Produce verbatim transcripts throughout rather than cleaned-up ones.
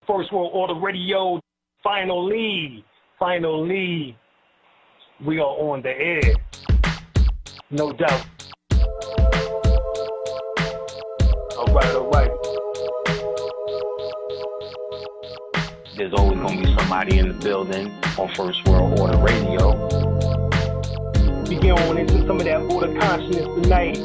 First World Order Radio, finally, finally, we are on the air. No doubt. All right, all right. There's always going to be somebody in the building on First World Order Radio. We get on into some of that order consciousness tonight.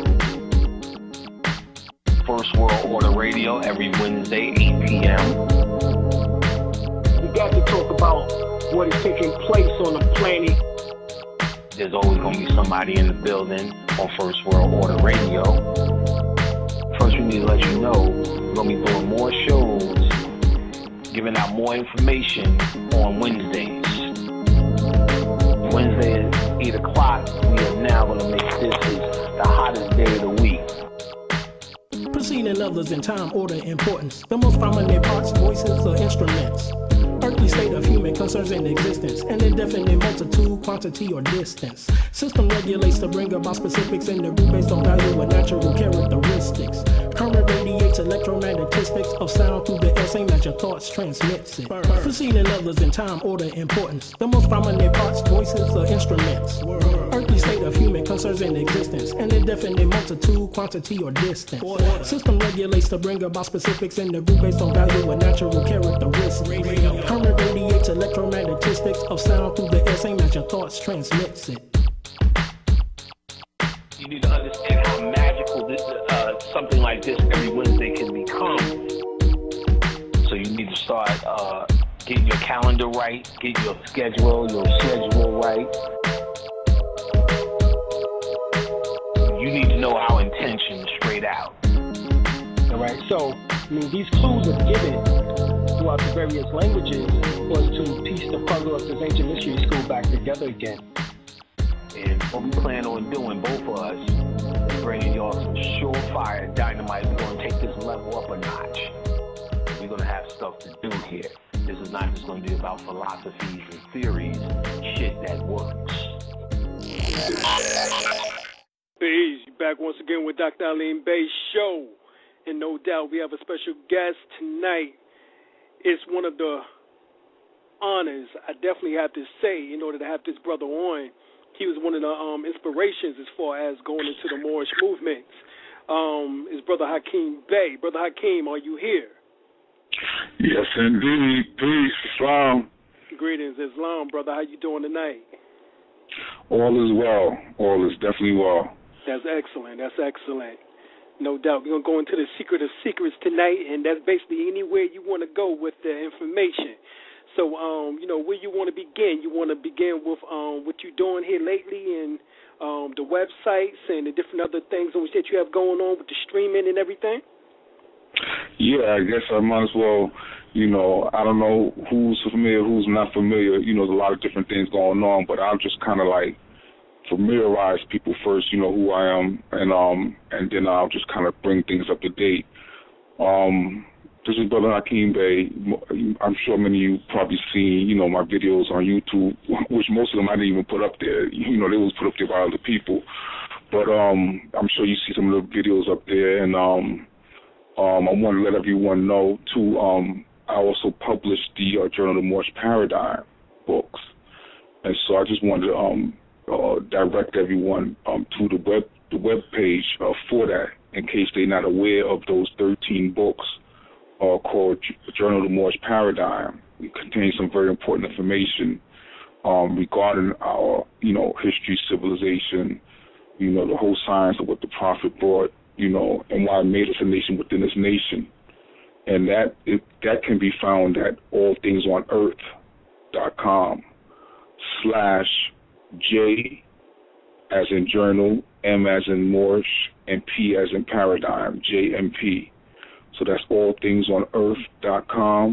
First World Order Radio every Wednesday, eight p.m. We got to talk about what is taking place on the planet. There's always going to be somebody in the building on First World Order Radio. First, we need to let you know we're going to be doing more shows, giving out more information on Wednesdays. Wednesday at eight o'clock, we are now going to make this is the hottest day of the week. Preceding others in time, order, importance. The most prominent parts, voices, or instruments. Earthly state of human concerns in existence. An indefinite multitude, quantity, or distance. System regulates to bring about specifics in the group based on value and natural characteristics. Current radiates electromagnetistics of sound through the air, same as your thoughts transmits it. Preceding others in time, order, importance. The most prominent parts, voices, or instruments. Earthly state of human concerns in existence. An indefinite multitude, quantity, or distance. System regulates to bring about specifics in the group based on value and natural characteristics. Current radiates electromagnetistics of sound through the air, same as your thoughts transmits it. You need to understand how magical this, uh, something like this every Wednesday can become. So you need to start uh, getting your calendar right, get your schedule, your schedule right. You need to know our intention straight out. All right, so, I mean, these clues are given throughout the various languages was to piece the puzzle of this ancient mystery school back together again. And what we plan on doing, both of us, is bringing y'all some surefire dynamite. We're going to take this level up a notch. We're going to have stuff to do here. This is not just going to be about philosophies and theories, shit that works. Peace. Back once again with Doctor Alim Bey's show. And no doubt we have a special guest tonight. It's one of the honors, I definitely have to say, in order to have this brother on. He was one of the um, inspirations as far as going into the Moorish movements. Um, is Brother Hakeem Bey. Brother Hakeem, are you here? Yes, indeed. Peace, Islam. Greetings, Islam, brother. How you doing tonight? All is well. All is definitely well. That's excellent. That's excellent. No doubt. We're going to go into the secret of secrets tonight, and that's basically anywhere you want to go with the information. So, um, you know, where you want to begin? You want to begin with um, what you're doing here lately and um, the websites and the different other things that you have going on with the streaming and everything? Yeah, I guess I might as well, you know, I don't know who's familiar, who's not familiar. You know, there's a lot of different things going on, but I'll just kind of like familiarize people first, you know, who I am, and um, and then I'll just kind of bring things up to date. Um, this is Brother Hakeem Bey. I'm sure many of you probably seen, you know, my videos on YouTube, which most of them I didn't even put up there. You know, they was put up there by other people. But um, I'm sure you see some of the videos up there, and um, um, I want to let everyone know, too, um, I also published the uh, Journal of the Moorish Paradigm books. And so I just wanted to um, uh, direct everyone um, to the web the web page uh, for that, in case they're not aware of those thirteen books uh, called Journal of the Moorish Paradigm. It contains some very important information um, regarding our, you know, history, civilization, you know, the whole science of what the Prophet brought, you know, and why it made us a nation within this nation. And that it, that can be found at all things on earth dot com slash J as in journal, M as in Moorish, and P as in paradigm, J M P. So that's all things on earth dot com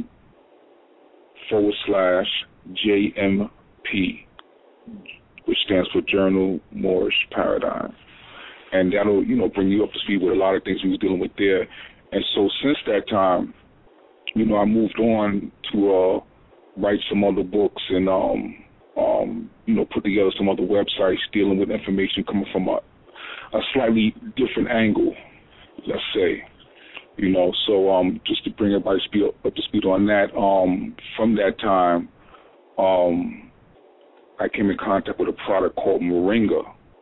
forward slash J M P, which stands for Journal Moorish Paradigm. And that'll, you know, bring you up to speed with a lot of things we were dealing with there. And so since that time, you know, I moved on to uh, write some other books and, um, um, you know, put together some other websites dealing with information coming from a, a slightly different angle, let's say. You know, so um, just to bring everybody speed up, up to speed on that, um, from that time, um, I came in contact with a product called Moringa.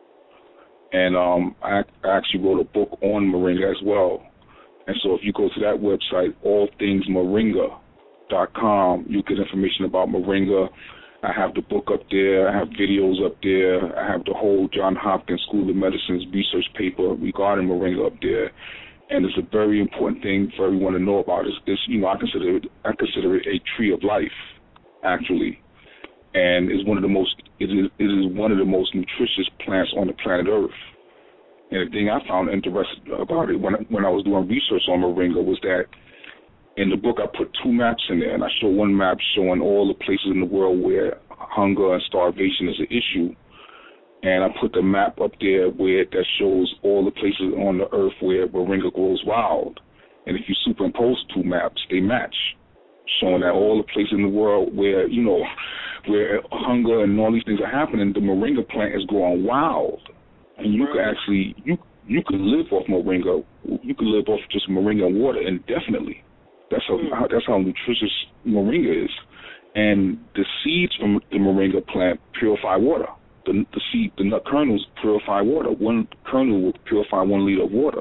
And um, I, I actually wrote a book on Moringa as well. And so if you go to that website, all things moringa dot com, you get information about Moringa. I have the book up there. I have videos up there. I have the whole Johns Hopkins School of Medicine's research paper regarding Moringa up there. And it's a very important thing for everyone to know about. It's, it's you know, I consider it, I consider it a tree of life, actually. And it's one of the most, it is, it is one of the most nutritious plants on the planet Earth. And the thing I found interesting about it when I, when I was doing research on Moringa was that in the book I put two maps in there, and I show one map showing all the places in the world where hunger and starvation is an issue, and I put the map up there where that shows all the places on the earth where Moringa grows wild. And if you superimpose two maps, they match, showing that all the places in the world where, you know, where hunger and all these things are happening, the Moringa plant is growing wild. And you can actually, you you can live off Moringa. You can live off just Moringa and water indefinitely. That's how, that's how nutritious Moringa is. And the seeds from the Moringa plant purify water. The, the seed, the nut kernels purify water. One kernel will purify one liter of water.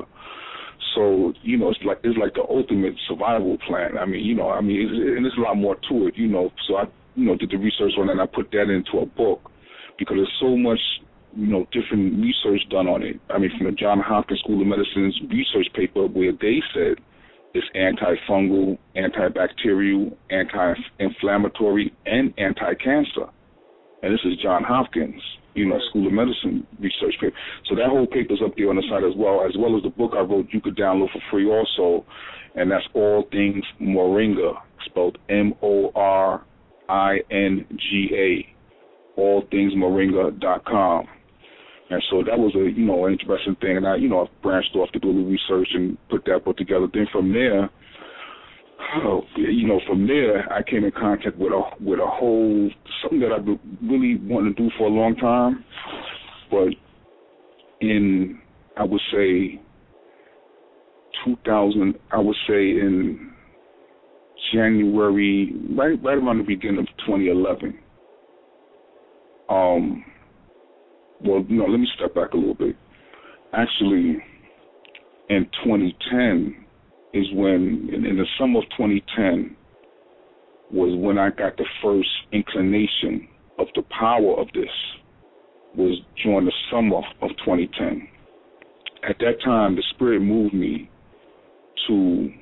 So, you know, it's like it's like the ultimate survival plant. I mean, you know, I mean, it's, and there's a lot more to it, you know. So I, you know, did the research on it, and I put that into a book because there's so much, you know, different research done on it. I mean, from the Johns Hopkins School of Medicine's research paper where they said it's antifungal, antibacterial, anti-inflammatory, and anti-cancer. And this is Johns Hopkins, you know, School of Medicine research paper. So that whole paper's up there on the site as well, as well as the book I wrote you could download for free also, and that's All Things Moringa, spelled M O R I N G A, all things moringa dot com. And so that was a, you know, an interesting thing. And I, you know, I branched off to do a little research and put that book together. Then from there, oh, you know, from there, I came in contact with a with a whole, something that I've really wanted to do for a long time. But in, I would say, two thousand, I would say in January, right, right around the beginning of twenty eleven, um, well, no, let me step back a little bit. Actually, in twenty ten is when, in, in the summer of twenty ten, was when I got the first inclination of the power of this, was during the summer of twenty ten. At that time, the Spirit moved me to,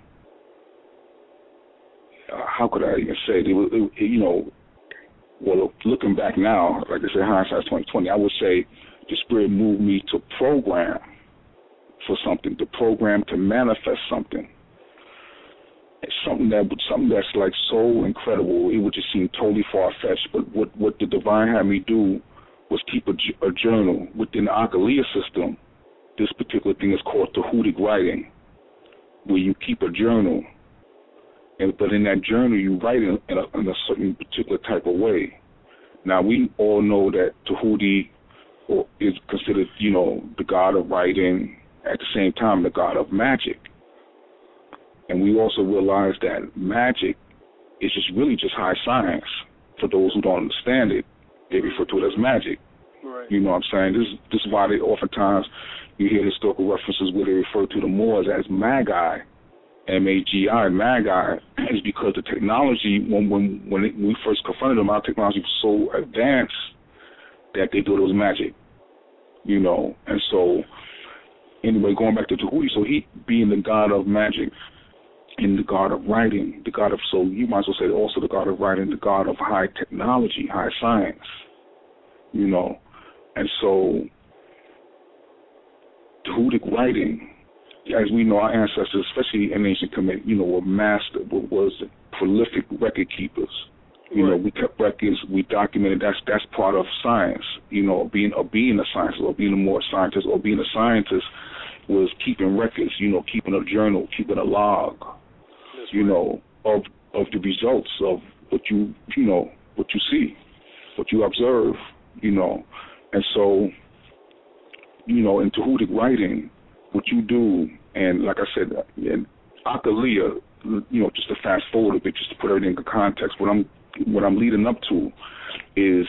uh, how could I even say it? It, it, it, you know, well, looking back now, like I said, hindsight's twenty twenty, I would say the Spirit moved me to program for something, to program to manifest something. It's something that something that's like so incredible, it would just seem totally far-fetched. But what, what the Divine had me do was keep a, a journal. Within the Alkalia system, this particular thing is called Tahutic writing, where you keep a journal. And, but in that journal, you write in, in, a, in a certain particular type of way. Now, we all know that Tahuti is considered, you know, the god of writing, at the same time, the god of magic. And we also realize that magic is just really just high science. For those who don't understand it, they refer to it as magic. Right. You know what I'm saying? This, this is why they oftentimes, you hear historical references where they refer to the Moors as Magi. M A G I, Magi, is because the technology, when when when, it, when we first confronted them, our technology was so advanced that they thought it was magic, you know. And so, anyway, going back to Tahuti, so he being the god of magic and the god of writing, the god of, so you might as well say also the god of writing, the god of high technology, high science, you know. And so, Tahutic writing, as we know, our ancestors, especially in ancient Kemet, you know, were master, was prolific record keepers. You right. know, we kept records, we documented. That's that's part of science. You know, being or being a scientist, or being a more scientist, or being a scientist was keeping records. You know, keeping a journal, keeping a log. That's you right. know, of of the results of what you you know what you see, what you observe. You know, and so, you know, in Tahutic writing, what you do, and like I said, and Akalia, you know, just to fast forward a bit, just to put everything in context, what I'm what I'm leading up to is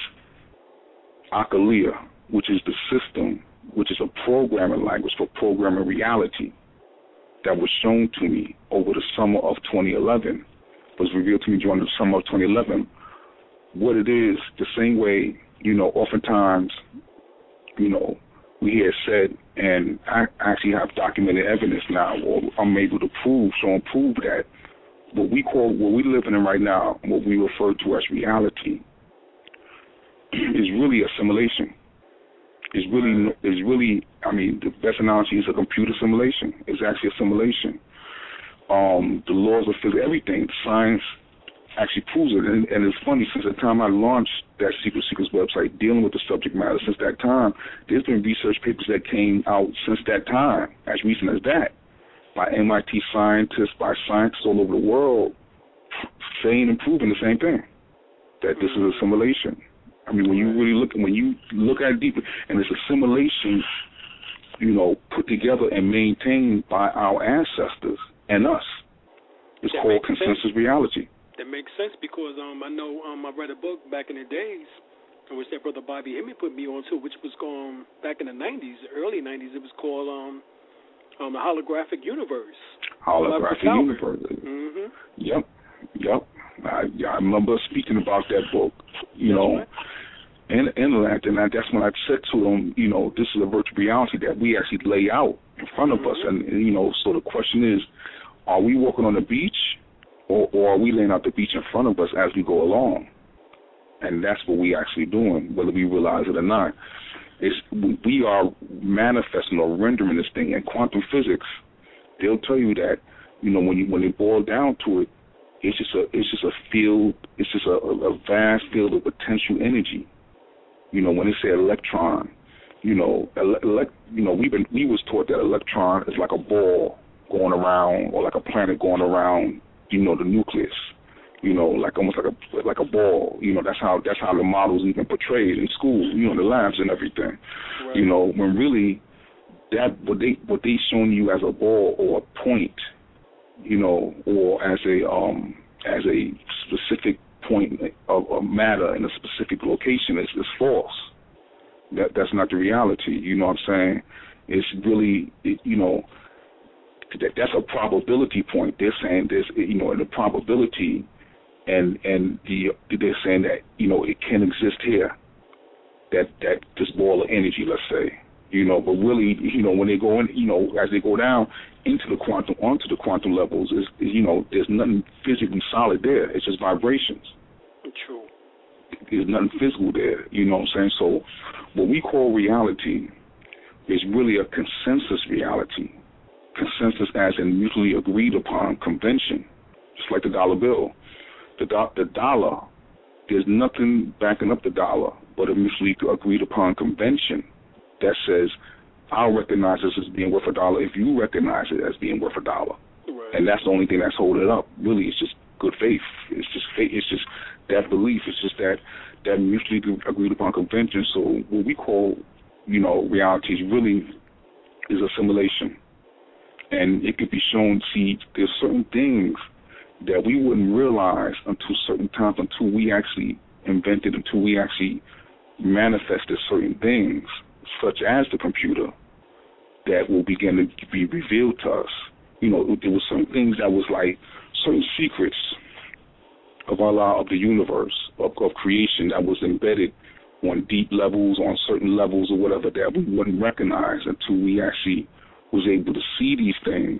Akalia, which is the system, which is a programming language for programming reality that was shown to me over the summer of twenty eleven, was revealed to me during the summer of twenty eleven. What it is, the same way, you know, oftentimes, you know, we hear said, and I actually have documented evidence now, or I'm able to prove, show and prove that what we call, what we're living in right now, what we refer to as reality, is really assimilation. Is really, is really. I mean, the best analogy is a computer simulation. It's actually a simulation. Um, the laws of physics, everything, science actually proves it. And, and it's funny, since the time I launched that Secret Secrets website dealing with the subject matter, since that time, there's been research papers that came out since that time, as recent as that, by M I T scientists, by scientists all over the world, saying and proving the same thing, that this is a simulation. I mean, when you really look, when you look at it deeply, and it's a simulation, you know, put together and maintained by our ancestors and us. It's that called consensus sense. reality. That makes sense because um, I know um, I read a book back in the days, in which that brother Bobby Hemming put me on to, which was called back in the nineties, early nineties. It was called um, um, the Holographic Universe. Holographic Universe. Mm-hmm. Yep, yep. I, I remember speaking about that book, you That's know, right. and, and, and that's when I said to them, you know, this is a virtual reality that we actually lay out in front of mm-hmm. us. And, and, you know, so the question is, are we walking on the beach, or, or are we laying out the beach in front of us as we go along? And that's what we actually doing, whether we realize it or not. It's, we are manifesting or rendering this thing. In quantum physics, they'll tell you that, you know, when you when they boil down to it, it's just a it's just a field, it's just a, a vast field of potential energy. You know, when they say electron, you know, ele- you know, we've been we was taught that electron is like a ball going around, or like a planet going around, you know, the nucleus. You know, like almost like a like a ball. You know, that's how that's how the models even portrayed in school. You know, in the labs and everything. Right. You know, when really that what they what they shown you as a ball or a point, you know, or as a um as a specific point of, of matter in a specific location is, is false. That that's not the reality. You know what I'm saying? It's really it, you know that that's a probability point. They're saying this, you know, in the probability. And and the they're saying that, you know, it can exist here, that that this ball of energy, let's say, you know, but really, you know, when they go in, you know, as they go down into the quantum, onto the quantum levels, is, is you know, there's nothing physically solid there. It's just vibrations. True. There's nothing physical there. You know what I'm saying? So what we call reality is really a consensus reality. Consensus as in mutually agreed upon convention, just like the dollar bill. The, do- the dollar, there's nothing backing up the dollar but a mutually agreed upon convention that says, I'll recognize this as being worth a dollar if you recognize it as being worth a dollar. Right. And that's the only thing that's holding it up. Really, it's just good faith. It's just faith. It's just that belief. It's just that, that mutually agreed upon convention. So what we call, you know, reality is really is a simulation. And it could be shown, see, there's certain things that we wouldn't realize until certain times, until we actually invented, until we actually manifested certain things, such as the computer, that will begin to be revealed to us. You know, there were certain things that was like certain secrets of Allah, of the universe, of, of creation, that was embedded on deep levels, on certain levels or whatever, that we wouldn't recognize until we actually was able to see these things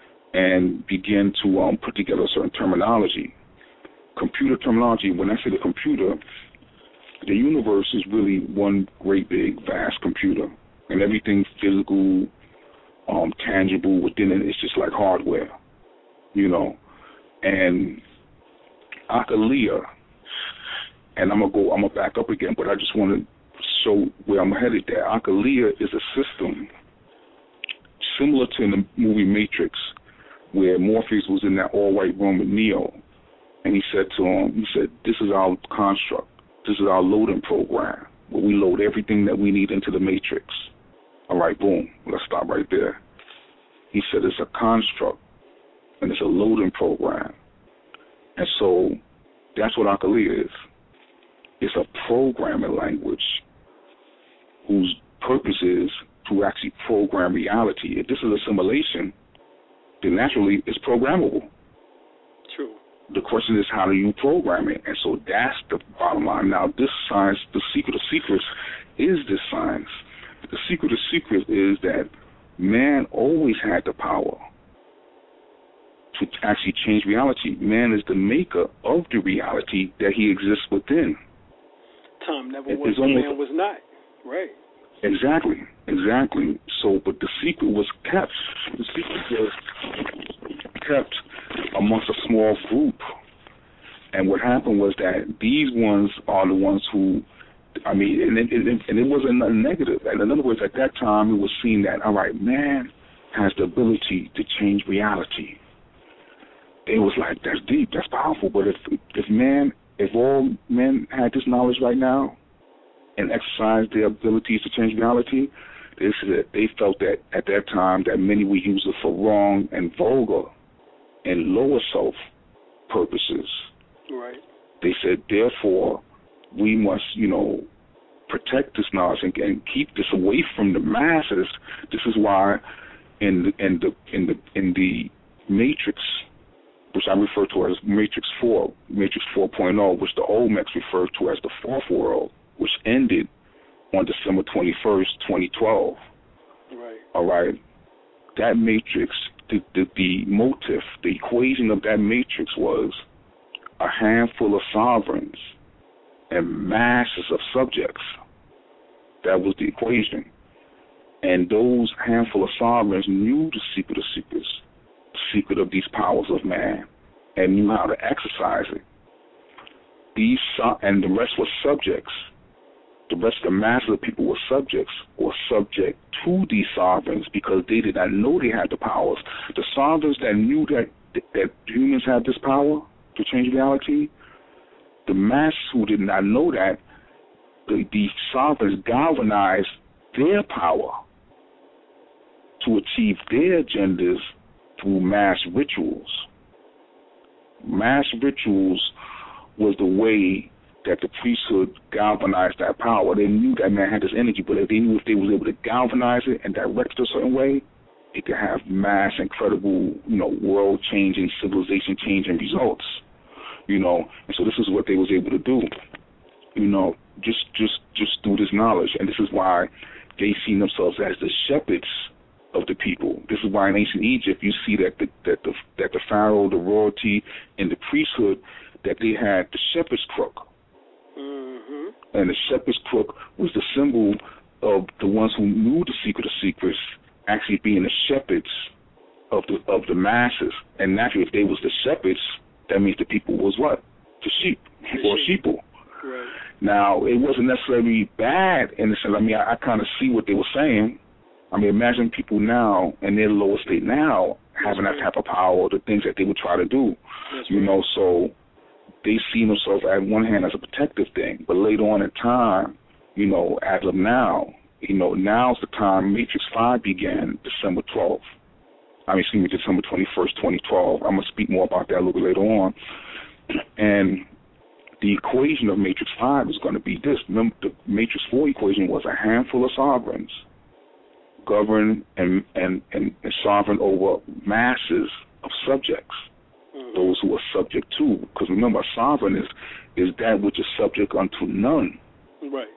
and begin to um, put together a certain terminology. Computer terminology, when I say the computer, the universe is really one great big vast computer, and everything physical, um, tangible within it is just like hardware, you know. And Akalia, and I'm gonna go, I'm gonna back up again, but I just want to show where I'm headed there. Akalia is a system similar to the movie Matrix, where Morpheus was in that all-white room with Neo, and he said to him, he said, this is our construct, this is our loading program, where we load everything that we need into the Matrix. All right, boom, let's stop right there. He said it's a construct and it's a loading program. And so that's what Akalia is. It's a programming language whose purpose is to actually program reality. If this is a simulation, then naturally it's programmable. True. The question is, how do you program it? And so that's the bottom line. Now, this science, the secret of secrets, is this science. The secret of secrets is that man always had the power to actually change reality. Man is the maker of the reality that he exists within. Time never It was, is almost, man was not. Right. Exactly, exactly. So, but the secret was kept. The secret was kept amongst a small group. And what happened was that these ones are the ones who, I mean, and it, it, and it wasn't nothing negative. And in other words, at that time, it was seen that, all right, man has the ability to change reality. It was like, that's deep, that's powerful. But if if man, if all men had this knowledge right now and exercised their abilities to change reality, they said they felt that at that time that many would use it for wrong and vulgar and lower self purposes. Right. They said, therefore, we must, you know, protect this knowledge and, and keep this away from the masses. This is why, in the in the in the in the Matrix, which I refer to as Matrix four, Matrix four point oh, which the Olmecs refer to as the fourth world, which ended on December twenty-first, twenty twelve. Right. All right. That matrix, the, the, the motive, the equation of that matrix was a handful of sovereigns and masses of subjects. That was the equation. And those handful of sovereigns knew the secret of secrets, the secret of these powers of man, and knew how to exercise it. These and the rest were subjects. The rest of the masses of people were subjects, or subject to these sovereigns because they did not know they had the powers. The sovereigns that knew that that humans had this power to change reality, the masses who did not know that, the, the sovereigns galvanized their power to achieve their agendas through mass rituals. Mass rituals was the way that the priesthood galvanized that power. They knew that man had this energy, but they knew if they was able to galvanize it and direct it a certain way, it could have mass, incredible, you know, world-changing, civilization-changing results, you know. And so this is what they was able to do, you know, just just just through this knowledge. And this is why they see themselves as the shepherds of the people. This is why in ancient Egypt you see that the that the that the pharaoh, the royalty, and the priesthood, that they had the shepherd's crook. Mm-hmm. And the shepherd's crook was the symbol of the ones who knew the secret of secrets actually being the shepherds of the of the masses. And naturally, if they was the shepherds, that means the people was what? The sheep, or sheeple. Right. Now, it wasn't necessarily bad in the sense. I mean, I, I kind of see what they were saying. I mean, imagine people now in their lower state now having that type of power, the things that they would try to do. That's you right. know, so they see themselves at one hand as a protective thing, but later on in time, you know, as of now, you know, now's the time. Matrix five began December twelfth. I mean, excuse me, December twenty-first, twenty twelve. I'm going to speak more about that a little bit later on. And the equation of Matrix five is going to be this. Remember, the Matrix four equation was a handful of sovereigns governed and, and, and, and sovereign over masses of subjects, mm-hmm. those who are subject to. Because remember, a sovereign is, is that which is subject unto none. Right.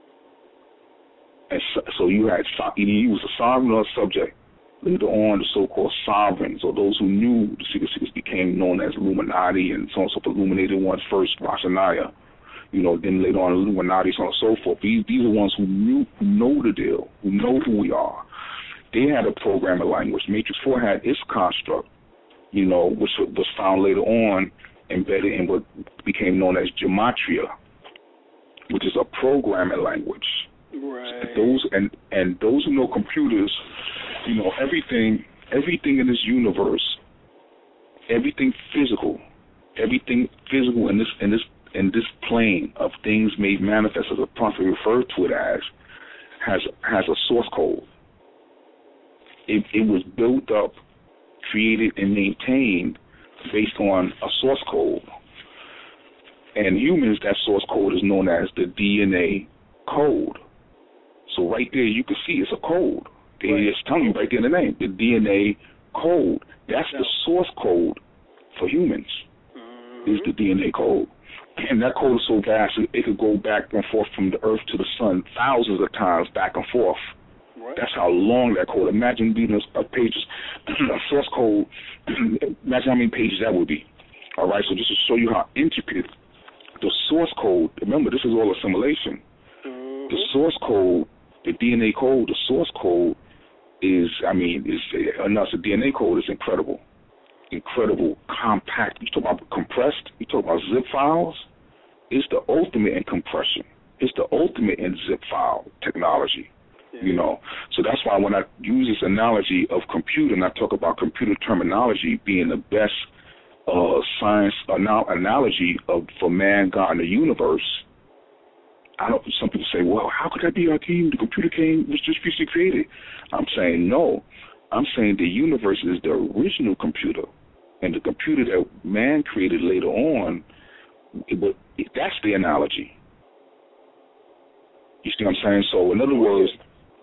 And so, so you had either you was a sovereign or a subject. Later on, the so-called sovereigns, or those who knew the secret secrets, became known as Illuminati, and so on and so forth. Illuminated ones first, Rosh Hashanah, you know, then later on Illuminati, so on and so forth. These these are ones who knew, who know the deal, who know who we are. They had a programming language. Matrix four had its construct, you know, which was found later on embedded in what became known as gematria, which is a programming language. Right. Those and and those who know computers, you know, everything everything in this universe, everything physical, everything physical in this in this in this plane of things made manifest, as a prophet referred to it as, has has a source code. It, it was built up, created, and maintained based on a source code. And humans, that source code is known as the D N A code. So right there, you can see it's a code. They Right. just telling you right there in the name, the D N A code. That's the source code for humans, Mm-hmm. is the D N A code. And that code is so vast, it, it could go back and forth from the earth to the sun thousands of times back and forth. Right. That's how long that code. Imagine being a, a pages, a source code. Imagine how many pages that would be. All right, so just to show you how intricate the source code. Remember, this is all assimilation. Mm-hmm. The source code, the D N A code, the source code is, I mean, is enough. The D N A code is incredible, incredible, compact. You talk about compressed. You talk about zip files. It's the ultimate in compression. It's the ultimate in zip file technology. Yeah. You know, so that's why when I use this analogy of computer, and I talk about computer terminology being the best uh, science anal- analogy of for man, God, and the universe. I don't. Some people say, "Well, how could that be, Hakeem? The computer came was just recently created." I'm saying no. I'm saying the universe is the original computer, and the computer that man created later on. It, it, that's the analogy. You see what I'm saying? So, in other words,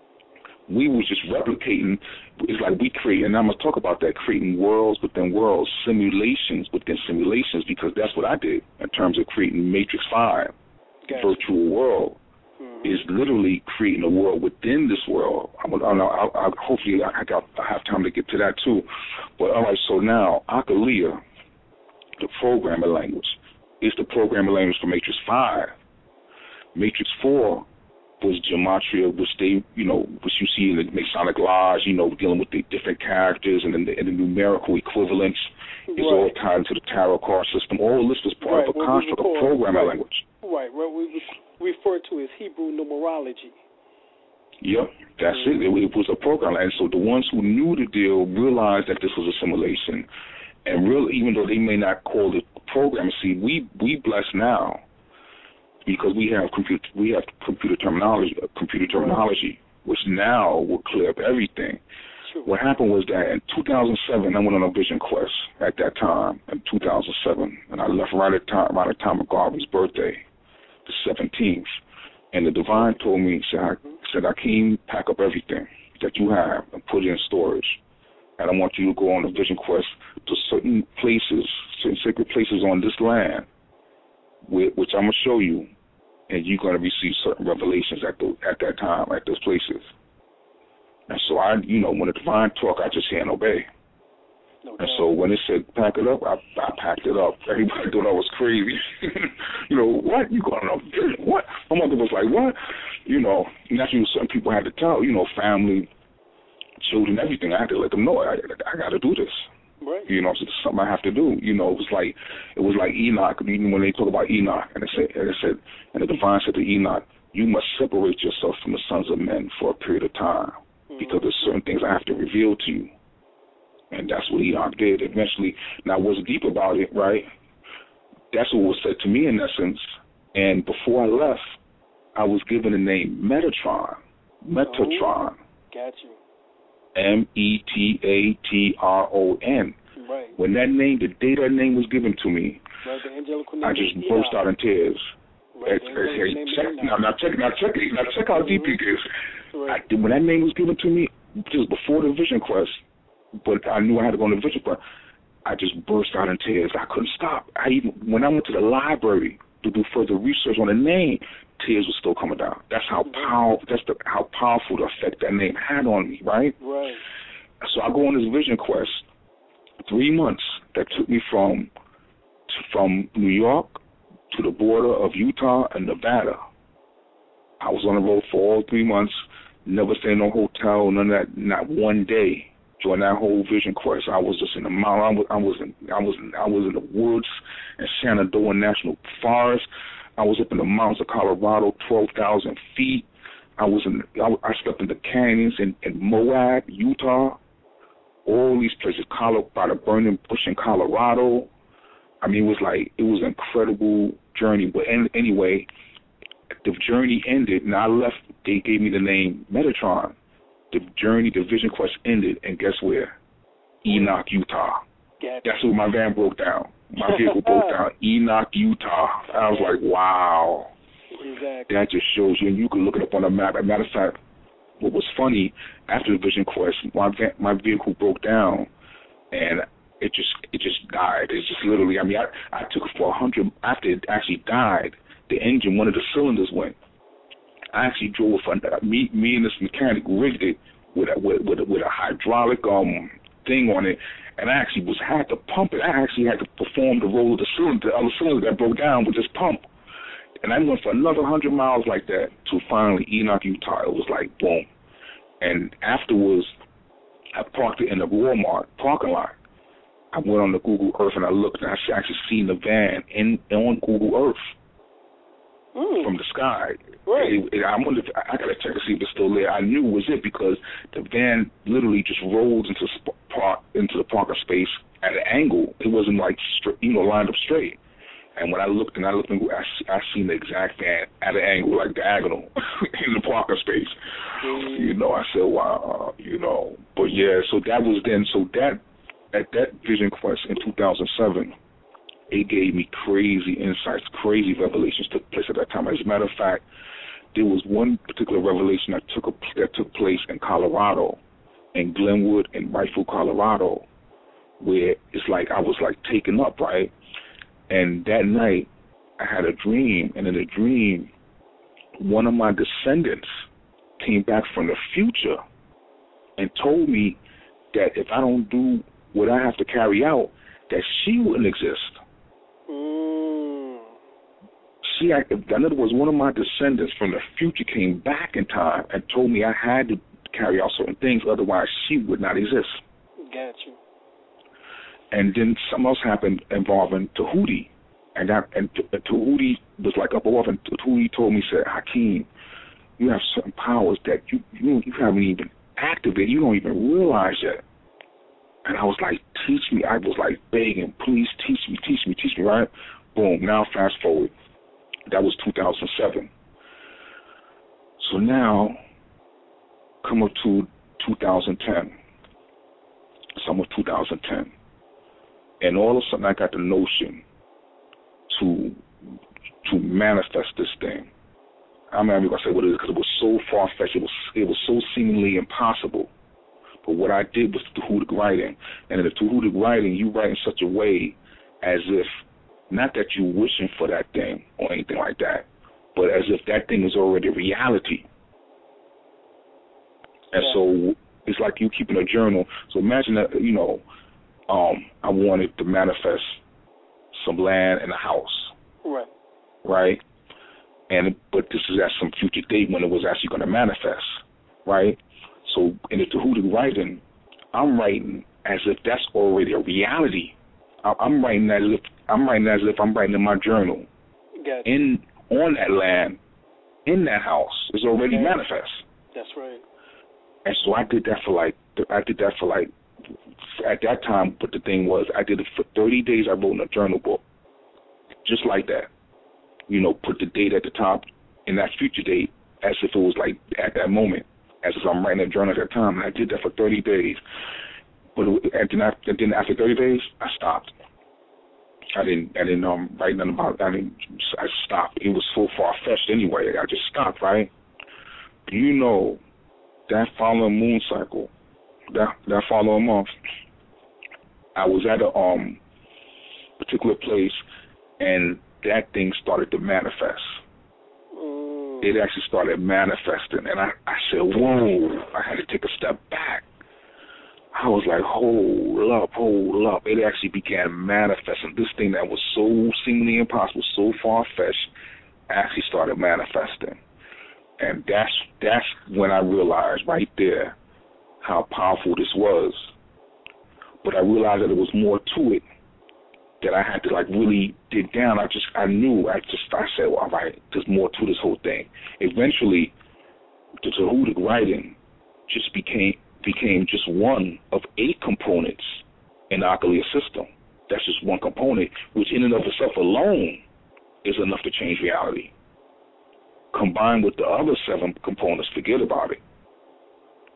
we were just replicating. It's like we create, and I'm going to talk about that, creating worlds within worlds, simulations within simulations, because that's what I did in terms of creating Matrix five, Gotcha. virtual world. Mm-hmm. Is literally creating a world within this world. I'm, I'm, I'll, I'll, hopefully, I got I have time to get to that too. But all right, so now Akalia, the programming language, is the programming language for Matrix five. Matrix four was gematria, which they, you know, which you see in the Masonic Lodge, you know, dealing with the different characters and the, and the numerical equivalents. Right. It's all tied into the tarot card system. All this was part right. of a construct of programming right. language. Right, what we refer to as Hebrew numerology. Yep, that's mm-hmm. it. it. It was a program. And so the ones who knew the deal realized that this was a simulation. And really, even though they may not call it program, see, we we blessed now because we have computer we have computer terminology, computer terminology, which now will clear up everything. Sure. What happened was that in two thousand seven, I went on a vision quest at that time in two thousand seven, and I left right at time around the time of Garvin's birthday, the seventeenth. And the divine told me, said, said, Hakeem, pack up everything that you have and put it in storage. And I want you to go on a vision quest to certain places, certain sacred places on this land, which I'm going to show you, and you're going to receive certain revelations at the, at that time, at those places. And so I, you know, when the divine talk, I just hear and obey. No and so when it said pack it up, I, I packed it up. Everybody thought I was crazy. You know, what? You going on a vision? What? My mother was like, what? You know, and that's what certain people had to tell, you know, family, children, everything. I had to let them know I, I got to do this. Right. You know, so it's something I have to do. You know, it was like it was like Enoch. Even when they talk about Enoch, and it said, and it said, and the divine said to Enoch, you must separate yourself from the sons of men for a period of time, mm-hmm. because there's certain things I have to reveal to you. And that's what Enoch did eventually. Now, what's deep about it, right? That's what was said to me in essence. And before I left, I was given the name Metatron. Metatron. Oh, got you. M E T A T R O N. Right. When that name, the day that name was given to me, right, the angelical name I just burst out in tears. Right, hey, check, now, now check, now check, now check how deep it is. Right. I, when that name was given to me, just before the Vision Quest, but I knew I had to go on the Vision Quest, I just burst out in tears. I couldn't stop. I even when I went to the library to do further research on the name, tears were still coming down. That's how powerful. That's the, how powerful the effect that name had on me. Right. Right. So I go on this Vision Quest, three months that took me from from New York to the border of Utah and Nevada. I was on the road for all three months. Never stayed in no hotel. None of that. Not one day. During that whole Vision Quest, I was just in the mountain. I was, I was in, I was, in, I was in the woods in Shenandoah National Forest. I was up in the mountains of Colorado, twelve thousand feet. I was in, I, I slept in the canyons in, in Moab, Utah. All these places, Colorado, by the burning bush in Colorado. I mean, it was like it was an incredible journey. But anyway, the journey ended, and I left. They gave me the name Metatron. The journey, the Vision Quest ended, and guess where? Enoch, Utah. Gotcha. That's when my van broke down. My vehicle broke down. Enoch, Utah. I was like, wow. Exactly. That just shows you, and you can look it up on a map. As a matter of fact, what was funny, after the Vision Quest, my van, my vehicle broke down, and it just it just died. It's just literally, I mean, I, I took it for a hundred. After it actually died, the engine, one of the cylinders went. I actually drove for me. Me and this mechanic rigged it with a with with a, with a hydraulic um thing on it, and I actually was had to pump it. I actually had to perform the role of the cylinder, the other cylinder that broke down with this pump. And I went for another hundred miles like that to finally Enoch, Utah. It was like boom. And afterwards, I parked it in the Walmart parking lot. I went on the Google Earth and I looked, and I actually seen the van in on Google Earth mm. from the sky. Right. It, it, I wonder if I, I gotta check to see if it's still there. I knew it was it because the van literally just rolled into sp- park into the parking space at an angle. It wasn't like straight, you know, lined up straight. And when I looked and I looked, and I, I seen the exact van at an angle, like diagonal, in the parking space. Mm. You know, I said, wow, you know. But yeah, so that was then. So that at that Vision Quest in two thousand seven, it gave me crazy insights, crazy revelations took place at that time. As a matter of fact, there was one particular revelation that took a, that took place in Colorado, in Glenwood and Rifle, Colorado, where it's like I was like taken up, right? And that night, I had a dream, and in the dream, one of my descendants came back from the future and told me that if I don't do what I have to carry out, that she wouldn't exist. Mm. She, in other words, one of my descendants from the future came back in time and told me I had to carry out certain things, otherwise she would not exist. Got you. And then something else happened involving Tahuti. And that, and Tahuti was like up above, and Tahuti told me, said, Hakeem, you have certain powers that you, you you haven't even activated. You don't even realize yet. And I was like, teach me. I was like begging, please teach me, teach me, teach me, right? Boom. Now fast forward. That was two thousand seven. So now, come up to two thousand ten. Summer two thousand ten. And all of a sudden, I got the notion to to manifest this thing. I'm not even gonna say what it is because it was so far fetched. It was it was so seemingly impossible. But what I did was Tahutic writing, and in the Tahutic writing, you write in such a way as if not that you're wishing for that thing or anything like that, but as if that thing is already a reality. And yeah. So it's like you keeping a journal. So imagine that you know. Um, I wanted to manifest some land and a house. Right. Right? And but this is at some future date when it was actually going to manifest. Right? So in the Tahutic writing, I'm writing as if that's already a reality. I'm writing as if I'm writing as if I'm writing in my journal. Gotcha. In on that land, in that house, it's already okay. manifest. That's right. And so I did that for like I did that for like at that time, but the thing was, I did it for thirty days. I wrote in a journal book, just like that. You know, put the date at the top and that future date as if it was like at that moment, as if I'm writing a journal at that time. And I did that for thirty days. But it, and then, after, then after thirty days, I stopped. I didn't, I didn't um, write nothing about it. I didn't, I stopped. It was so far-fetched anyway. I just stopped, right? You know, that following moon cycle, that that following month, I was at a um particular place, and that thing started to manifest. Mm. It actually started manifesting, and I, I said, whoa, I had to take a step back. I was like, hold up, hold up. It actually began manifesting. This thing that was so seemingly impossible, so far-fetched, actually started manifesting. And that's that's when I realized right there how powerful this was. But I realized that there was more to it that I had to like really dig down. I just I knew I just I said, well, all right, there's more to this whole thing. Eventually, the Tahutic writing just became became just one of eight components in the Akalia system. That's just one component, which in and of itself alone is enough to change reality. Combined with the other seven components, forget about it.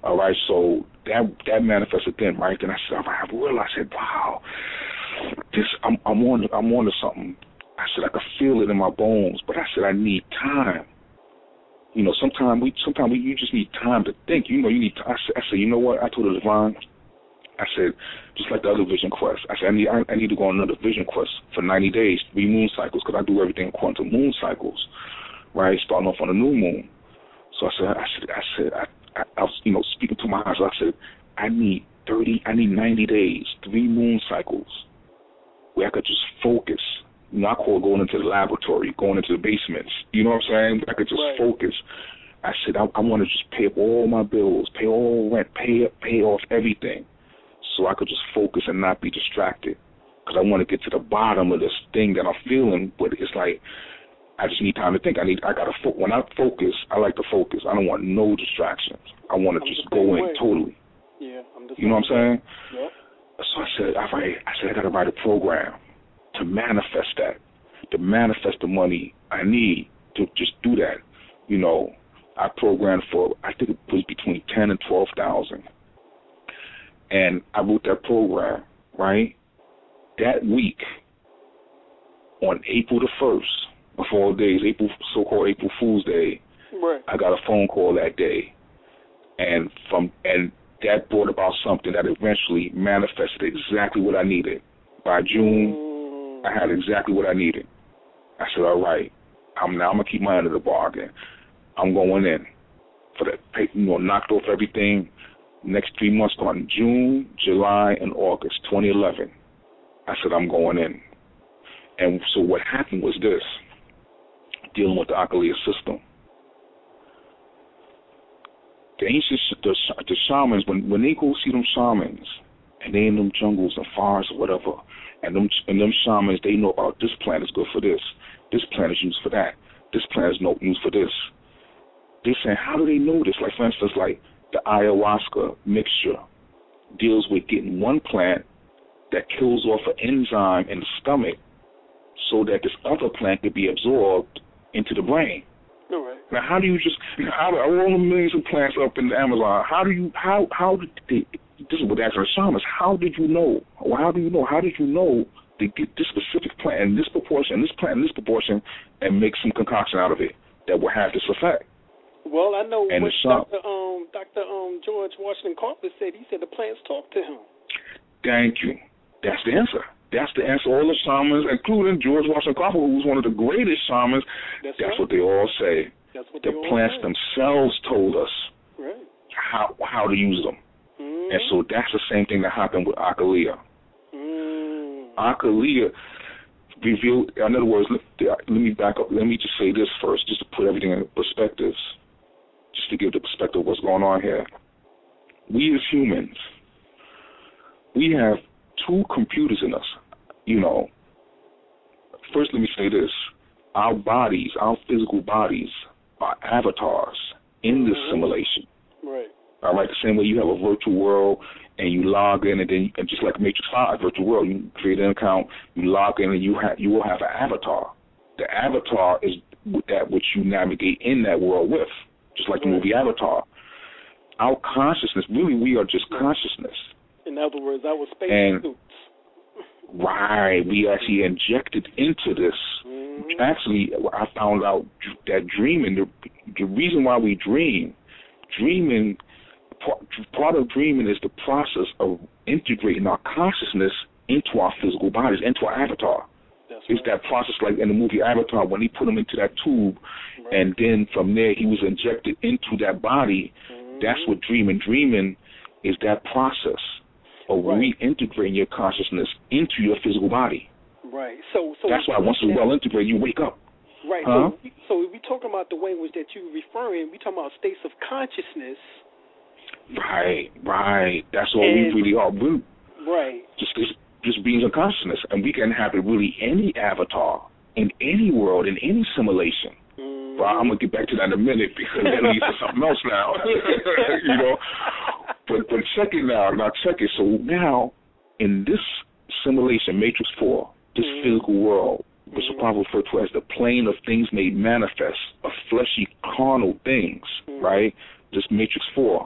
All right, so that that manifested then, right? Then I said, all right, I realized, I said, wow, this I'm I'm on I'm on to something. I said I could feel it in my bones, but I said I need time. You know, sometimes we sometimes we you just need time to think. You know, you need. To, I said, I said, you know what? I told the divine. I said, just like the other vision quest. I said, I need I, I need to go on another vision quest for ninety days, three moon cycles, because I do everything according to moon cycles, right? Starting off on a new moon. So I said, I said, I said, I, I, I was, you know, speaking to my eyes. I said, I need thirty, I need ninety days, three moon cycles, where I could just focus. You know, I call going into the laboratory, going into the basements. You know what I'm saying? I could just right. focus. I said, I, I want to just pay up all my bills, pay all rent, pay pay off everything, so I could just focus and not be distracted. Because I want to get to the bottom of this thing that I'm feeling, but it's like I just need time to think. I need, I gotta fo- when I focus, I like to focus. I don't want no distractions. I want to just go in way. totally. Yeah, I'm the You know what I'm saying? Yeah. So I said, I write, I said I gotta write a program to manifest that, to manifest the money I need to just do that. You know, I programmed for, I think it was between ten and twelve thousand, and I wrote that program right that week on April the first, of all days, April, so-called April Fool's Day. Right. I got a phone call that day, and from and that brought about something that eventually manifested exactly what I needed. By June. Mm. I had exactly what I needed. I said, all right, I'm now I'm gonna keep my end of the bargain. I'm going in for that, you know, knocked off everything. Next three months, starting June, July, and August, twenty eleven. I said, I'm going in. And so what happened was this: dealing with the Alkalia system. The ancient, the, the shamans, when when they go see them shamans, and they in them jungles and forests or whatever. And them, and them shamans, they know about this plant is good for this. This plant is used for that. This plant is no used for this. They're saying, how do they know this? Like, for instance, like the ayahuasca mixture deals with getting one plant that kills off an enzyme in the stomach so that this other plant could be absorbed into the brain. All right. Now, how do you just, how, all the millions of plants up in the Amazon, how do you, how, how did they, this is what they ask the shamans, how did you know, or how do you know, how did you know to get this specific plant in this proportion, this plant in this proportion, and make some concoction out of it that will have this effect? Well, I know and what Doctor Um, Doctor Um, George Washington Carver said. He said the plants talk to him. Thank you. That's the answer. That's the answer. All the shamans, including George Washington Carver, who was one of the greatest shamans, that's, that's right. what they all say. That's what the they all plants say. themselves told us right. how how to use them. Mm-hmm. And so that's the same thing that happened with Alkalia. Mm. Alkalia revealed, in other words, let, let me back up. Let me just say this first, just to put everything in perspectives, just to give the perspective of what's going on here. We as humans, we have two computers in us. You know, first let me say this. Our bodies, our physical bodies, are avatars in this mm-hmm. simulation. Right. All right, the same way you have a virtual world and you log in, and then and just like Matrix five, virtual world, you create an account, you log in, and you have you will have an avatar. The avatar is that which you navigate in that world with, just like the movie Avatar. Our consciousness, really, we are just consciousness. In other words, our space and, suits. Right, we actually injected into this. Mm-hmm. Actually, I found out that dreaming, the, the reason why we dream, dreaming. Part of dreaming is the process of integrating our consciousness into our physical bodies, into our avatar. That's it's right. that process like in the movie Avatar when he put him into that tube, right. and then from there he was injected into that body. Mm-hmm. That's what dreaming. Dreaming is that process of right. reintegrating your consciousness into your physical body. Right. So, so that's why once it's well integrated, you wake up. Right. Huh? So, so we talking about the language that you're referring. We talking about states of consciousness. Right, right. That's all and, we really are. We're right. Just, just, just beings of consciousness, and we can have it really any avatar in any world, in any simulation. Mm-hmm. Well, I'm gonna get back to that in a minute because that leads to something else now. you know, but but check it now. Now check it. So now in this simulation, Matrix Four, this mm-hmm. physical world, which mm-hmm. is probably referred to as the plane of things made manifest, of fleshy, carnal things, mm-hmm. right? This Matrix Four.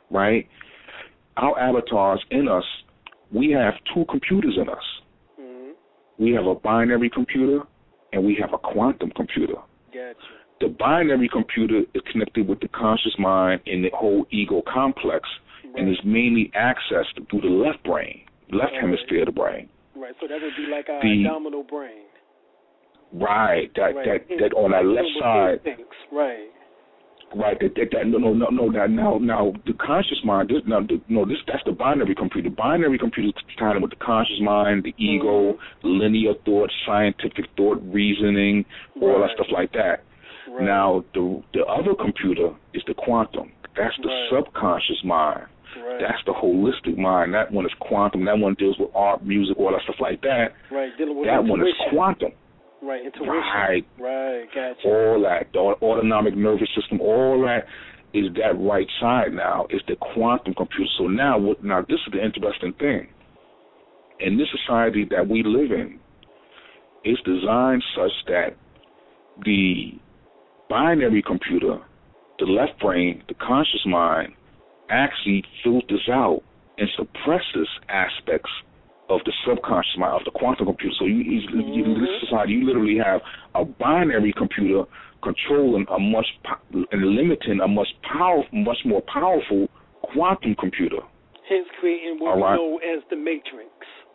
right? Our avatars in us, we have two computers in us. Mm-hmm. We have a binary computer and we have a quantum computer. Gotcha. The binary computer is connected with the conscious mind and the whole ego complex, right. and is mainly accessed through the left brain, left right. hemisphere of the brain. Right, so that would be like our the, abdominal brain. Right, that right. that that on that left side. Thinks. Right. Right, that, that, that no no no no that now now the conscious mind this now the, no this that's the binary computer. The binary computer is tied in with the conscious mind, the ego, mm-hmm. linear thought, scientific thought, reasoning, right. all that stuff like that. Right. Now the the other computer is the quantum. That's the right. subconscious mind. Right. That's the holistic mind. That one is quantum. That one deals with art, music, all that stuff like that. Right. Dealing with that intuition. one is quantum. Right. Intuition. Right. Right. Gotcha. All that, the autonomic nervous system, all that is that right side now. Is the quantum computer. So now, what? Now this is the interesting thing. In this society that we live in, it's designed such that the binary computer, the left brain, the conscious mind, actually filters out and suppresses aspects of the subconscious mind, of the quantum computer. So you, you, mm-hmm. in this society, you literally have a binary computer controlling a much and limiting a much powerful, much more powerful quantum computer. Hence, creating what right. we know as the Matrix.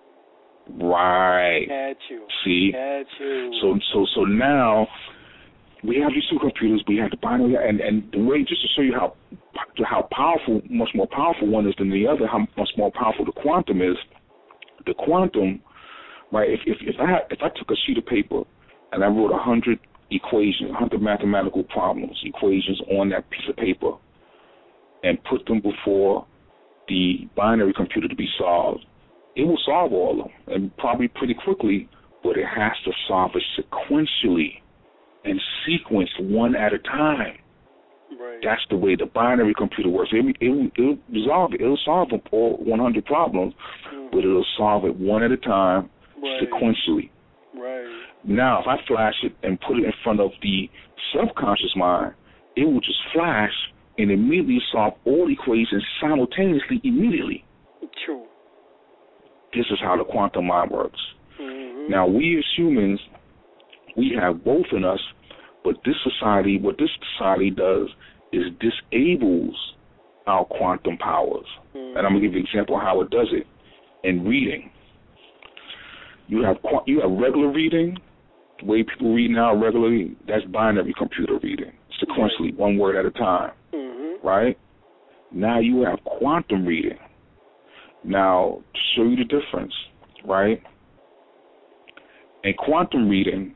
Right. Got you. See. Got you. So so so now. We have these two computers. We have the binary, and, and the way just to show you how how powerful, much more powerful one is than the other, how much more powerful the quantum is. The quantum, right? If if if I if I took a sheet of paper and I wrote a hundred equations, a hundred mathematical problems, equations on that piece of paper, and put them before the binary computer to be solved, it will solve all of them, and probably pretty quickly. But it has to solve it sequentially. And sequence one at a time. Right. That's the way the binary computer works. It, it, it'll resolve it. It'll solve all one hundred problems, mm-hmm. but it'll solve it one at a time, right. sequentially. Right. Now, if I flash it and put it in front of the subconscious mind, it will just flash and immediately solve all equations simultaneously, immediately. True. This is how the quantum mind works. Mm-hmm. Now, we as humans, we have both in us, but this society, what this society does is disables our quantum powers. Mm-hmm. And I'm going to give you an example of how it does it. In reading, you have you have regular reading, the way people read now regularly, that's binary computer reading, sequentially, right. one word at a time, mm-hmm. right? Now you have quantum reading. Now, to show you the difference, right? In quantum reading,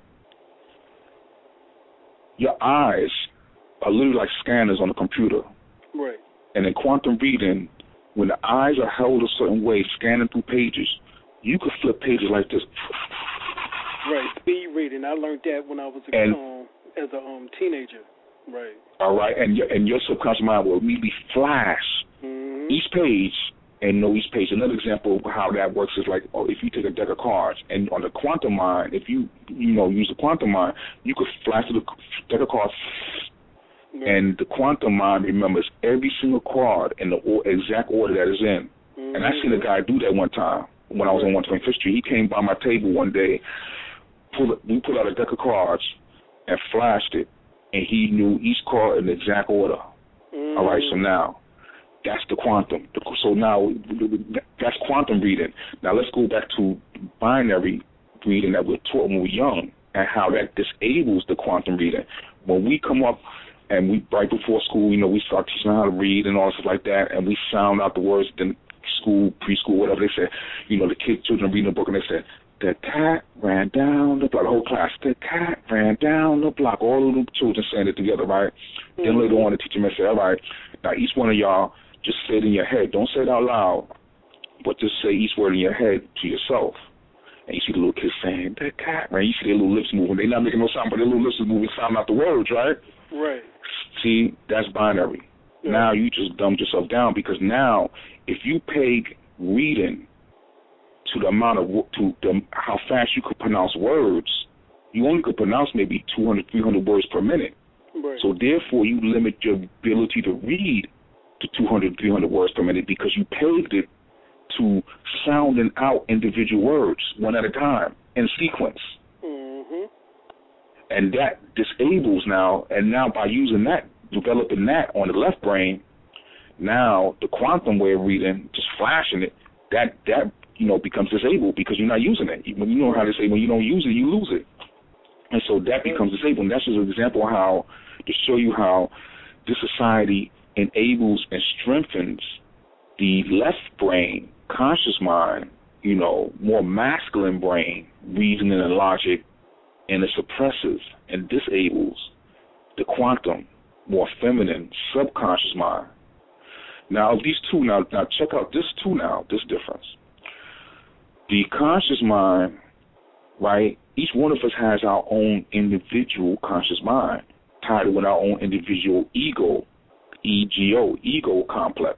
your eyes are literally like scanners on a computer. Right. And in quantum reading, when the eyes are held a certain way, scanning through pages, you could flip pages like this. Right, speed reading. I learned that when I was a, and, um, as a um, teenager. Right. All right, and your, and your subconscious mind will immediately flash mm-hmm. each page and know each page. Another example of how that works is like, oh, if you take a deck of cards, and on the quantum mind, if you you know use the quantum mind, you could flash to the deck of cards, mm-hmm. and the quantum mind remembers every single card in the or, exact order that is in. Mm-hmm. And I seen a guy do that one time when I was on one twenty-fifth Street. He came by my table one day, pulled, we put out a deck of cards, and flashed it, and he knew each card in the exact order. Mm-hmm. All right, so now. That's the quantum. So now that's quantum reading. Now let's go back to binary reading that we're taught when we're young and how that disables the quantum reading. When we come up and we right before school, you know, we start teaching how to read and all stuff like that, and we sound out the words in school, preschool, whatever. They say, you know, the kids, children reading a book, and they say, the cat ran down the block. The whole class, the cat ran down the block. All of the children saying it together, right? Mm-hmm. Then later on, the teacher may say, all right, now each one of y'all, just say it in your head. Don't say it out loud, but just say each word in your head to yourself. And you see the little kids saying, that cat, right? You see their little lips moving. They're not making no sound, but their little lips are moving, sound out the words, right? Right. See, that's binary. Yeah. Now you just dumbed yourself down because now if you peg reading to the amount of, to the, how fast you could pronounce words, you only could pronounce maybe two hundred, three hundred words per minute. Right. So therefore you limit your ability to read to two hundred, three hundred words per minute because you pegged it to sounding out individual words one at a time in sequence. Mm-hmm. And that disables now, and now by using that, developing that on the left brain, now the quantum way of reading, just flashing it, that, that you know, becomes disabled because you're not using it. When you know how to say, when you don't use it, you lose it. And so that becomes disabled. And that's just an example of how, to show you how this society enables and strengthens the left brain, conscious mind, you know, more masculine brain, reasoning and logic, and it suppresses and disables the quantum, more feminine, subconscious mind. Now, these two, now, now check out this two now, this difference. The conscious mind, right, each one of us has our own individual conscious mind, tied with our own individual ego, E G O, ego complex,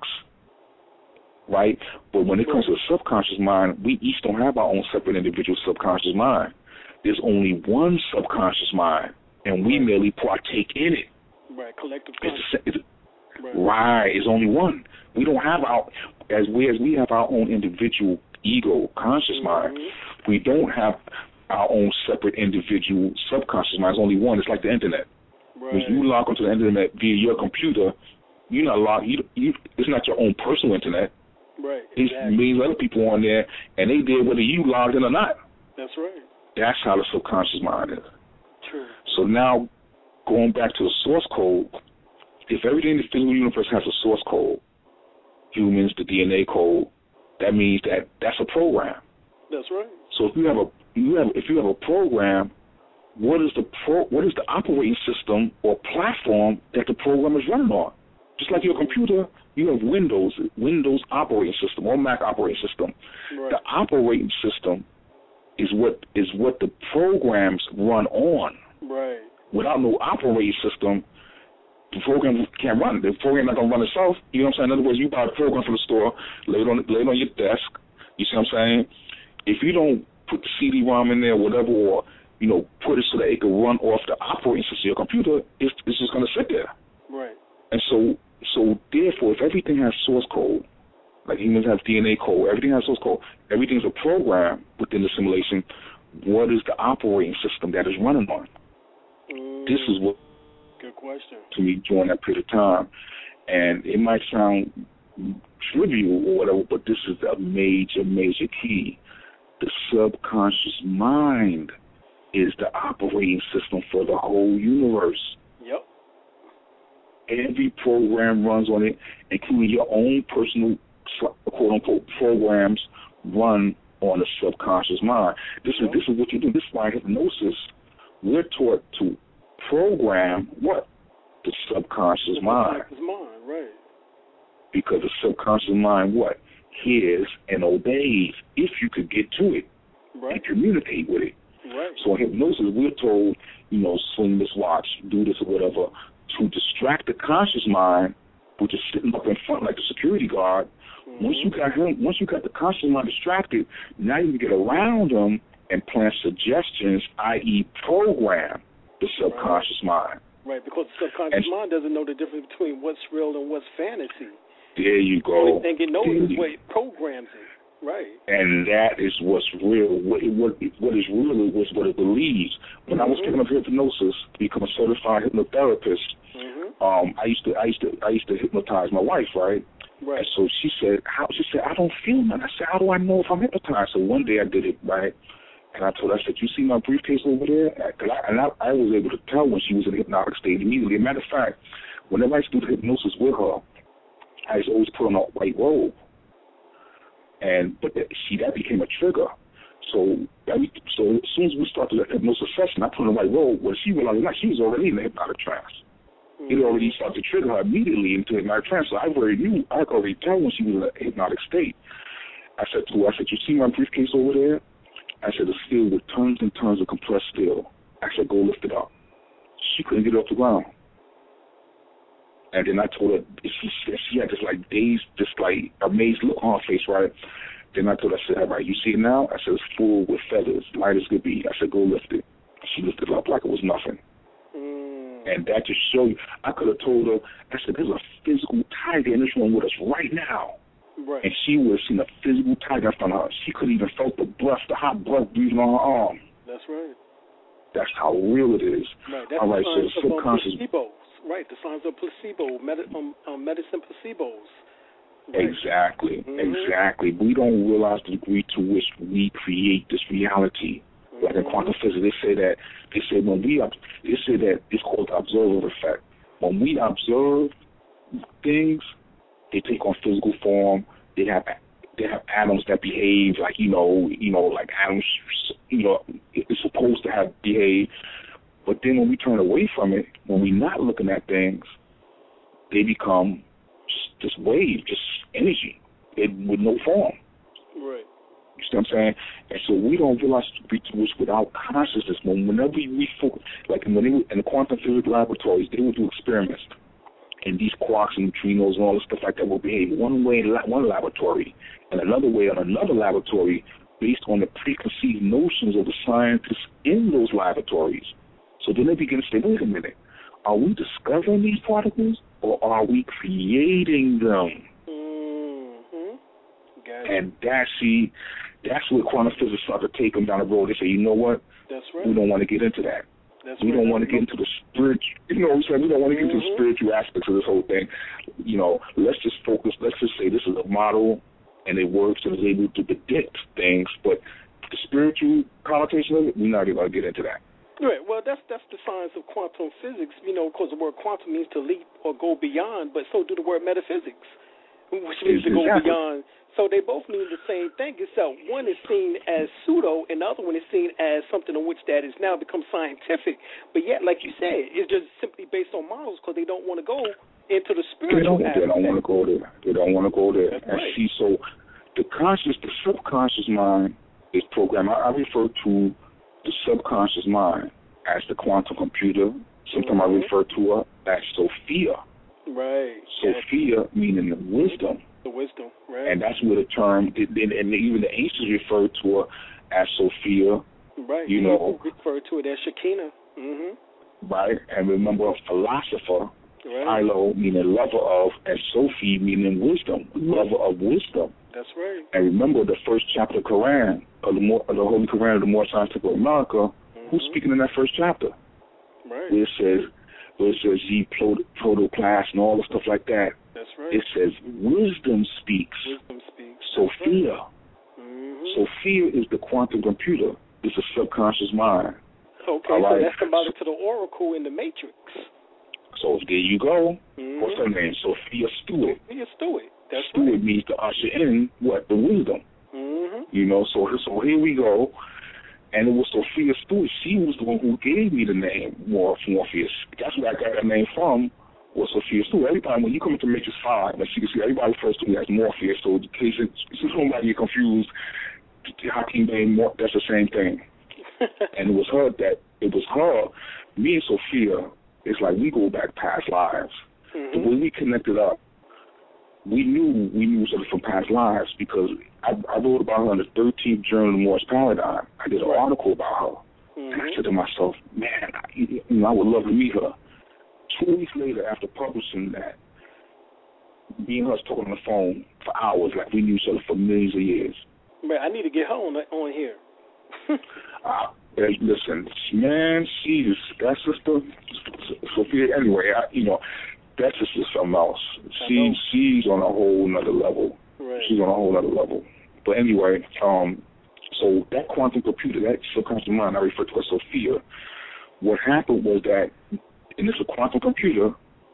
right? But when it comes to the subconscious mind, we each don't have our own separate individual subconscious mind. There's only one subconscious mind, and we merely partake in it. Right, collective consciousness. It's, it's, right. right, it's only one. We don't have our, as we, as we have our own individual ego conscious mm-hmm. mind, we don't have our own separate individual subconscious mind. It's only one. It's like the internet. Right. When you log onto the internet via your computer, you're not logged. You, you, it's not your own personal internet. Right. It's exactly. millions of other people on there, and they there whether you logged in or not. That's right. That's how the subconscious mind is. True. So now, going back to the source code, if everything in the physical universe has a source code, humans, the D N A code, that means that that's a program. That's right. So if you have a you have if you have a program, what is the pro, what is the operating system or platform that the program is running on? Just like your computer, you have Windows, Windows operating system or Mac operating system. Right. The operating system is what is what the programs run on. Right. Without no operating system, the program can't run. The program not gonna run itself. You know what I'm saying? In other words, you buy a program from the store, lay it on lay it on your desk. You see what I'm saying? If you don't put the C D ROM in there, whatever, or you know, put it so that it can run off the operating system of your computer, it's, it's just gonna sit there. Right. And so, so therefore, if everything has source code, like humans have D N A code, everything has source code, everything's a program within the simulation. What is the operating system that is running on? Mm, this is what. Good question. To me during that period of time, and it might sound trivial or whatever, but this is a major, major key. The subconscious mind is the operating system for the whole universe. Yep. Every program runs on it, including your own personal, quote-unquote, programs run on the subconscious mind. This is this is what you do. This is why hypnosis, we're taught to program what? The subconscious the mind. Subconscious mind, right. Because the subconscious mind, what? Hears and obeys if you could get to it right. and communicate with it. Right. So in hypnosis, we're told, you know, swing this watch, do this or whatever, to distract the conscious mind, which is sitting up in front like the security guard. Mm-hmm. Once you got him, once you got the conscious mind distracted, now you can get around them and plant suggestions, that is, program the subconscious right. mind. Right, because the subconscious and, mind doesn't know the difference between what's real and what's fantasy. There you go. The only thing it knows is what it programs it. Right. And that is what's real. What what, what is real is what it believes. When mm-hmm. I was picking up hypnosis to become a certified hypnotherapist, mm-hmm. um, I used to I used to I used to hypnotize my wife, right? Right. And so she said, how she said, I don't feel nothing. I said, how do I know if I'm hypnotized? So one day I did it, right? And I told her, I said, you see my briefcase over there? Cause I, and I, I was able to tell when she was in a hypnotic state immediately. As a matter of fact, whenever I used to do the hypnosis with her, I used to always put on a white robe. And but that, see, that became a trigger. So every, so as soon as we started the hypnosis session, I put on a white robe. Well, she realized that she was already in the hypnotic trance. Mm-hmm. It already started to trigger her immediately into hypnotic trance. So I already knew, I could already tell when she was in a hypnotic state. I said to her, I said, you see my briefcase over there? I said, it's filled with tons and tons of compressed steel. I said, go lift it up. She couldn't get it off the ground. And then I told her, she, she had this like dazed, this like amazed look on her face, right? Then I told her, I said, all right, you see it now? I said, it's full with feathers, light as could be. I said, go lift it. She lifted it up like it was nothing. Mm. And And that just show you, I could have told her, I said, there's a physical tiger in this room with us right now. Right. And she would have seen a physical tiger in front of her. She could even felt the breath, the hot breath breathing on her arm. That's right. That's how real it is. Right. That's All right, the so the subconscious. Um, placebos. Right, the signs of placebo, med- um, um, medicine placebos. Right. Exactly, mm-hmm. exactly. We don't realize the degree to which we create this reality. Mm-hmm. Like in quantum physics, they say that they say when we they say that it's called the observer effect. When we observe things, they take on physical form. They have they have atoms that behave like you know you know like atoms you know it's supposed to have behave. But then when we turn away from it, when we're not looking at things, they become just this wave, just energy, it, with no form. Right. You see what I'm saying? And so we don't realize to which without consciousness, when whenever we focus, like when they were in the quantum physics laboratories, they would do experiments. And these quarks and neutrinos and all this stuff like that will behave one way in one laboratory and another way in another laboratory based on the preconceived notions of the scientists in those laboratories. So then they begin to say, wait a minute, are we discovering these particles or are we creating them? Mm-hmm. And that's, see, that's where quantum physicists start to take them down the road. They say, you know what? That's right. We don't want to get into that. That's we right. don't want to get into the spiritual, you know what I'm saying? We don't want to get mm-hmm. into the spiritual aspects of this whole thing. You know, let's just focus, let's just say this is a model and it works and is able to predict things, but the spiritual connotation of it, we're not even going to get into that. Right. Well, that's that's the science of quantum physics. You know, because the word quantum means to leap or go beyond, but so do the word metaphysics, which means exactly. to go beyond. So they both mean the same thing. Except one is seen as pseudo, and the other one is seen as something in which that is now become scientific. But yet, like you said, it's just simply based on models because they don't want to go into the spiritual. They don't, they don't want to go there. They don't want to go there. That's and right. see, so the conscious, the subconscious mind is programmed. I, I refer to the subconscious mind as the quantum computer. Sometimes mm-hmm. I refer to her as Sophia. Right. Sophia yes. meaning the wisdom. The wisdom, right. And that's where the term, and even the ancients refer to her as Sophia. Right. You know. Refer to it as Shekinah. Mm-hmm. Right. And remember a philosopher, right. Philo meaning lover of, and Sophie meaning wisdom, lover of wisdom. That's right. And remember the first chapter of the Quran, of the, of the Holy Quran of the More Scientific America, mm-hmm. who's speaking in that first chapter? Right. Where it says, where it says ye protoclass and all the stuff like that. That's right. It says wisdom speaks. Wisdom speaks. Sophia. Right. Mm-hmm. Sophia is the quantum computer. It's a subconscious mind. Okay, all so right? that's symbolic to the oracle in the Matrix. So there you go. Mm-hmm. What's her name? Sophia Stewart. Sophia Stewart. That's Stewart right. means to usher in what? The wisdom. Mm-hmm. You know, so so here we go. And it was Sophia Stewart. She was the one who gave me the name Morpheus. That's where I got that name from, was Sophia Stewart. Every time when you come into Matrix five, like you can see, everybody refers to me as Morpheus. So in case it, since somebody get confused, Hakeem name, that's the same thing. And it was her that, it was her, me and Sophia, it's like we go back past lives. Mm-hmm. The way we connected up, we knew we knew something from past lives because I, I wrote about her in the thirteenth Journal of the Moorish Paradigm. I did an right. article about her. Mm-hmm. And I said to myself, man, I, you know, I would love to meet her. Two weeks later, after publishing that, me and her was talking on the phone for hours like we knew each other for millions of years. Man, I need to get her on, on here. uh, listen, man, she is, that sister, Sophia, anyway, I, you know, that's just something else. She she's on a whole nother level. Right. She's on a whole nother level. But anyway, um, so that quantum computer, that subconscious mind, I refer to as Sophia. What happened was that, and it's a quantum computer,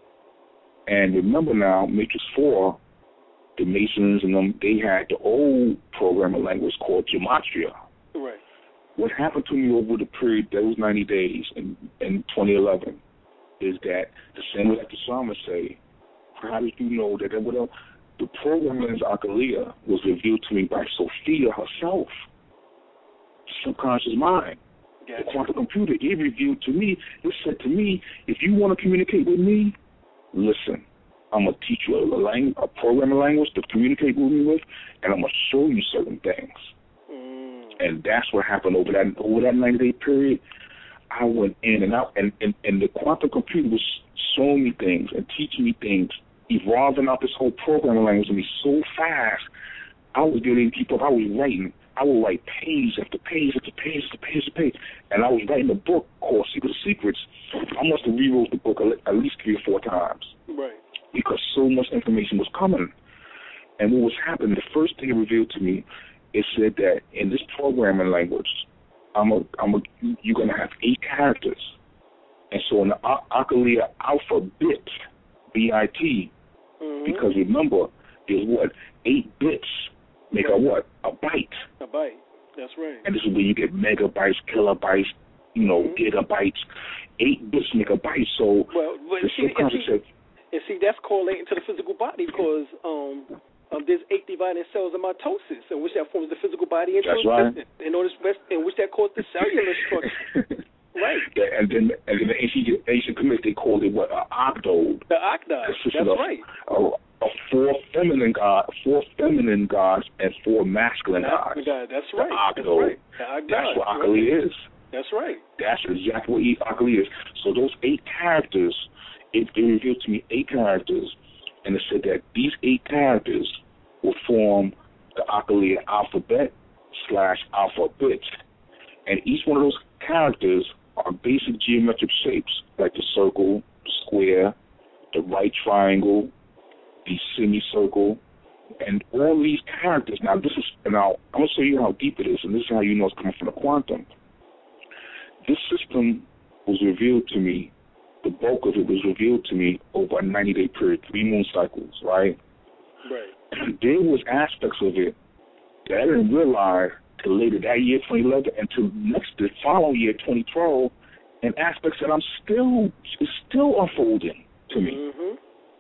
and remember now, Matrix four, the Masons and them, they had the old programming language called Gematria. Right. What happened to me over the period, those ninety days in, in twenty eleven, is that the same way that the psalmist say, how did you know that whatever the programming in Akalia was revealed to me by Sophia herself, subconscious mind. Gotcha. The quantum computer, it revealed to me, it said to me, if you want to communicate with me, listen, I'm going to teach you a, language, a programming language to communicate with me with, and I'm going to show you certain things. Mm. And that's what happened over that over that ninety-day period. I went in and out, and, and, and the quantum computer was showing me things and teaching me things, evolving out this whole programming language to me so fast. I was getting keep up. I was writing. I would write page after page after page after page after page, and I was writing a book called Secret of Secrets. I must have rewrote the book at least three or four times, right? Because so much information was coming. And what was happening, the first thing it revealed to me, it said that in this programming language, I'm a, I'm a, you're going to have eight characters. And so in the Alkalia alphabet, B I T, mm-hmm. because remember, there's what, eight bits make right. a what? A byte. A byte, that's right. And this is where you get megabytes, kilobytes, you know, mm-hmm. gigabytes. Eight bits make a byte. So well, but the see, subconscious and see, said, and see, that's correlating to the physical body because um, um, there's eight dividing cells of mitosis, in which that forms the physical body into that's existence, right. in order in which that causes the cellular structure. Right. Yeah, and then and then the ancient ancient Kemet, they called it what, an octode. The octode. That's of, right. A, a four feminine god, four feminine gods, and four masculine gods. God, that's right. The octode. That's right. That's what Alkalia right. is. That's right. That's exactly what Alkalia is. So those eight characters, it, it revealed to me eight characters, and it said that these eight characters will form the Alkalia alphabet slash alphabet, and each one of those characters are basic geometric shapes like the circle, the square, the right triangle, the semicircle, and all these characters. Now, this is now I'm gonna show you how deep it is, and this is how you know it's coming from the quantum. This system was revealed to me. The bulk of it was revealed to me over a ninety-day period, three moon cycles, right? Right. There was aspects of it that I didn't realize till later that year, twenty eleven, until next the following year, twenty twelve, and aspects that I'm still is still unfolding to me. Mm-hmm.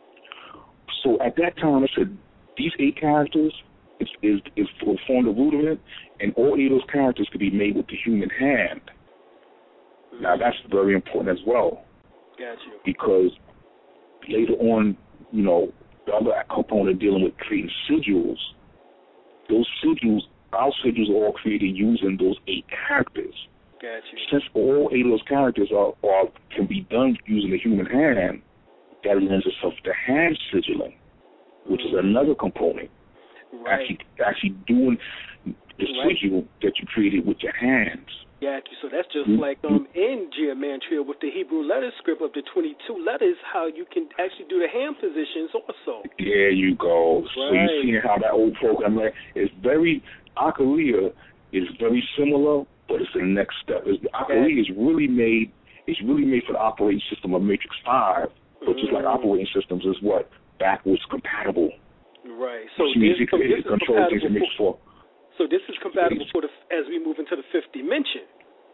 So at that time, I said these eight characters is is, is will form the rudiment, and all eight of those characters could be made with the human hand. Mm-hmm. Now that's very important as well. Got you. Because later on, you know, the other component dealing with creating sigils, those sigils. Our sigils are all created using those eight characters. Gotcha. Since all eight of those characters are, are can be done using the human hand, that lends itself to hand sigilling, which mm-hmm. is another component. Right. Actually, actually doing the right. sigil that you created with your hands. Gotcha. So that's just mm-hmm. like um in Geometria with the Hebrew letter script of the twenty-two letters, how you can actually do the hand positions also. There you go. Right. So you see how that old program is very. Alkalia is very similar, but it's the next step. It's, Alkalia is really made. It's really made for the operating system of Matrix Five, but mm-hmm. just like operating systems is what backwards compatible. Right. So which means this, it, so it controls things in Matrix Four. So this is compatible for the as we move into the fifth dimension.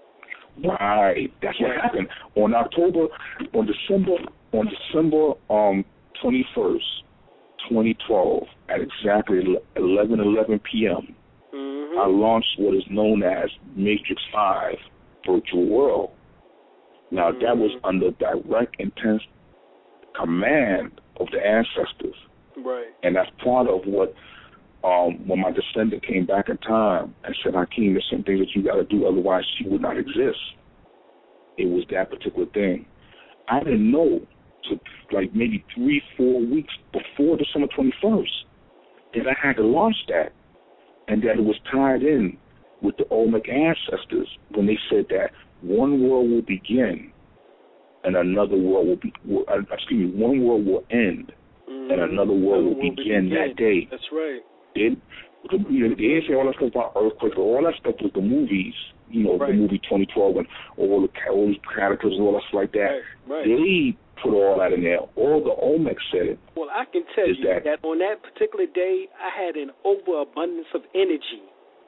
Right. That's what happened on October, on December, on December um twenty first, twenty twelve, at exactly eleven eleven p.m. Mm-hmm. I launched what is known as Matrix Five Virtual World. Now mm-hmm. that was under direct, intense command of the ancestors, right? And that's part of what um, when my descendant came back in time and said, "Hakeem, there's some things that you got to do, otherwise she would not exist." It was that particular thing. I didn't know to like maybe three, four weeks before December twenty-first that I had to launch that. And that it was tied in with the Olmec ancestors when they said that one world will begin and another world will be, will, uh, excuse me, one world will end mm-hmm. and another world will, will begin, begin that day. That's right. They, they didn't say all that stuff about earthquakes, but all that stuff was the movies, you know, right. the movie twenty twelve and all the all these characters and all that stuff like that. Right. Right. They put all that in there. All the Olmec said it. Well, I can tell you that, that on that particular day, I had an overabundance of energy.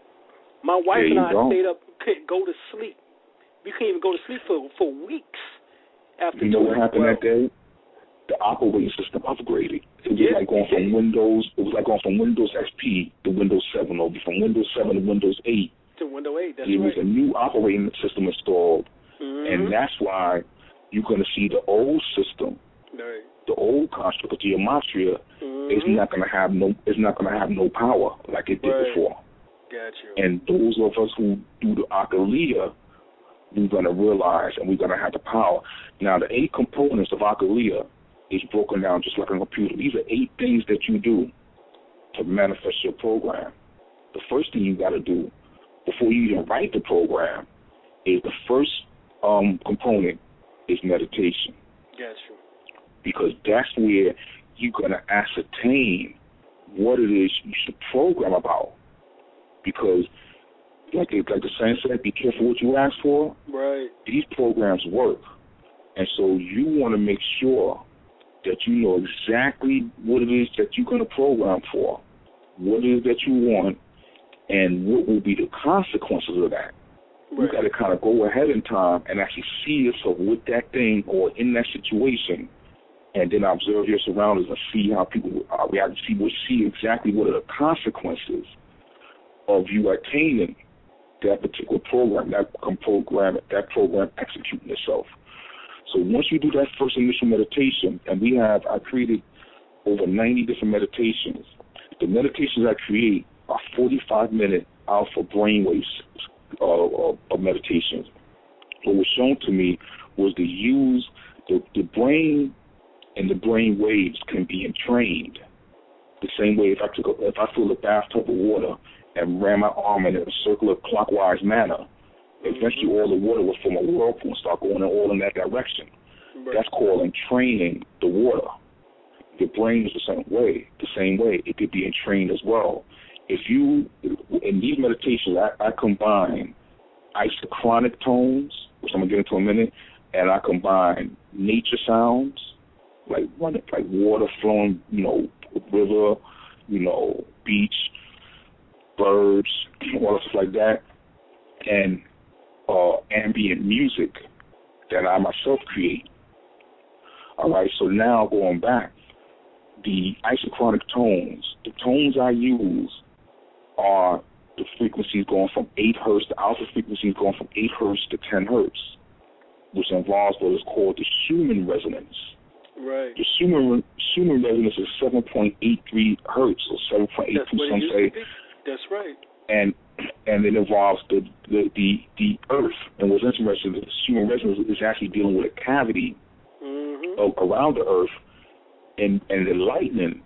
My wife and I go. stayed up, couldn't go to sleep. We couldn't even go to sleep for for weeks after. You know what happened well, that day? The operating system upgraded. It was yeah, like going from Windows. It was like going from Windows X P to Windows seven, or from Windows seven to Windows eight. To Windows eight. That's there right. was a new operating system installed, mm-hmm. and that's why you're going to see the old system. Right. The old construct of geometria mm-hmm. is not going to have no is not going to have no power like it did right. before. Got you. And those of us who do the Alkalia we're going to realize and we're going to have the power. Now, the eight components of Akalia is broken down just like a computer. These are eight things that you do to manifest your program. The first thing you got to do before you even write the program is the first um, component is meditation. Yes, sure. Because that's where you're going to ascertain what it is you should program about. Because, like, like the saying said, be careful what you ask for. Right. These programs work. And so you want to make sure that you know exactly what it is that you're going to program for, what it is that you want, and what will be the consequences of that. Right. You got to kind of go ahead in time and actually see yourself with that thing or in that situation, and then observe your surroundings and see how people uh, react. See what see exactly what are the consequences of you attaining that particular program, that program, that program executing itself. So once you do that first initial meditation, and we have, I created over ninety different meditations. The meditations I create are forty-five minute alpha brainwaves uh, of meditations. What was shown to me was to use the, the brain, and the brain waves can be entrained. The same way if I took a, if I filled a bathtub of water and ran my arm in a circular clockwise manner, eventually all the water would form a whirlpool and start going all in that direction. Right. That's called entraining the water. Your brain is the same way. The same way it could be entrained as well. If you, in these meditations, I, I combine isochronic tones, which I'm gonna get into in a minute, and I combine nature sounds, like running, like water flowing, you know, river, you know, beach, birds, all stuff like that, and uh, ambient music that I myself create. All right, so now going back, the isochronic tones, the tones I use are the frequencies going from eight hertz, the alpha frequencies going from eight hertz to ten hertz, which involves what is called the Schumann resonance. Right. The Schumann, Schumann resonance is seven point eight three hertz, or seven point eight two, some say. That's right. And and it involves the the, the, the earth. And what's interesting is the Schumann resonance is actually dealing with a cavity mm-hmm. of, around the earth, and, and the lightning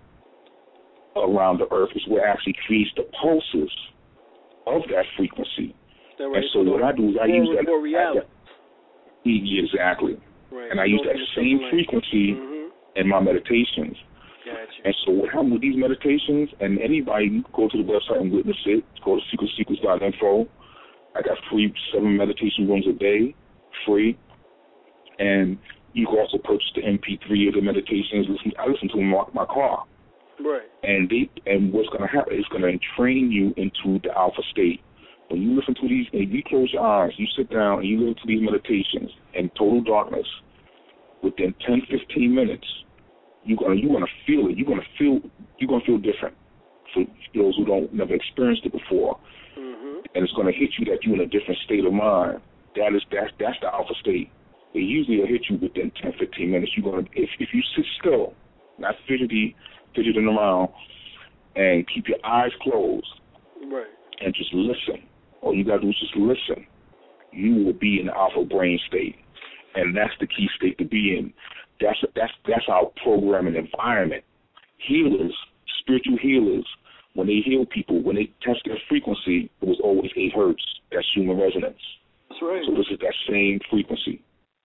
around the earth is what actually creates the pulses of that frequency. That right. And so, so what I do is I use that. More reality. I, exactly. Right. And I use that same frequency mm-hmm. in my meditations. Gotcha. And so what happens with these meditations, and anybody, you can go to the website and witness it. Go to secret secrets dot info. I got free seven meditation rooms a day, free. And you can also purchase the M P three of the meditations. Listen, I listen to them in my, my car. Right. And they and what's going to happen is going to train you into the alpha state. When you listen to these, and you close your eyes, you sit down and you listen to these meditations in total darkness, within ten, fifteen minutes, you're gonna you're gonna feel it. You're gonna feel you're gonna feel different. For those who don't never experienced it before, mm-hmm. and it's gonna hit you that you're in a different state of mind. That is that's that's the alpha state. It usually will hit you within ten, fifteen minutes. You're gonna if if you sit still, not fidgety, fidgeting around, and keep your eyes closed, right, and just listen. All you gotta do is just listen. You will be in the alpha brain state, and that's the key state to be in. That's that's that's our programming environment. Healers, spiritual healers, when they heal people, when they test their frequency, it was always eight hertz. That's human resonance. That's right. So this is that same frequency.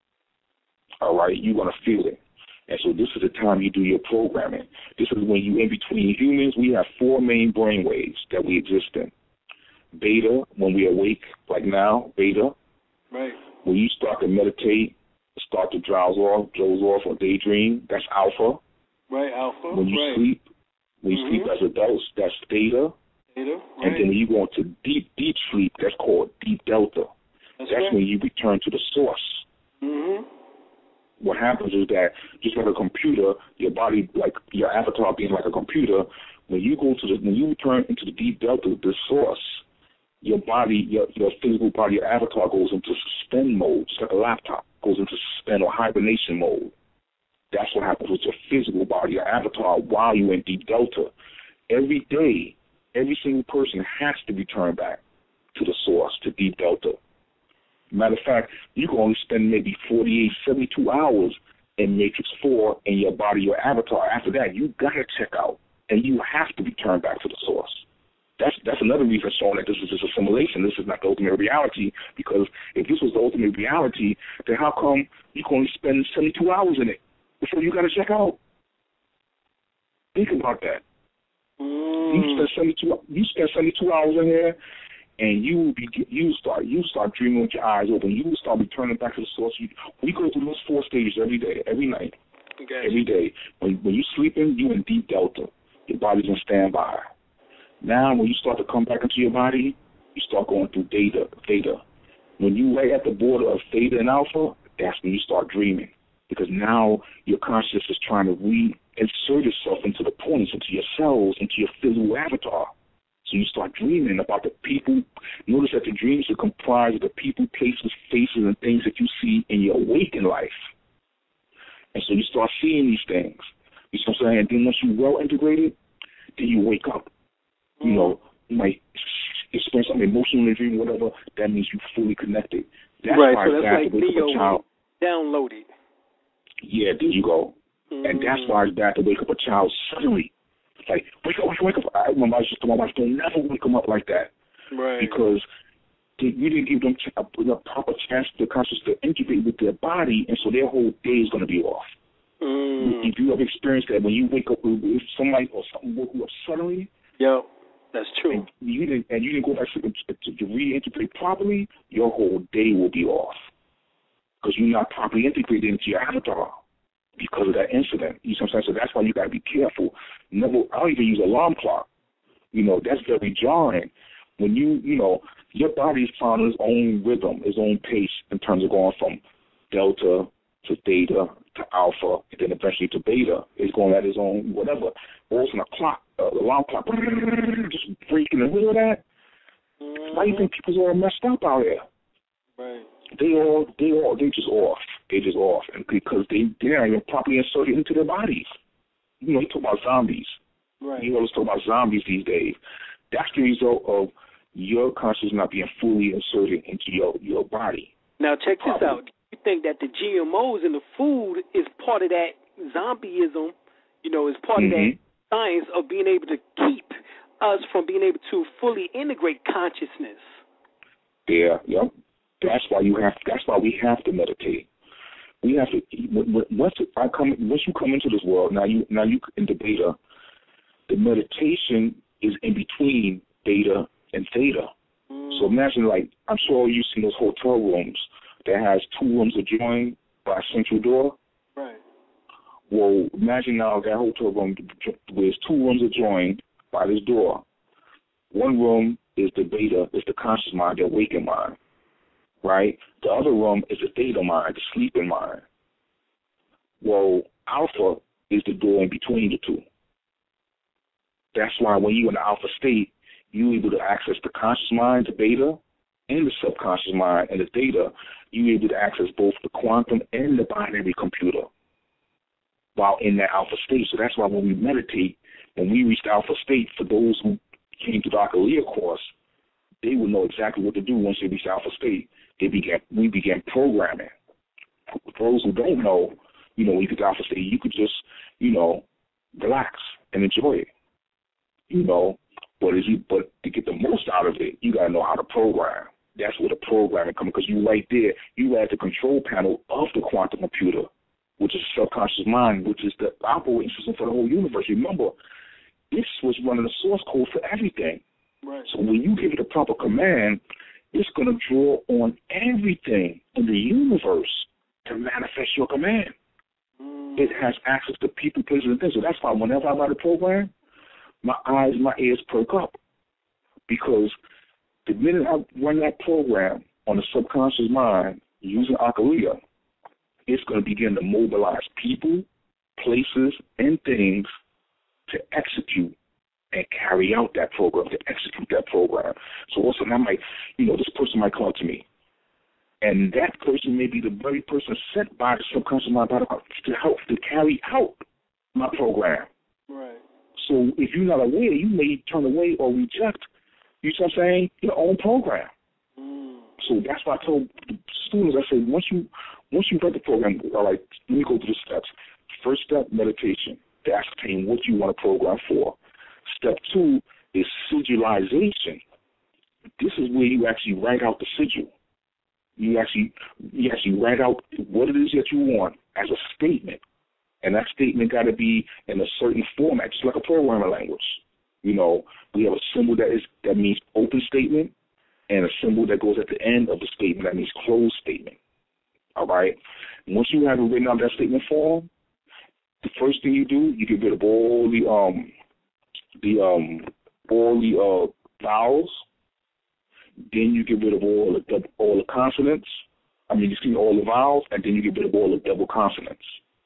All right, you're gonna feel it. And so this is the time you do your programming. This is when you in between humans. We have four main brain waves that we exist in. Beta, when we awake, like now, beta. Right. When you start to meditate, start to drowse off, doze off, or daydream, that's alpha. Right, alpha. When you right. sleep, when you mm-hmm. sleep as adults, that's theta. Theta, right. And then when you go into deep, deep sleep, that's called deep delta. That's, that's right. when you return to the source. Mm-hmm. What happens is that just like a computer, your body, like your avatar being like a computer, when you go to the, when you return into the deep delta, the source, your body, your, your physical body, your avatar goes into suspend mode, just like a laptop goes into suspend or hibernation mode. That's what happens with your physical body, your avatar, while you're in deep delta. Every day, every single person has to return back to the source, to deep delta. Matter of fact, you can only spend maybe forty-eight, seventy-two hours in Matrix four in your body, your avatar. After that, you got to check out, and you have to return back to the source. That's that's another reason showing that this is just a simulation. This is not the ultimate reality, because if this was the ultimate reality, then how come you can only spend seventy-two hours in it before you got to check out? Think about that. Mm. You spend seventy-two. You spend seventy-two hours in here, and you be you start you start dreaming with your eyes open. You start returning back to the source. You, we go through those four stages every day, every night, okay. every day. When when you sleeping, you in deep delta. Your body's in standby. Now, when you start to come back into your body, you start going through theta. Theta. When you lay at the border of theta and alpha, that's when you start dreaming, because now your consciousness is trying to reinsert itself into the points, into your cells, into your physical avatar. So you start dreaming about the people. Notice that the dreams are comprised of the people, places, faces, and things that you see in your waking life. And so you start seeing these things. You know what I'm saying? And then once you're well integrated, then you wake up. Mm. You know, you might experience some emotional in the dream, whatever. That means you're fully connected. That's right, why so it's that's bad like to wake up a child. Downloaded. Yeah, there you go. Mm. And that's why it's bad to wake up a child suddenly. Like, wake up, wake up. I remember I used to tell my wife, don't never wake them up like that. Right. Because they, you didn't give them a, a proper chance to consciousness to integrate with their body, and so their whole day is going to be off. Mm. If you have experienced that, when you wake up with somebody or something woke you up suddenly, yeah, that's true. And you didn't, and you didn't go back to, to, to reintegrate properly, your whole day will be off because you're not properly integrated into your avatar because of that incident. You know what I'm saying? So that's why you got to be careful. Never, I don't even use alarm clock. You know, that's very jarring. When you, you know, your body's found its own rhythm, its own pace in terms of going from delta to theta to alpha, and then eventually to beta. It's going at its own whatever. All of a sudden, a clock, uh, alarm clock, just breaking in the middle of that. Mm-hmm. Why do you think people's all messed up out here? Right. They all, they all, they just off. They just off, and because they they're not even properly inserted into their bodies. You know, you talk about zombies. Right. You always talk about zombies these days. That's the result of your consciousness not being fully inserted into your your body. Now check this Probably. out. You think that the G M Os in the food is part of that zombieism, you know, is part mm-hmm. of that science of being able to keep us from being able to fully integrate consciousness. Yeah, yep. That's why you have. That's why we have to meditate. We have to. Once I come, once you come into this world, now you now you into beta. The meditation is in between beta and theta. Mm. So imagine, like, I'm sure you've seen those hotel rooms that has two rooms adjoined by a central door. Right. Well, imagine now that hotel room where two rooms adjoined by this door. One room is the beta, is the conscious mind, the awakened mind, right? The other room is the theta mind, the sleeping mind. Well, alpha is the door in between the two. That's why when you're in the alpha state, you're able to access the conscious mind, the beta, and the subconscious mind, and the theta. You're able to access both the quantum and the binary computer while in that alpha state. So that's why when we meditate, when we reach the alpha state, for those who came to the Akalia course, they would know exactly what to do once they reach the alpha state. They began, we began programming. For those who don't know, you know, when you get to alpha state, you could just, you know, relax and enjoy it. You know, but as you but to get the most out of it, you gotta know how to program. That's where the programming comes, because you right there, you at the control panel of the quantum computer, which is the subconscious mind, which is the operating system for the whole universe. Remember, this was running the source code for everything. Right. So when you give it a proper command, it's gonna draw on everything in the universe to manifest your command. Mm. It has access to people, places, and things. So that's why whenever I write a program, my eyes, my ears perk up, because the minute I run that program on the subconscious mind using Akalia, it's going to begin to mobilize people, places, and things to execute and carry out that program, to execute that program. So also, I might, you know, this person might come up to me, and that person may be the very person sent by the subconscious mind to help to carry out my program. Right. So if you're not aware, you may turn away or reject, you know what I'm saying, your own program. Mm. So that's why I told the students, I said, once you once you read the program, all right, let me go through the steps. First step, meditation, to ascertain what you want to program for. Step two is sigilization. This is where you actually write out the sigil. You actually you actually write out what it is that you want as a statement. And that statement got to be in a certain format, just like a programming language. You know, we have a symbol that is that means open statement and a symbol that goes at the end of the statement that means closed statement. All right? Once you have it written out that statement form, the first thing you do, you get rid of all the um the um all the uh vowels. Then you get rid of all the all the consonants. I mean, excuse me, all the vowels, and then you get rid of all the double consonants.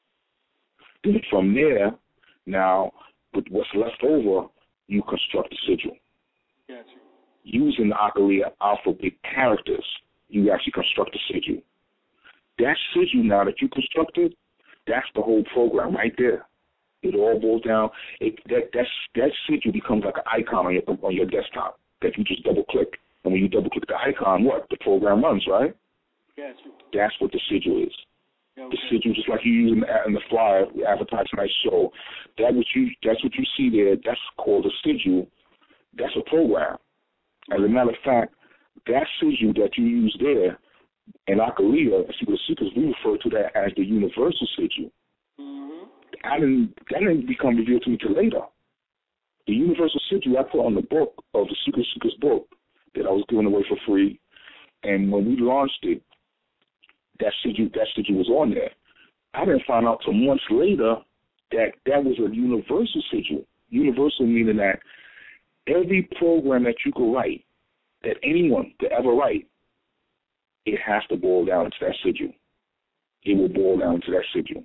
Then from there, now with what's left over, you construct the sigil. Gotcha. Using the Akalia alphabet characters, you actually construct the sigil. That sigil now that you constructed, that's the whole program right there. It all boils down. It, that that's, that sigil becomes like an icon on your on your desktop that you just double click. And when you double click the icon, what? The program runs, right? Gotcha. That's what the sigil is. Okay. The sigil, just like you use in the, in the flyer, the advertise tonight's show. That what you that's what you see there. That's called a sigil. That's a program. As a matter of fact, that sigil that you use there in Akalia, Secret Seekers, we refer to that as the universal sigil. Mm-hmm. I didn't, that didn't become revealed to me till later. The universal sigil I put on the book of the Secret Seekers book that I was giving away for free, and when we launched it, that sigil, that sigil was on there. I didn't find out till months later that that was a universal sigil. Universal meaning that every program that you could write, that anyone could ever write, it has to boil down to that sigil. It will boil down to that sigil.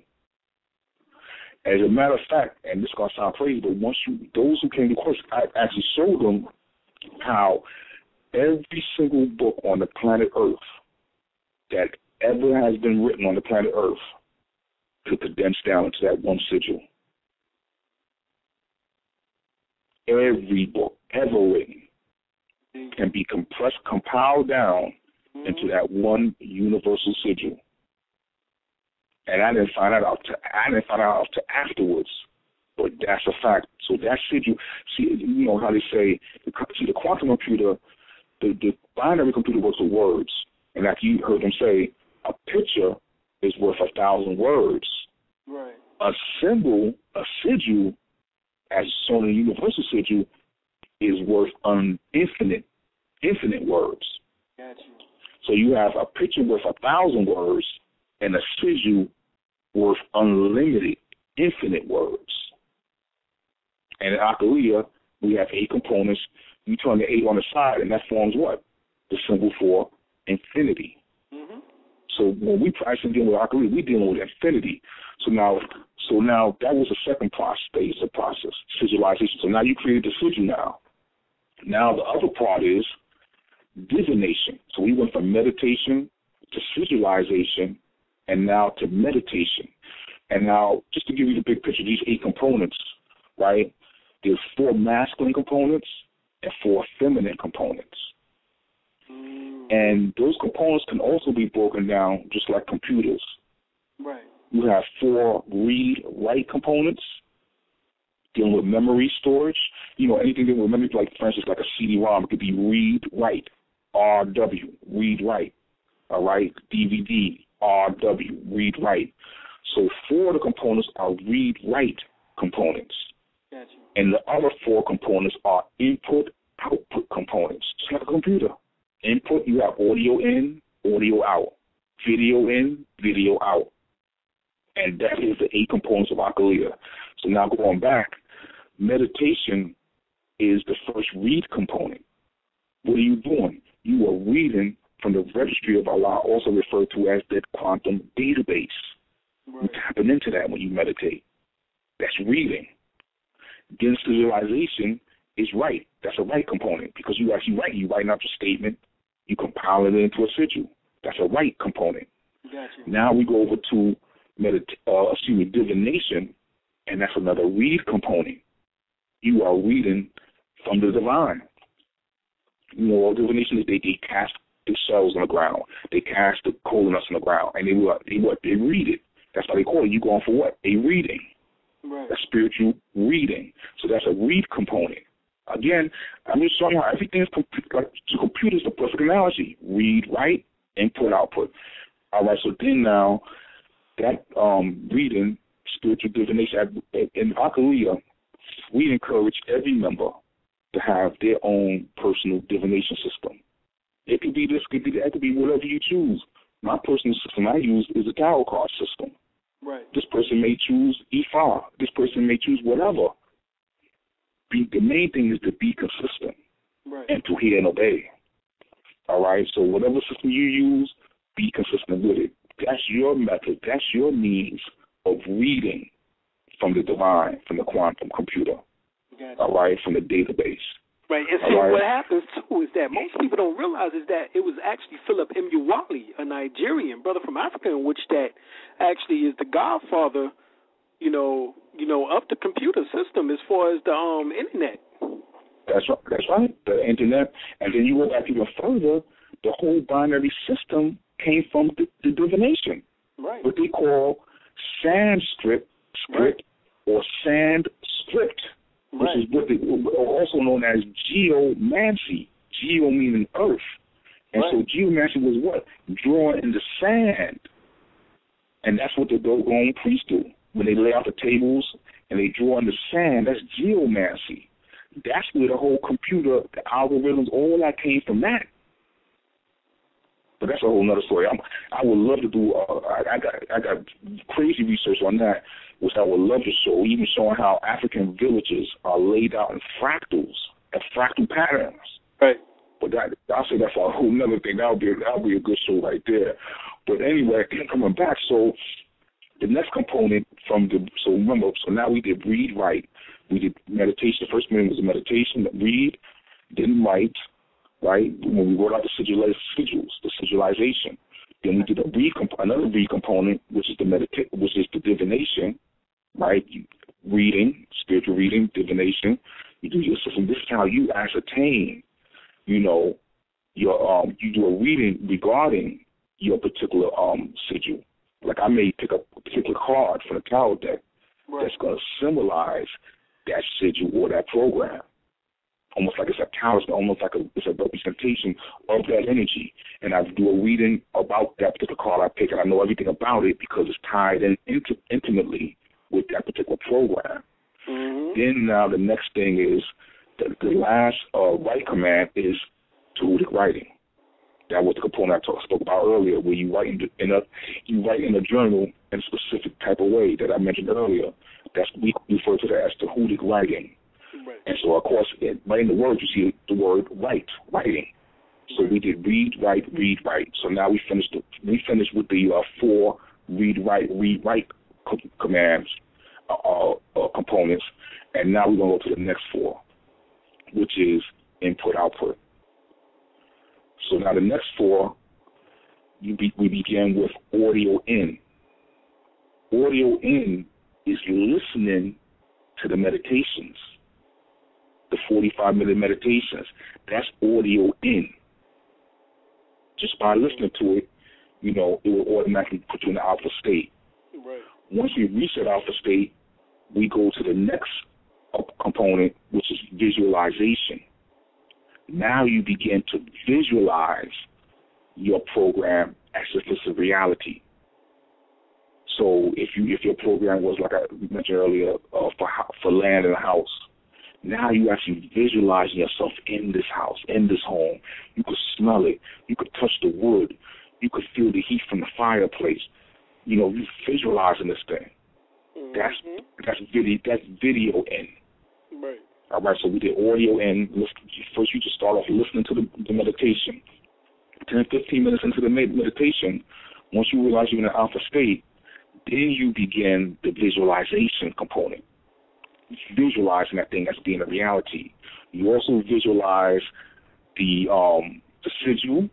As a matter of fact, and this is going to sound crazy, but once you, those who came to course, I actually showed them how every single book on the planet Earth that ever has been written on the planet Earth could condense down into that one sigil. Every book ever written can be compressed, compiled down mm-hmm. into that one universal sigil. And I didn't find that out. To, I didn't find out till afterwards, but that's a fact. So that sigil, see, you know how they say, see, the quantum computer, the, the binary computer works with words, and like you heard them say, a picture is worth a thousand words. Right. A symbol, a sigil, as shown in the universal sigil, is worth un infinite, infinite words. Gotcha. So you have a picture worth a thousand words and a sigil worth unlimited, infinite words. And in Akalia, we have eight components. You turn the eight on the side, and that forms what? The symbol for infinity. Mm-hmm. So when we actually dealing with Akalia, we're dealing with infinity. So now, so now that was the second process, stage of the process, sigilization. So now you created the sigil now. Now the other part is divination. So we went from meditation to sigilization and now to meditation. And now, just to give you the big picture, these eight components, right, there's four masculine components and four feminine components. And those components can also be broken down just like computers. Right. You have four read-write components dealing with memory storage. You know, anything dealing with memory, like, for instance, like a C D ROM, it could be read-write, R W, read-write, all right, D V D, R W, read-write. So four of the components are read-write components. Gotcha. And the other four components are input-output components, just like a computer. Input, you have audio in, audio out, video in, video out. And that is the eight components of Akalia. So now going back, meditation is the first read component. What are you doing? You are reading from the registry of Allah, also referred to as the quantum database. Right. You're tapping into that when you meditate. That's reading. Then sigilization is write. That's a write component because you actually write. You write out your statement. You compile it into a sigil. That's a write component. Gotcha. Now we go over to medit- uh, excuse me, divination, and that's another read component. You are reading from the divine. You know, divination is they, they cast the shells on the ground. They cast the cola nuts on the ground, and they what? They what? They read it. That's why they call it. You going for what? A reading. Right. That's spiritual reading. So that's a read component. Again, I'm just showing you how everything is comp- like to computers. The perfect analogy: read, write, input, output. All right. So then now that um, reading, spiritual divination in Akalia, we encourage every member to have their own personal divination system. It could be this, could be that, it could be whatever you choose. My personal system I use is a tarot card system. Right. This person may choose E F A. This person may choose whatever. Be, the main thing is to be consistent, right, and to hear and obey. All right? So whatever system you use, be consistent with it. That's your method. That's your means of reading from the divine, from the quantum computer. Gotcha. All right? From the database. Right, and see, right. what happens, too, is that most people don't realize is that it was actually Philip Emeagwali, a Nigerian brother from Africa, in which that actually is the godfather, you know, you know, of the computer system as far as the um Internet. That's right, that's right, the Internet. And then you go back even further, the whole binary system came from the, the divination. Right. What they call Sanskrit script right. or Sand script. Which right. is what they, also known as geomancy. Geo meaning earth. And right. so geomancy was what? Drawing in the sand. And that's what the Dogon priests do. When they lay out the tables and they draw in the sand, that's geomancy. That's where the whole computer, the algorithms, all that came from that. But that's a whole other story. I'm, I would love to do. Uh, I, I got I got crazy research on that, which I would love to show. Even showing how African villages are laid out in fractals and fractal patterns. Right. But that I'll say that's a whole other thing. That'll be that'll be a good show right there. But anyway, coming back. So the next component from the so remember. So now we did read, write. We did meditation. The first minute was a meditation. Read, then write. Right, when we wrote out the sigils, sigils, the sigilization, then we did a read comp- another read component, which is the medita- which is the divination, right? You, reading, spiritual reading, divination. You do your system. This is how you ascertain, you know, your um. You do a reading regarding your particular um sigil. Like I may pick up a particular card from the tarot deck right. that's going to symbolize that sigil or that program. Almost like it's a talisman, almost like a, it's a representation of that energy. And I do a reading about that particular card I pick, and I know everything about it because it's tied in int- intimately with that particular program. Mm-hmm. Then now the next thing is the, the last uh, write command is Tahutic writing. That was the component I talk, spoke about earlier, where you write in, the, in a you write in a journal in a specific type of way that I mentioned earlier. That's we refer to that as Tahutic writing. Right. And so, of course, it, right in the word, you see the word write, writing. So right. we did read, write, read, write. So now we finished the, we finished with the uh, four read, write, read, write co- commands, uh, uh, components, and now we're going to go to the next four, which is input, output. So now the next four, you be, we begin with audio in. Audio in is listening to the meditations. The forty-five minute meditations, that's audio in. Just by listening to it, you know, it will automatically put you in the alpha state. Right. Once you reach that alpha state, we go to the next component, which is visualization. Now you begin to visualize your program as if it's a reality. So if you if your program was, like I mentioned earlier, uh, for for land and a house, now you actually visualizing yourself in this house, in this home. You could smell it. You could touch the wood. You could feel the heat from the fireplace. You know, you visualizing this thing. Mm-hmm. That's that's video. That's video in. Right. All right. So we did audio in. First, you just start off listening to the, the meditation. Ten, fifteen minutes into the meditation, once you realize you're in an alpha state, then you begin the visualization component. Visualizing that thing as being a reality. You also visualize the um, the sigil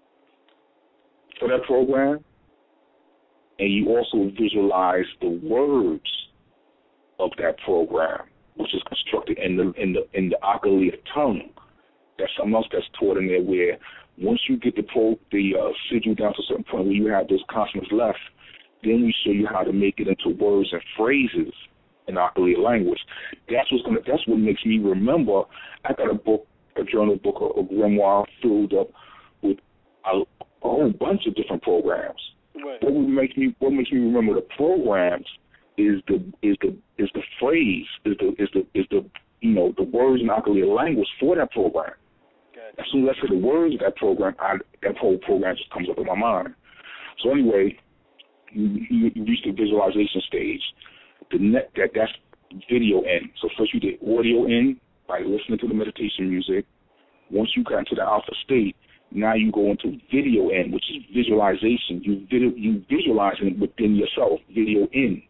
for that program, and you also visualize the words of that program, which is constructed in the in the in the Akalia tongue. That's something else that's taught in there, where Once you get the pro, the uh, sigil down to a certain point where you have those consonants left, then we show you how to make it into words and phrases in Akaliya language. That's what's gonna. That's what makes me remember. I got a book, a journal book, a, a grimoire filled up with a, a whole bunch of different programs. Right. What would make me What makes me remember the programs is the is the is the phrase is the is the is the you know the words in Akaliya language for that program. Gotcha. As soon as I say the words of that program, I, that whole program just comes up in my mind. So anyway, you, you, you reach the visualization stage. The net that that's video in. So first you did audio in by listening to the meditation music. Once you got into the alpha state, now you go into video in, which is visualization. You video, you visualizing it within yourself. Video in.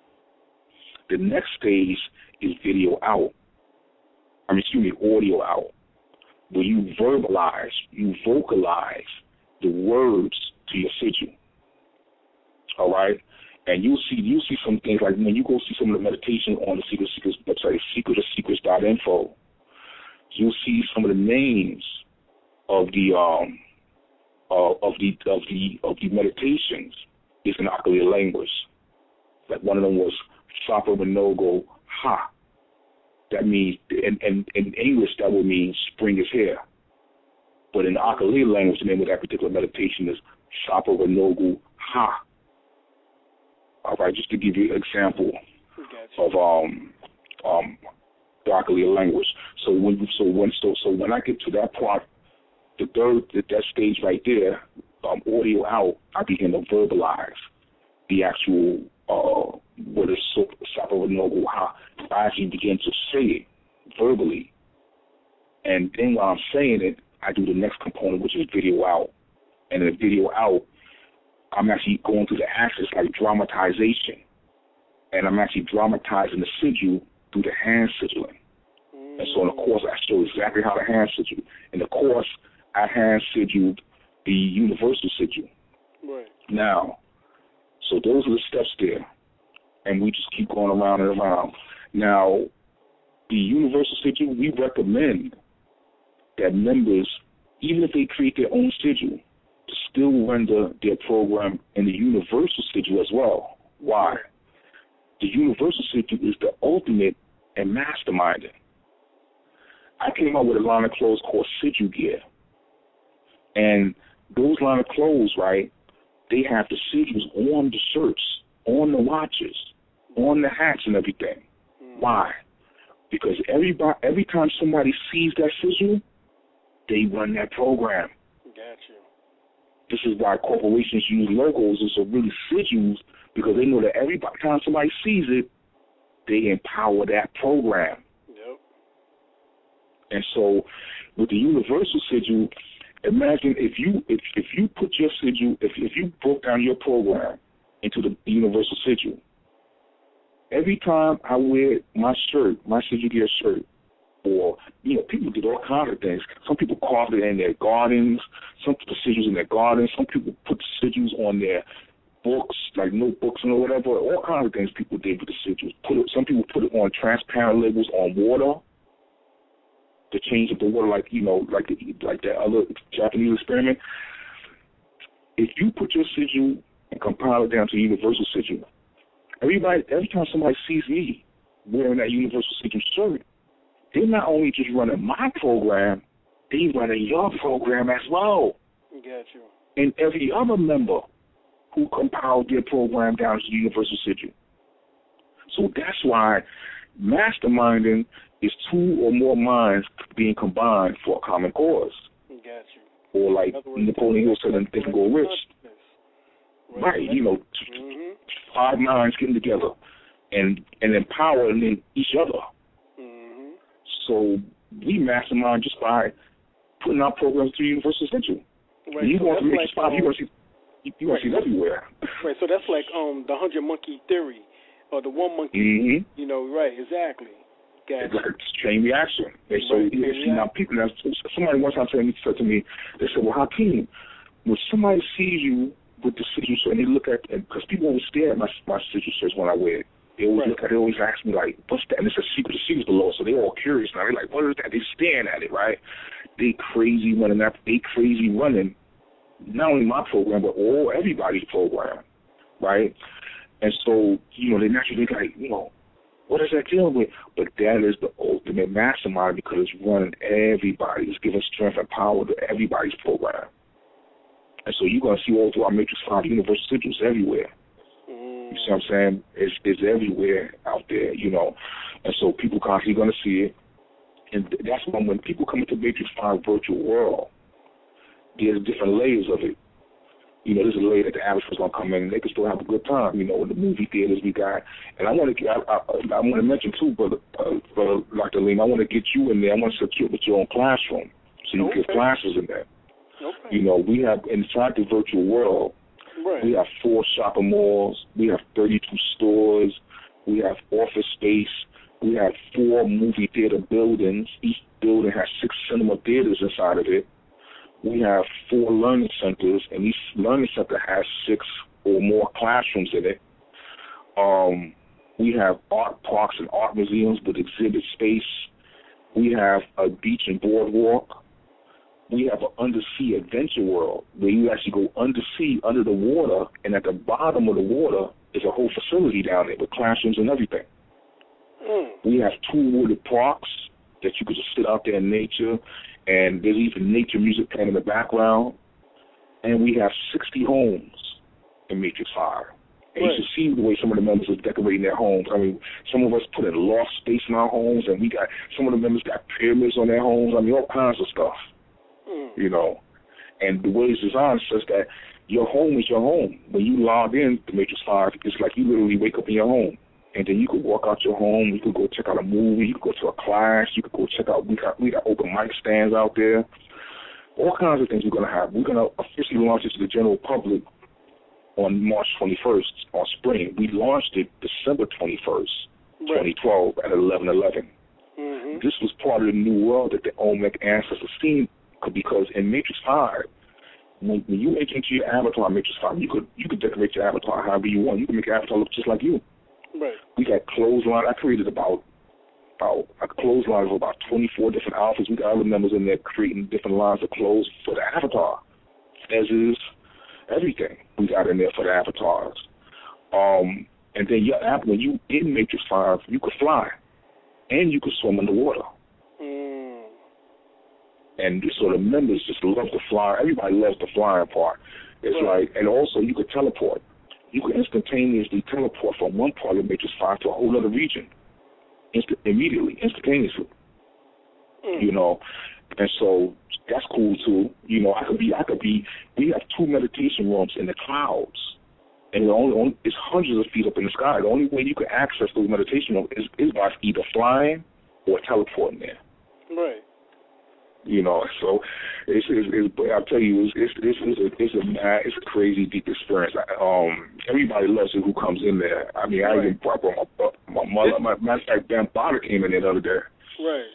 The next stage is video out. I mean, excuse me, audio out, where you verbalize, you vocalize the words to your sigil. All right? And you'll see you'll see some things like when you go see some of the meditation on the Secret Secrets website, secret of secrets dot info, you'll see some of the names of the um uh, of the of the of the meditations is in Akaliya language. Like one of them was Sapa Manogo Ha. That means in, in in English that would mean spring is here. But in the Akaliya language, the name of that particular meditation is Sapa Manogo Ha. All right, just to give you an example Gotcha. of um um the Akaliya language. So when you, so when so so when I get to that part, the third that, that stage right there, um, audio out, I begin to verbalize the actual uh what is Sapa Manogo Ha. I actually begin to say it verbally, and then while I'm saying it, I do the next component, which is video out, and in the video out, I'm actually going through the access like dramatization, and I'm actually dramatizing the sigil through the hand sigilling. Mm. And so in the course, I show exactly how to hand sigil. In the course, I hand sigiled the universal sigil. Right. Now, so those are the steps there, and we just keep going around and around. Now, the universal sigil, we recommend that members, even if they create their own sigil, to still render their program in the universal sigil as well. Why? The universal sigil is the ultimate in masterminding. I came up with a line of clothes called Sigil Gear. And those line of clothes, right, they have the sigils on the shirts, on the watches, on the hats and everything. Mm. Why? Because everybody, every time somebody sees that sigil, they run that program. Gotcha. This is why corporations use logos as really sigils, because they know that every time somebody sees it, they empower that program. Yep. And so with the universal sigil, imagine if you if, if you put your sigil, if, if you broke down your program into the universal sigil, every time I wear my shirt, my Sigil Gear shirt, or, you know, people did all kinds of things. Some people carved it in their gardens, some put the sigils in their gardens, some people put the sigils on their books, like notebooks and whatever, all kinds of things people did with the sigils. Put it, some people put it on transparent labels on water to change up the water, like, you know, like the, like that other Japanese experiment. If you put your sigil and compile it down to universal sigil, everybody, every time somebody sees me wearing that universal sigil shirt, they're not only just running my program, they running your program as well. Got you. And every other member who compiled their program down to the universal sigil. So that's why masterminding is two or more minds being combined for a common cause. Got you. Or like Napoleon Hill said in Think and Go Rich. Right, right, you know, mm-hmm. five minds getting together and, and empowering each other. Mm-hmm. So we mastermind just by putting our programs through universal sigil. Right, you so want to make like, a spot, um, you want to see, you, you want to see it everywhere. Right, so that's like um the hundred monkey theory, or the one monkey. Mm-hmm. You know, right? Exactly. Gotcha. It's like a chain reaction. And so right, yeah, see, now people, now, somebody once time said to me, they said, "Well, Hakeem, when somebody sees you with the sigil shirt, and they look at, because people always stare at my my sigil shirts when I wear it. They always right. look at it, they always ask me, like, what's that? And it's a secret, the secret's below, so they're all curious now. They're like, what is that? They're staring at it, right? they crazy running after they crazy running, not only my program, but all everybody's program, right? And so, you know, they naturally think like, you know, what is that dealing with? But that is the ultimate mastermind because it's running everybody. It's giving strength and power to everybody's program. And so you're going to see all through our Matrix five Universal Centers everywhere. Mm. You see what I'm saying? It's, it's everywhere out there, you know. And so people constantly going to see it. And that's when when people come into Matrix five virtual world, there's different layers of it. You know, there's a layer that the average person's going to come in and they can still have a good time, you know, in the movie theaters we got. And I want to I, I, I want to mention, too, Brother, uh, Brother Doctor Lean, I want to get you in there. I want to set you up with your own classroom so you okay. can get classes in there. Okay. You know, we have, inside the virtual world, right. we have four shopping malls, we have thirty-two stores, we have office space, we have four movie theater buildings. Each building has six cinema theaters inside of it. We have four learning centers, and each learning center has six or more classrooms in it. Um, we have art parks and art museums with exhibit space. We have a beach and boardwalk. We have an undersea adventure world where you actually go undersea, under the water, and at the bottom of the water is a whole facility down there with classrooms and everything. Mm. We have two wooded parks that you could just sit out there in nature, and there's even nature music playing in the background. And we have sixty homes in Matrix five. And right. you should see the way some of the members are decorating their homes. I mean, some of us put in loft space in our homes, and we got some of the members got pyramids on their homes. I mean, all kinds of stuff, mm. you know. And the way it's designed says that your home is your home. When you log in to Matrix five, it's like you literally wake up in your home. And then you could walk out your home, you could go check out a movie, you could go to a class, you could go check out, we got, we got open mic stands out there. All kinds of things we're going to have. We're going to officially launch it to the general public on March twenty-first, on spring. We launched it December twenty-first, right. twenty twelve at eleven eleven. Mm-hmm. This was part of the new world that the Olmec ancestors seen, because in Matrix five, when, when you enter into your avatar in Matrix five, you could, you could decorate your avatar however you want. You can make your avatar look just like you. Right. We got clothesline. I created about about a clothesline of about twenty-four different outfits. We got other members in there creating different lines of clothes for the avatar. Fezzes, everything we got in there for the avatars. Um, and then your app, when you in Matrix five, you could fly, and you could swim underwater. Mm. And so the members just love to fly. Everybody loves the flying part. It's right. like, and also you could teleport. You can instantaneously teleport from one part of Matrix five to a whole other region, Inst- immediately, instantaneously. Mm. You know, and so that's cool too. You know, I could be, I could be. We have two meditation rooms in the clouds, and it only, only it's hundreds of feet up in the sky. The only way you can access those meditation rooms is, is by either flying or teleporting there. Right. You know, so it's, it's, it's I'll tell you, it's it's it's, it's a it's a it's a crazy deep experience. Um, everybody loves it who comes in there. I mean, right. I even brought my my mother. My matter of fact, Ben Potter came in there the other day. Right.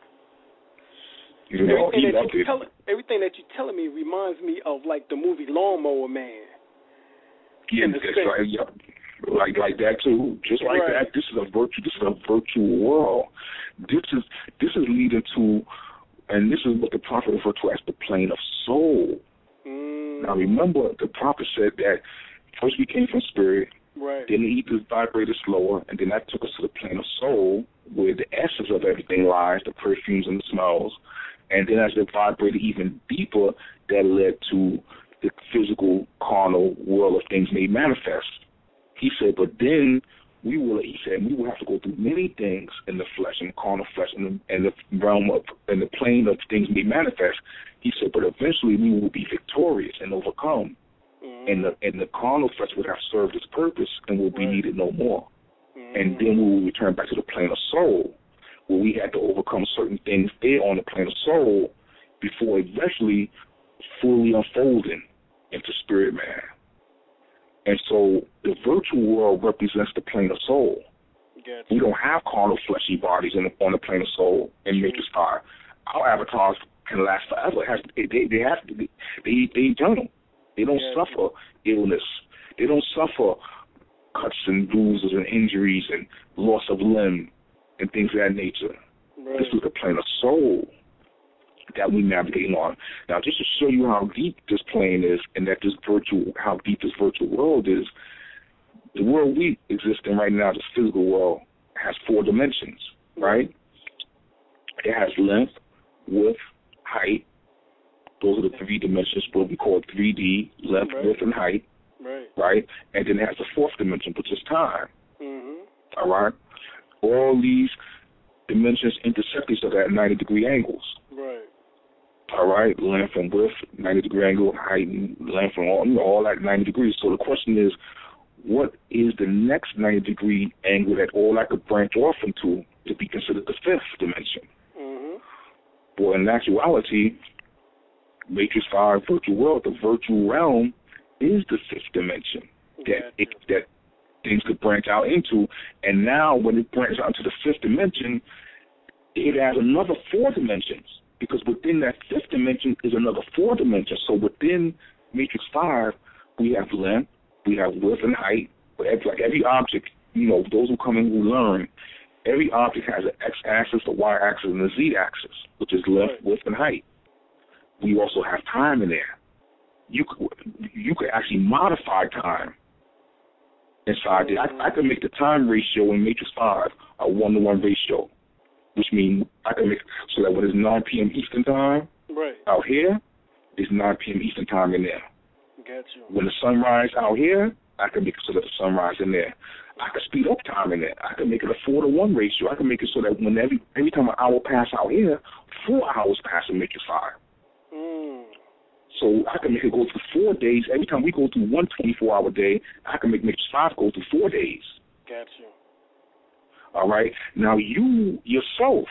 You know, everything, that you tell, everything that you're telling me reminds me of like the movie Lawnmower Man. Yeah, that's right. Yep. Like like that too. Just like right. that. This is a virtual. This is a virtual world. This is this is leading to. And this is what the prophet referred to as the plane of soul. Mm. Now, remember, the prophet said that first we came from spirit, right. then the ether vibrated slower, and then that took us to the plane of soul, where the essence of everything lies, the perfumes and the smells. And then as it vibrated even deeper, that led to the physical, carnal world of things made manifest. He said, but then we will, he said, we will have to go through many things in the flesh, in the carnal flesh, in the, in the realm of, in the plane of things made manifest. He said, but eventually we will be victorious and overcome. Mm-hmm. And the and the carnal flesh would have served its purpose and will be right. needed no more. Mm-hmm. And then we will return back to the plane of soul, where we had to overcome certain things there on the plane of soul before eventually fully unfolding into spirit man. And so the virtual world represents the plane of soul. Gotcha. We don't have carnal, fleshy bodies in the, on the plane of soul in Matrix five. Our avatars can last forever. It has, they, they have to be, they, they eternal. They don't yeah. suffer illness. They don't suffer cuts and bruises and injuries and loss of limb and things of that nature. Right. This is the plane of soul. that we navigating on. Now, just to show you how deep this plane is and that this virtual, how deep this virtual world is, the world we exist in right now, this physical world, has four dimensions, right? It has length, width, height. Those are the three dimensions, what we call three D, length, right. width, and height, right? right? And then it has a fourth dimension, which is time, mm-hmm. all right? All these dimensions intersect each other at ninety degree angles. Right. All right, length and width, ninety degree angle, height and length, and all, you know, all at ninety degrees. So the question is, what is the next ninety degree angle that all that could branch off into to be considered the fifth dimension? Mm-hmm. Well, in actuality, Matrix five virtual world, the virtual realm, is the fifth dimension that it, that things could branch out into. And now when it branches out into the fifth dimension, it has another four dimensions, because within that fifth dimension is another four dimensions. So within Matrix five, we have length, we have width and height. Like every object, you know, those who come in who learn, every object has an x-axis, a y-axis, and a z-axis, which is length, right. width, and height. We also have time in there. You could, you could actually modify time inside there. I, I could make the time ratio in Matrix five a one-to-one ratio, which means I can make it so that when it's nine p.m. Eastern time, right. out here, it's nine p.m. Eastern time in there. Got you. When the sunrise out here, I can make it so that the sunrise in there. I can speed up time in there. I can make it a four to one ratio. I can make it so that when every every time an hour pass out here, four hours pass in Matrix five. Mm. So I can make it go through four days. Every time we go through one twenty-four hour day, I can make Matrix five go through four days. Got you. All right? Now, you yourself,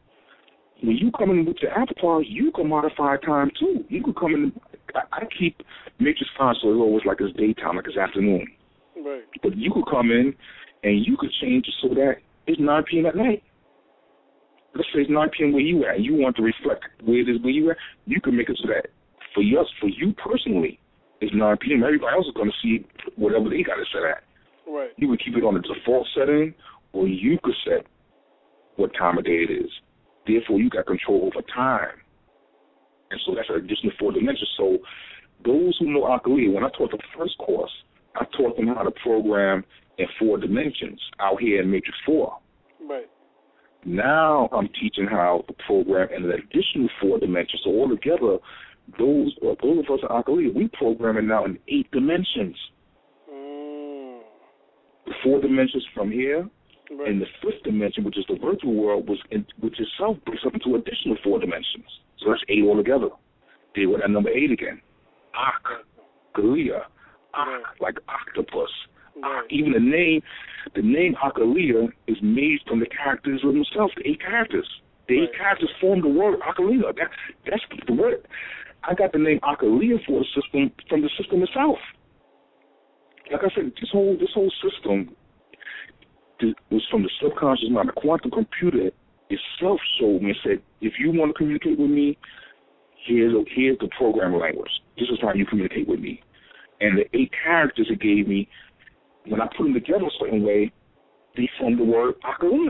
when you come in with your avatar, you can modify time, too. You can come in. I, I keep Matrix five so it's always like it's daytime, like it's afternoon. Right. But you could come in and you could change it so that it's nine p.m. at night. Let's say it's nine p.m. where you at, and you want to reflect where it is where you at. You can make it so that for us, for you personally, it's nine p.m. Everybody else is going to see whatever they got it set at. Right. You would keep it on the default setting, or you could set what time of day it is. Therefore, you got control over time. And so that's an additional four dimensions. So those who know Akalia, when I taught the first course, I taught them how to program in four dimensions out here in Matrix four. Right. Now I'm teaching how to program in an additional four dimensions. So altogether, those, uh, those of us in Akalia, we programming now in eight dimensions. Mm. The four dimensions from here, right. and the fifth dimension, which is the virtual world, was in, which itself breaks up into additional four dimensions. So that's eight altogether. There with that number eight again. Akalia. Right. Like octopus. Right. Even the name, the name Akalia is made from the characters of themselves, the eight characters. The eight right. characters form the word Akalia. That, that's the word. I got the name Akalia for the system from the system itself. Like I said, this whole this whole system was from the subconscious mind. The quantum computer itself showed me and said, if you want to communicate with me, here's a, here's the programming language. This is how you communicate with me. And the eight characters it gave me, when I put them together a certain way, they formed the word Akalia.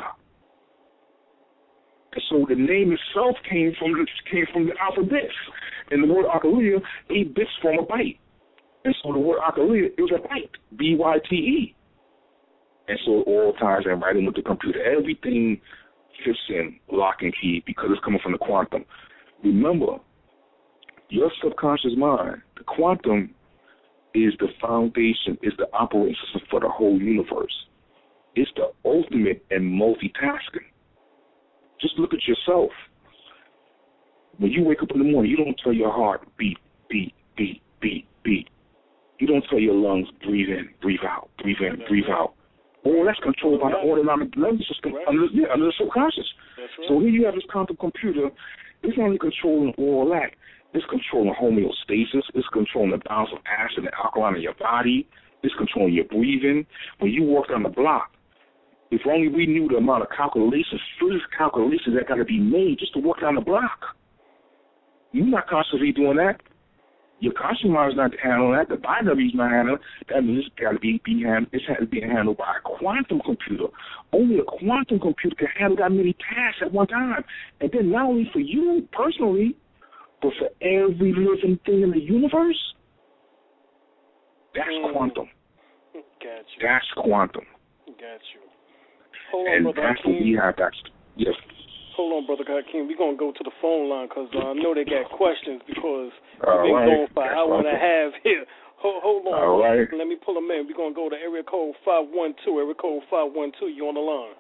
And so the name itself came from the came from the alphabet. And the word Akalia, eight bits form a byte. And so the word Akalia is a byte, B Y T E. And so it all ties in right in with the computer. Everything fits in lock and key because it's coming from the quantum. Remember, your subconscious mind, the quantum, is the foundation, is the operating system for the whole universe. It's the ultimate in multitasking. Just look at yourself. When you wake up in the morning, you don't tell your heart, beat, beat, beat, beat, beat. You don't tell your lungs, breathe in, breathe out, breathe in, breathe out. All that's controlled by the autonomic nervous system under, yeah, under the subconscious. Right. So here you have this quantum computer. It's only controlling all that. It's controlling homeostasis. It's controlling the balance of acid and alkaline in your body. It's controlling your breathing. When you walk down the block, if only we knew the amount of calculations, physics calculations that got to be made just to walk down the block. You're not constantly doing that. Your conscious mind is not handling that. The binary is not handling it. That means it's got to be, be hand, it's had to be handled by a quantum computer. Only a quantum computer can handle that many tasks at one time. And then not only for you personally, But for every living thing in the universe, that's mm. quantum. Got you. That's quantum. Got you. Hold on, and Brother that's Hakeem. what we have. That's yes. Hold on, Brother Hakeem. We're going to go to the phone line because uh, I know they got questions because All we've been right. going for an That's hour and a awesome. half here. Hold, hold on. All right. Let me pull them in. We're going to go to area code five one two. Area code five one two. You on the line.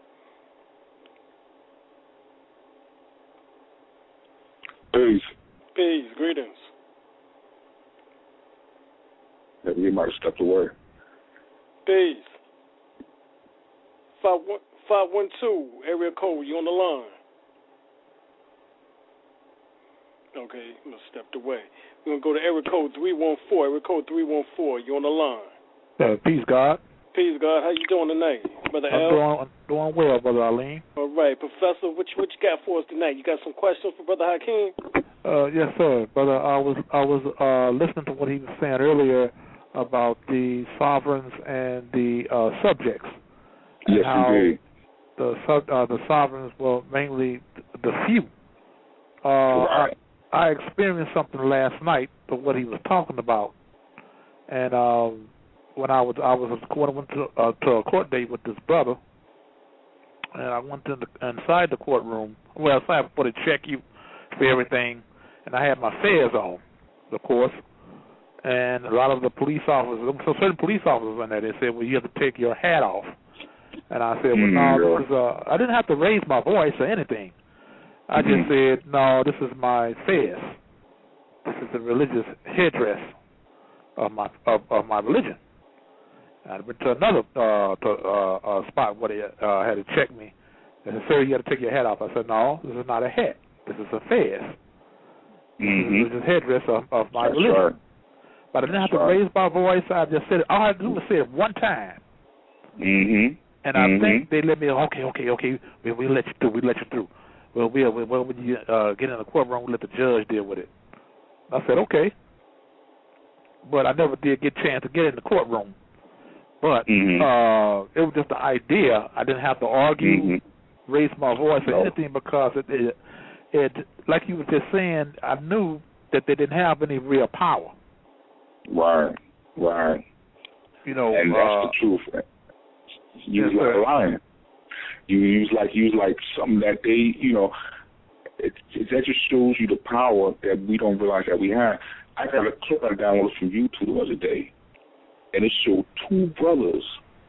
Peace. Peace. Greetings. Yeah, we might have stepped away. Peace. five one, five one two. Area code. You on the line. Okay, you stepped away. We're going to go to area code three one four. Area code three one four. You on the line. Uh, peace, God. Peace, God. How you doing tonight, Brother I'm L? doing, I'm doing well, Brother Alim. All right, Professor, what you, what you got for us tonight? You got some questions for Brother Hakeem? Uh, yes, sir. Brother, I was I was uh, listening to what he was saying earlier about the sovereigns and the uh, subjects. Yes, and how indeed. The sub, uh, the sovereigns were mainly the few. Uh, right. I, I experienced something last night of what he was talking about, and um, when I was I was at court, I went to, uh, to a court date with this brother, and I went in the, inside the courtroom. Well, inside before they check you for everything, and I had my fez on, of course. And a lot of the police officers, so certain police officers in there, they said, well, you have to take your hat off. And I said, well, mm-hmm. no, this is a, I didn't have to raise my voice or anything. I mm-hmm. just said, no, this is my fez. This is the religious headdress of my of, of my religion. And I went to another uh, to, uh, uh, spot where they uh, had to check me. They said, sir, you got to take your hat off. I said, no, this is not a hat. This is a fez. This mm-hmm. is the religious headdress of, of my That's religion. Right. But I didn't have That's to right. raise my voice. I just said it. All I had to do was say it one time. Mm-hmm. And mm-hmm. I think they let me, okay, okay, okay, we we let you through, we let you through. Well, we'll, well, when you uh, get in the courtroom, we let the judge deal with it. I said, okay. But I never did get a chance to get in the courtroom. But mm-hmm. uh, it was just the idea. I didn't have to argue, mm-hmm. raise my voice or no. anything because it, it, it, like you were just saying, I knew that they didn't have any real power. Right, right. You know, and that's uh, the truth. You yes, was like sir. a lion. You use like use like something that they, you know, it, it, that just shows you the power that we don't realize that we have. I got a clip I downloaded from YouTube the other day, and it showed two brothers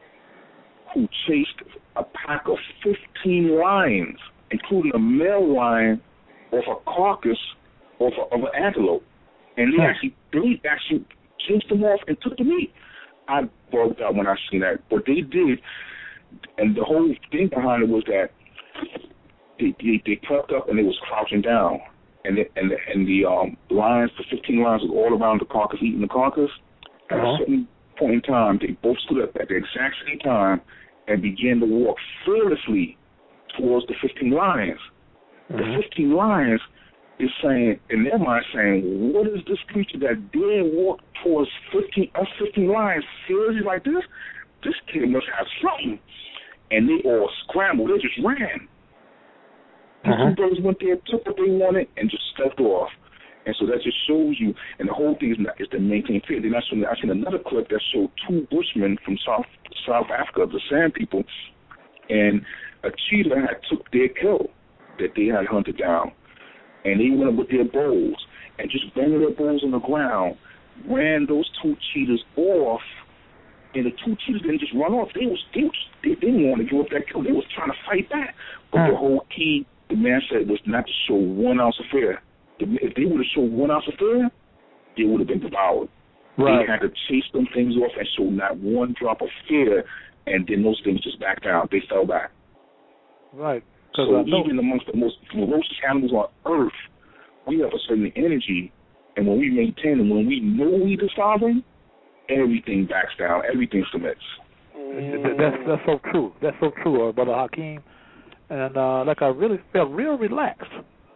who chased a pack of fifteen lions, including a male lion, off a carcass of, a, of an antelope, and they actually they actually chased them off and took the meat. I broke out when I seen that. What they did, and the whole thing behind it was that they they, they crept up and they was crouching down, and the, and the, and the um, lions, the fifteen lions, was all around the carcass, eating the carcass. At uh-huh. a certain point in time, they both stood up at the exact same time and began to walk fearlessly towards the fifteen lions. Uh-huh. The fifteen lions is saying, in their mind, saying, what is this creature that dare walk towards fifteen, us fifteen lions seriously like this? This kid must have something. And they all scrambled. They just ran. The uh-huh. two brothers went there, took what they wanted, and just stepped off. And so that just shows you, and the whole thing is, not, is to maintain fear. Then I seen, I seen another clip that showed two bushmen from South South Africa, the Sand people, and a cheetah had took their kill that they had hunted down. And they went up with their bows and just banged their bows on the ground, ran those two cheetahs off, and the two cheetahs didn't just run off. They was they, was, they didn't want to give up that kill. They was trying to fight back. But mm. the whole key, the man said, was not to show one ounce of fear. If they would have shown one ounce of fear, they would have been devoured. Right. They had to chase them things off and show not one drop of fear, and then those things just backed down. They fell back. Right. So even amongst the most ferocious animals on earth, we have a certain energy, and when we maintain it, when we know we the sovereign, everything backs down, everything submits. Mm. That's that's so true. That's so true, uh, Brother Hakeem. And uh, like I really felt real relaxed.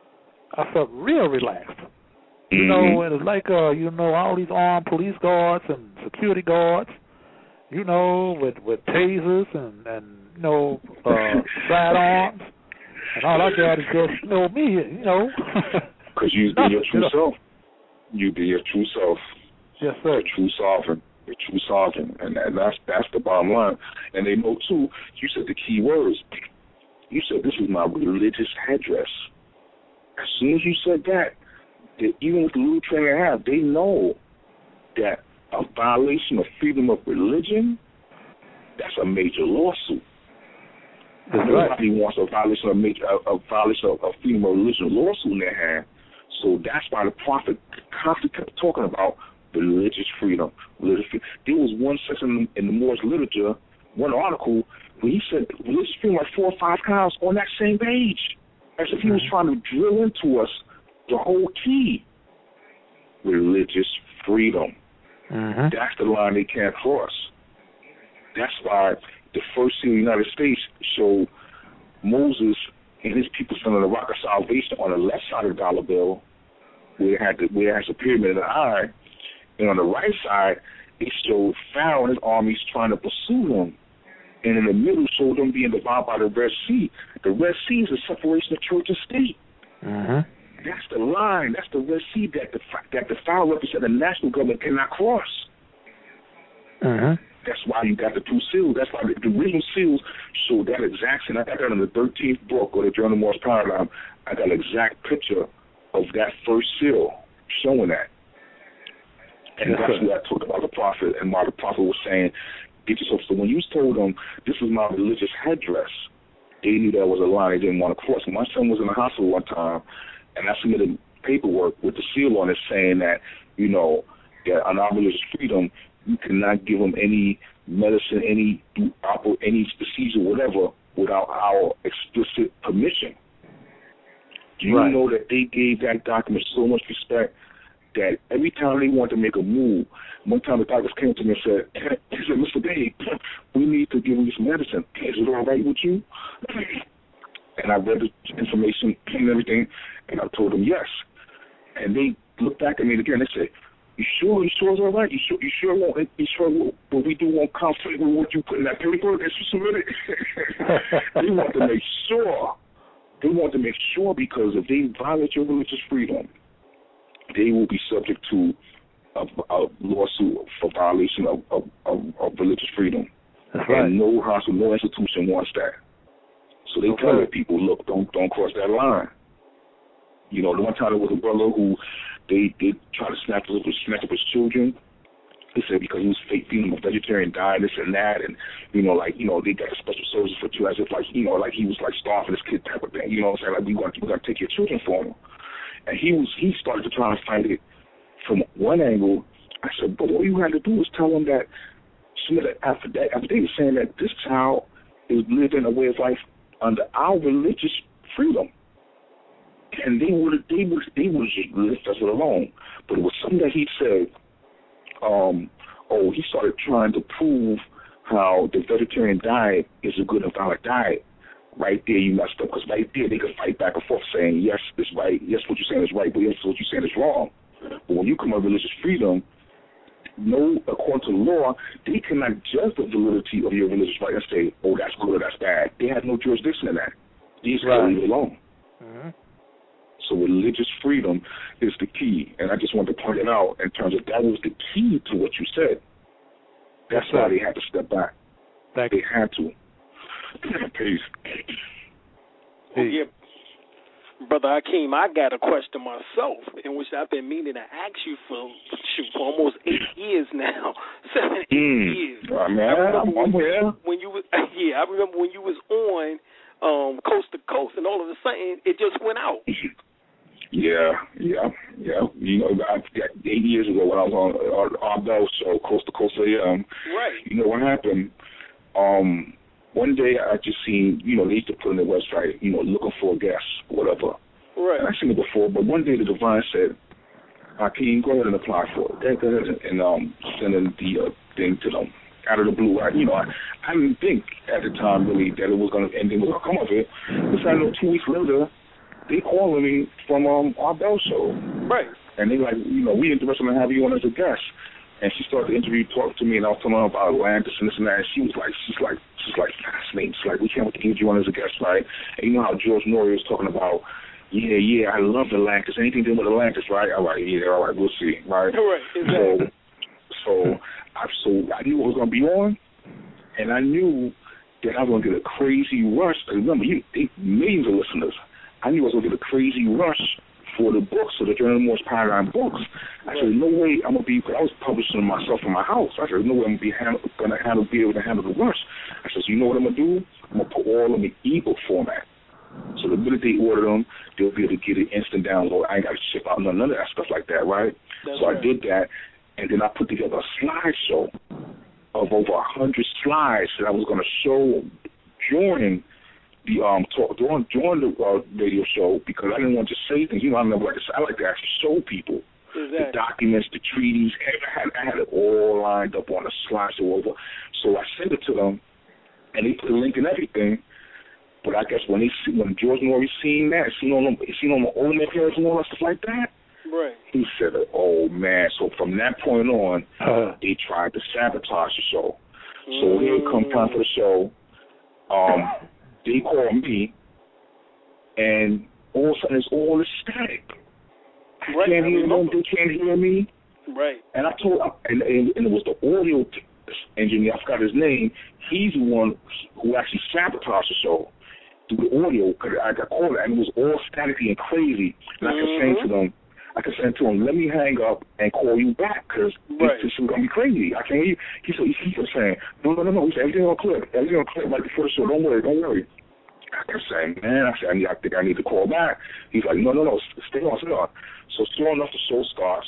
I felt real relaxed. You mm-hmm. know, and it's like uh, you know, all these armed police guards and security guards, you know, with with tasers and and you know, uh, sidearms. And all I got is just, you know, me, you know. Because you be your true self. You be your true self. Yes, sir. Your true sovereign. Your true sovereign. And that, that's that's the bottom line. And they know, too, you said the key words. You said, this is my religious headdress. As soon as you said that, that even with the little training they have, they know that a violation of freedom of religion, that's a major lawsuit. That's Nobody right. wants a violation of major a, a violation of, of freedom of religion lawsuit in their hand. So that's why the prophet constantly kept talking about religious freedom. Religious freedom. There was one section in the Moorish literature, one article, where he said religious freedom like four or five times on that same page, as if he was trying to drill into us the whole key. Religious freedom. Mm-hmm. That's the line they can't cross. That's why the first seal of the United States showed Moses and his people standing on the rock of salvation on the left side of the dollar bill, where it had the, where it has a pyramid in the eye, and on the right side it showed Pharaoh and his armies trying to pursue him, and in the middle showed them being devoured by the Red Sea. The Red Sea is a separation of church and state. Mm-hmm. That's the line. That's the Red Sea that the that the Pharaoh represents the national government cannot cross. Mm-hmm. That's why you got the two seals. That's why the, the original seals show that exact scene. I got that in the thirteenth book of the Journal of Morse Paradigm. I got an exact picture of that first seal showing that. And yes, that's sir. what I talked about the prophet, and why the prophet was saying, get yourself. So when you told them, this is my religious headdress, they knew that was a line they didn't want to cross. My son was in the hospital one time, and I submitted paperwork with the seal on it saying that, you know, that on our religious freedom, you cannot give them any medicine, any any procedure, whatever, without our explicit permission. Do you right. know that they gave that document so much respect that every time they wanted to make a move, one time the doctors came to me and said, he said, Mister Dave, we need to give you some medicine. Is it all right with you? And I read the information and everything, and I told them yes. And they looked back at me again and said, You sure? You sure it's all right? You sure? You sure won't? You sure what we do won't conflict with what you put in that paper that you submitted? They want to make sure. They want to make sure, because if they violate your religious freedom, they will be subject to a, a lawsuit for violation of, of, of, of religious freedom. That's right. And no hospital, no institution wants that. So they okay. tell their people, look, don't don't cross that line. You know, the one time there was a brother who they they tried to snatch up, snatch up his children. They said because he was fake feeding him a vegetarian diet, this and that, and you know, like you know, they got a special services for two, as if like you know, like he was like starving his kid type of thing. You know what I'm saying? Like we want we got to take your children for him. And he was he started to try to fight it from one angle. I said, but all you had to do was tell him that submit an affidavit, affidavit saying that this child is living a way of life under our religious freedom. And they would they would they would just left us alone. But it was something that he said. Um, oh, he started trying to prove how the vegetarian diet is a good and valid diet. Right there, you messed up, because right there they could fight back and forth saying yes, it's right, yes, what you're saying is right, but yes, what you're saying is wrong. But when you come on religious freedom, no, according to law, they cannot judge the validity of your religious right and say, oh, that's good or that's bad. They have no jurisdiction in that. They just right. leave it alone. Mm-hmm. So religious freedom is the key, and I just want to point it out in terms of that was the key to what you said. That's yes, why they had to step back. Thank they you. had to. Peace. Oh, yeah. Brother Hakeem, I got a question myself, in which I've been meaning to ask you for shoot, for almost eight years now, seven, eight mm. years. Oh, man, I remember I'm, when, I'm here. when you was, yeah, I remember when you was on um, Coast to Coast, and all of a sudden it just went out. Yeah, yeah, yeah. You know, I, eight years ago when I was on our, our Bell show, Coast to Coast A M. Right. You know what happened? Um. One day I just seen, you know, they used to put on their website, you know, looking for a guest, whatever. Right. And I seen it before, but one day the divine said, Hakeem, go ahead and apply for it. Go ahead and um, send in the uh, thing to them out of the blue. I, you know, I, I didn't think at the time really that it was going to, anything was going to come of it. Because I know two weeks later, they calling me from um, our Bell show. Right. And they like, you know, we interested in having you on as a guest. And she started the interview, talking to me, and I was telling her about Atlantis and this and that. And she was like, she's like, she's like fascinating. She's like, we can't wait to get you on as a guest, right? And you know how George Norrie was talking about yeah, yeah, I love Atlantis. Anything to do with Atlantis, right? All right, yeah, all right, we'll see, right? Right, exactly. So, so, I, so I knew it was going to be on, and I knew that I was going to get a crazy rush. Remember, you they, millions of listeners. I knew I was going to get a crazy rush for the books, so the Journal Morse Paradigm books. I said, no way I'm going to be, because I was publishing them myself in my house. I said, no way I'm going to be handle, gonna handle, be able to handle the rush. I said, so you know what I'm going to do? I'm going to put all of them in ebook format. So the minute they order them, they'll be able to get it instant download. I ain't got to ship out none of that stuff like that, right? That's so right. I did that, and then I put together a slideshow of over a hundred slides that I was going to show during the um talk during during the uh, radio show, because I didn't want to say things. You know, I never like to say, I like to actually show people exactly. the documents, the treaties. I had, I had it all lined up on a slideshow over. So I sent it to them, and they put a link and everything. But I guess when they see, when George Norrie seen that, seen on them, seen on the old appearance and all that stuff like that, right? He said, "Oh man!" So from that point on, uh, they tried to sabotage the show. Mm. So here it come time for the show. Um, they called me, and all of a sudden it's all is static. I right. can't I hear them. They can't hear me. Right. And I told, and, and, and it was the audio engineer. I forgot his name. He's the one who actually sabotaged the show through the audio. Cause I got called, and it was all staticky and crazy. And I kept mm-hmm. saying to them, I kept saying to him, let me hang up and call you back, because right. this, this is going to be crazy. I can't hear you. He said, he kept saying, no, no, no, no. He said, everything's going to clip. Everything's going to clip right before the show. Don't worry, don't worry. I kept saying, man, I said, I, need, I think I need to call back. He's like, no, no, no, stay on, stay on. So sure enough, the show starts,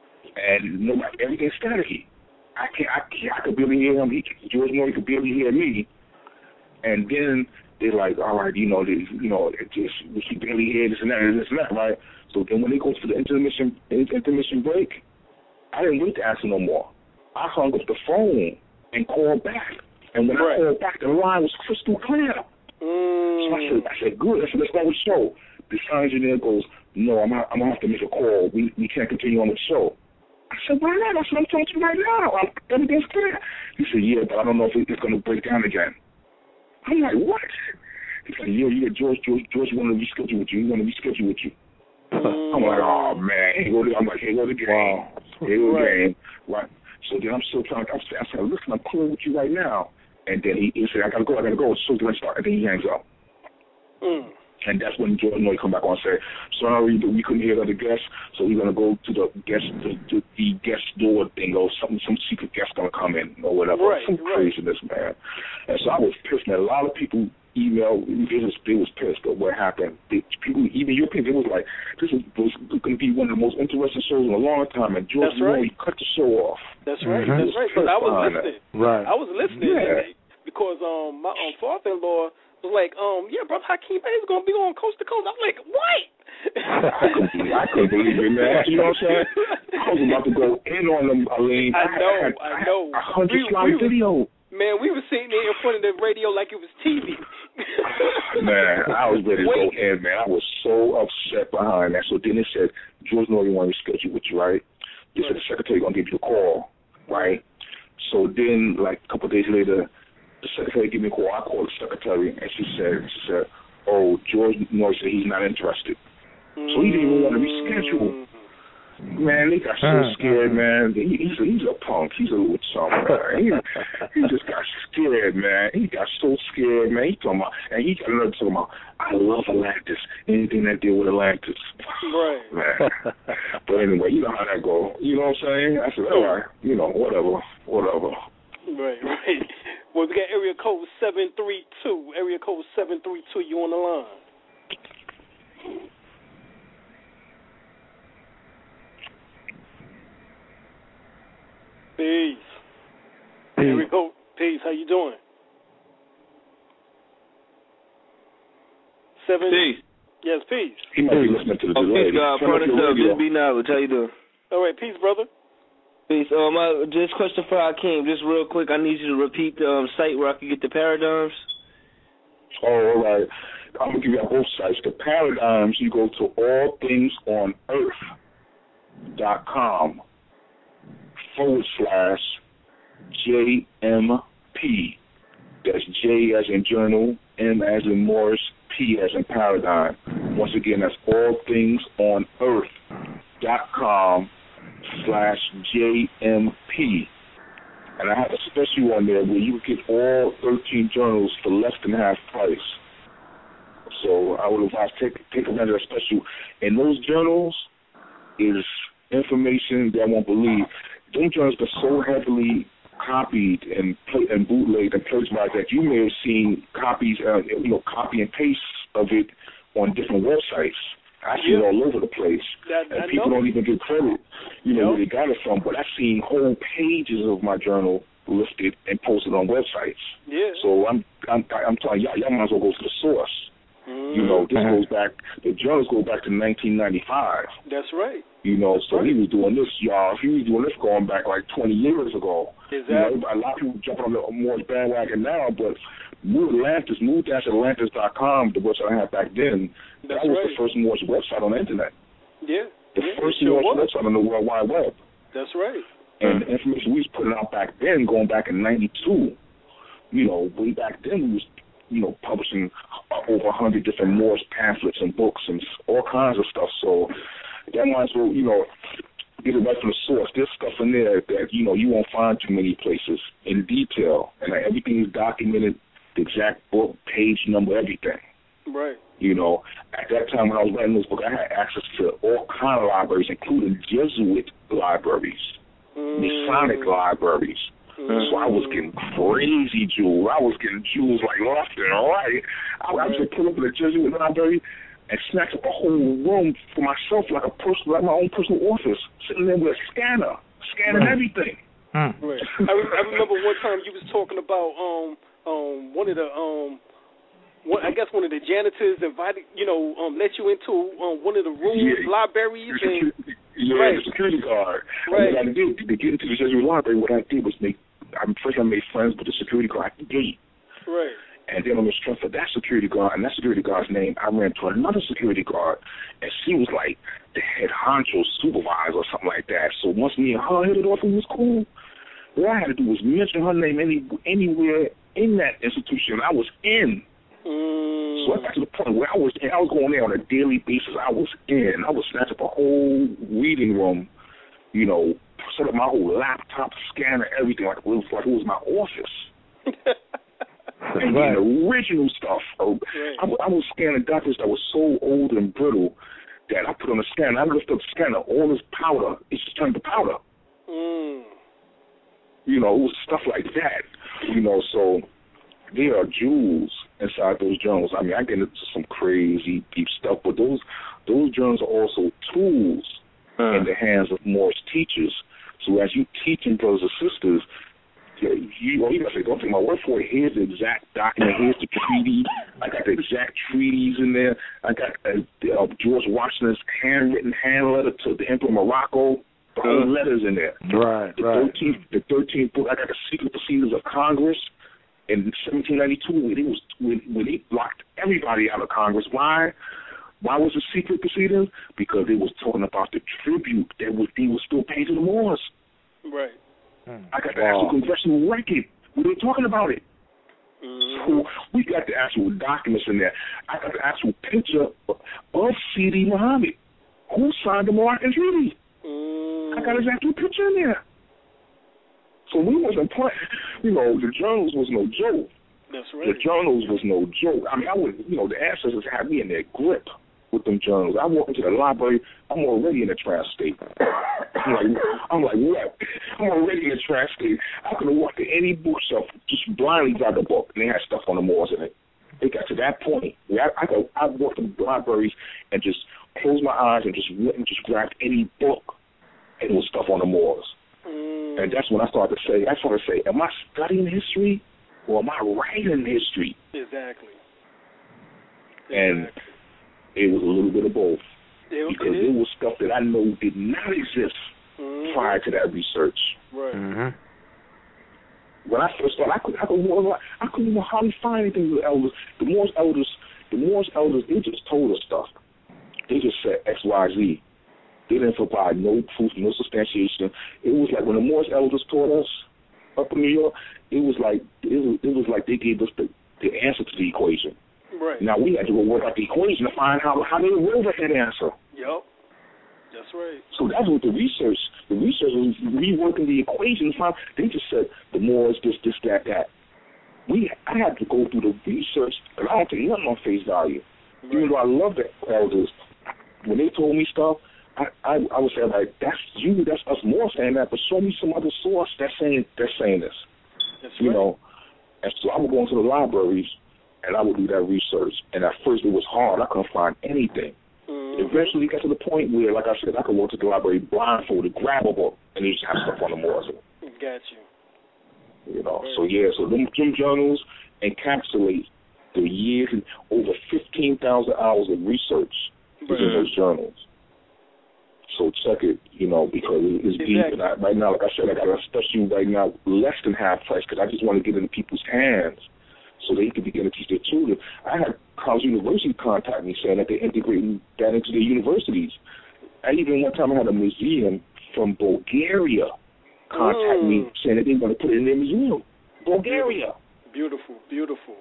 and no, everything's staticky. I can't, I can't, I could barely hear him. He, George Norrie could barely hear me. And then they're like, all right, you know, they, you know, it just, we can barely hear this and that and this and that, right? So then when they go to the intermission, intermission break, I didn't wait to answer no more. I hung up the phone and called back. And when right. I called back, the line was crystal clear. Mm. So I said, I said, good. I said, let's go with the show. The sound engineer goes, no, I'm, I'm going to have to make a call. We we can't continue on with the show. I said, why not? I said, I'm talking to you right now. I'm, everything's clear. He said, yeah, but I don't know if it's going to break down again. I'm like, what? He said, yeah, yeah, George, George, George want to reschedule with you. He want to reschedule with you. Mm. I'm like, oh, man. Here go the, I'm like, here go the game. Wow. Here go the right. game. Right. So then I'm still trying to, I said, listen, I'm cool with you right now. And then he, he said, I got to go, I got to go. So let's start. And then he hangs up. Mm. And that's when George Norrie come back on and say, sorry, we couldn't hear the other guests, so we're going to go to the guest the, the, the guest door thing, or some, some secret guest going to come in, or whatever. Right, some right. craziness, man. And so I was pissed. And a lot of people emailed, they was, they was pissed at what happened. They, people, even Europeans, it was like, this is, was going to be one of the most interesting shows in a long time, and George Norrie right. cut the show off. That's right, mm-hmm. that's right, because I was listening. That. Right. I was listening, yeah. and, because um, my um, father-in-law was like, um, yeah, Brother Hakeem Bey is going to be on Coast to Coast. I'm like, what? I couldn't believe, I couldn't believe it, man. You know what I'm saying? I was about to go in on them, Arlene. I know, I, had, I know. A hundred slide we video. Man, we were sitting there in front of the radio like it was T V. Man, I was ready to Wait. go in, man. I was so upset behind that. So then it said, George Norrie wanted to schedule with you, right? They said the secretary going to give you a call, right? So then, like, a couple of days later, the secretary gave me a call. I called the secretary, and she said, she said, oh, George Norrie said he's not interested. So he didn't even want to reschedule. Man, they got so scared, man. He, he's, a, he's a punk. He's a little chump, man. He, he just got scared, man. He got so scared, man. He talking about, and he got another talking about, I love Atlantis. Anything that deal with Atlantis. Right. Man. But anyway, you know how that go. You know what I'm saying? I said, all right, you know, whatever, whatever. Right, right. Well, we got area code seven three two. Area code seven three two, you on the line. Peace. Peace. Here we go. Peace. How you doing? Seven. Peace. Yes, peace. He might be listening to the oh, delay. Peace, God. Front and up. Just be knowledge. How you doing? All right, peace, brother. Peace. Um, I, just question for Hakeem. Just real quick, I need you to repeat the um, site where I can get the paradigms. Oh, all right. I'm going to give you both sites. The paradigms, you go to all things on earth dot com forward slash J M P. That's J as in journal, M as in Morris, P as in paradigm. Once again, that's all things on earth dot com slash J M P. And I have a special on there where you can get all thirteen journals for less than half price. So I would advise take take advantage of that special. And those journals is information that I won't believe. Those journals are so heavily copied and and bootlegged and plagiarized that you may have seen copies, uh, you know, copy and paste of it on different websites. I see it all over the place, that, and I people know. don't even give credit, you know, Yep. where they got it from. But I've seen whole pages of my journal listed and posted on websites. Yeah. So I'm I'm I'm telling y'all, y'all might as well go to the source. Mm. You know, this goes back. The journals go back to nineteen ninety-five. That's right. You know, That's so right. he was doing this, y'all. He was doing this going back like twenty years ago. Exactly. You know, a lot of people jumping on the Morris bandwagon now, but Move Atlantis, move dash atlantis dot com, the website I had back then, That's that was right. the first Morris website on the internet. Yeah. The yeah, first it sure Morris was. website on the World Wide Web. That's right. And the information we was putting out back then, going back in ninety-two, you know, way back then we was, you know, publishing over a hundred different Morris pamphlets and books and all kinds of stuff. So that might as well, you know, get it right from the source. There's stuff in there that, you know, you won't find too many places in detail. And like, everything is documented, the exact book, page number, everything. Right. You know, at that time when I was writing this book, I had access to all kinds of libraries, including Jesuit libraries, Mm. Masonic libraries. Mm. So I was getting crazy jewels. I was getting jewels like left and right. I, I was just pull up in the Jesuit library and snatch up a whole room for myself, like a personal, like my own personal office, sitting there with a scanner, scanning Right. everything. Right. I, re- I remember one time you was talking about um um one of the um one, I guess one of the janitors invited you know um let you into um one of the rooms, Yeah. libraries, and Yeah, right. the security guard. Right. And what I did to get into the Jesuit library, what I did was make, I first I made friends with the security guard at the gate. right. And then on the strength of that security guard and that security guard's name, I ran to another security guard, and she was like the head honcho supervisor or something like that. So once me and her hit it off, it was cool. What I had to do was mention her name any anywhere in that institution I was in. Mm. So I got to the point where I was I was going there on a daily basis. I was in. I was snatching up a whole reading room, you know, set up my whole laptop, scanner, everything like it was like it was my office. And Right. the original stuff. Oh, I, I was scanning documents that were so old and brittle that I put on the scanner. I lifted up the scanner, all this powder, it just turned to powder. Mm. You know, it was stuff like that. You know, so there are jewels inside those journals. I mean, I get into some crazy deep stuff, but those those journals are also tools uh. in the hands of Morris teachers. So as you teaching brothers and sisters, you, well, you gotta say, don't take my word for it. Here's the exact document. Here's the treaty. I got the exact treaties in there. I got uh, uh, George Washington's handwritten hand letter to the Emperor of Morocco. The whole letters in there. Right, the right. thirteenth, the thirteenth book. I got the secret proceedings of Congress in seventeen ninety-two, when they was when, when they locked everybody out of Congress. Why? Why was it secret proceedings? Because they was talking about the tribute that was they was still paying to the Moors. Right. I got the actual congressional record. We were talking about it. Mm-hmm. So we got the actual documents in there. I got the actual picture of Sidi Muhammad, who signed the Moroccan Treaty. Mm-hmm. I got his actual picture in there. So we wasn't playing. You know, the journals was no joke. That's right. The journals was no joke. I mean, I would, you know, the ancestors had me in their grip with them journals. I walk into the library, I'm already in a trance state. I'm like, I'm like, what? I'm already in a trance state. I could have walked to any bookshelf, just blindly grabbed a book, and they had stuff on the Moors in it. It got to that point where I, I could, I walked to the libraries and just closed my eyes and just went and just grabbed any book, and it was stuff on the Moors. Mm. And that's when I started to say, I started to say, am I studying history or am I writing history? Exactly. And exactly. it was a little bit of both. Yeah, because it there was stuff that I know did not exist mm-hmm. prior to that research. Right. Mm-hmm. When I first started, I could I could I couldn't even hardly find anything with the elders. The Moors elders, the Moors elders, they just told us stuff. They just said X, Y, Z. They didn't provide no proof, no substantiation. It was like when the Moors elders taught us up in New York, it was like it was, it was like they gave us the, the answer to the equation. Right. Now we had to go work out the equation to find how how they wrote that answer. Yep. That's right. So that's what the research, the research was reworking the equation to find. They just said the Moors, this, this, that, that. We, I had to go through the research, and I had to nothing on face value. Right. Even though I love the elders, when they told me stuff, I, I, I would say like, that's you, that's us more saying that, but show me some other source that's saying that's saying this. That's you right. know, and so I would go into the libraries and I would do that research. And at first it was hard; I couldn't find anything. Mm-hmm. Eventually, it got to the point where, like I said, I could walk to the library blindfolded, grab a book, and they just have stuff on the Moors. Got you. You know, right. so yeah, so them, them journals encapsulate the years and over fifteen thousand hours of research right. in those journals. So check it, you know, because it's exactly. deep. And I, right now, like I said, I got a special right now less than half price because I just want to get it in people's hands so they can begin to teach their children. I had college university contact me saying that they're integrating that into their universities. I even one time I had a museum from Bulgaria contact mm. me saying that they want to put it in their museum. Bulgaria. Beautiful, beautiful.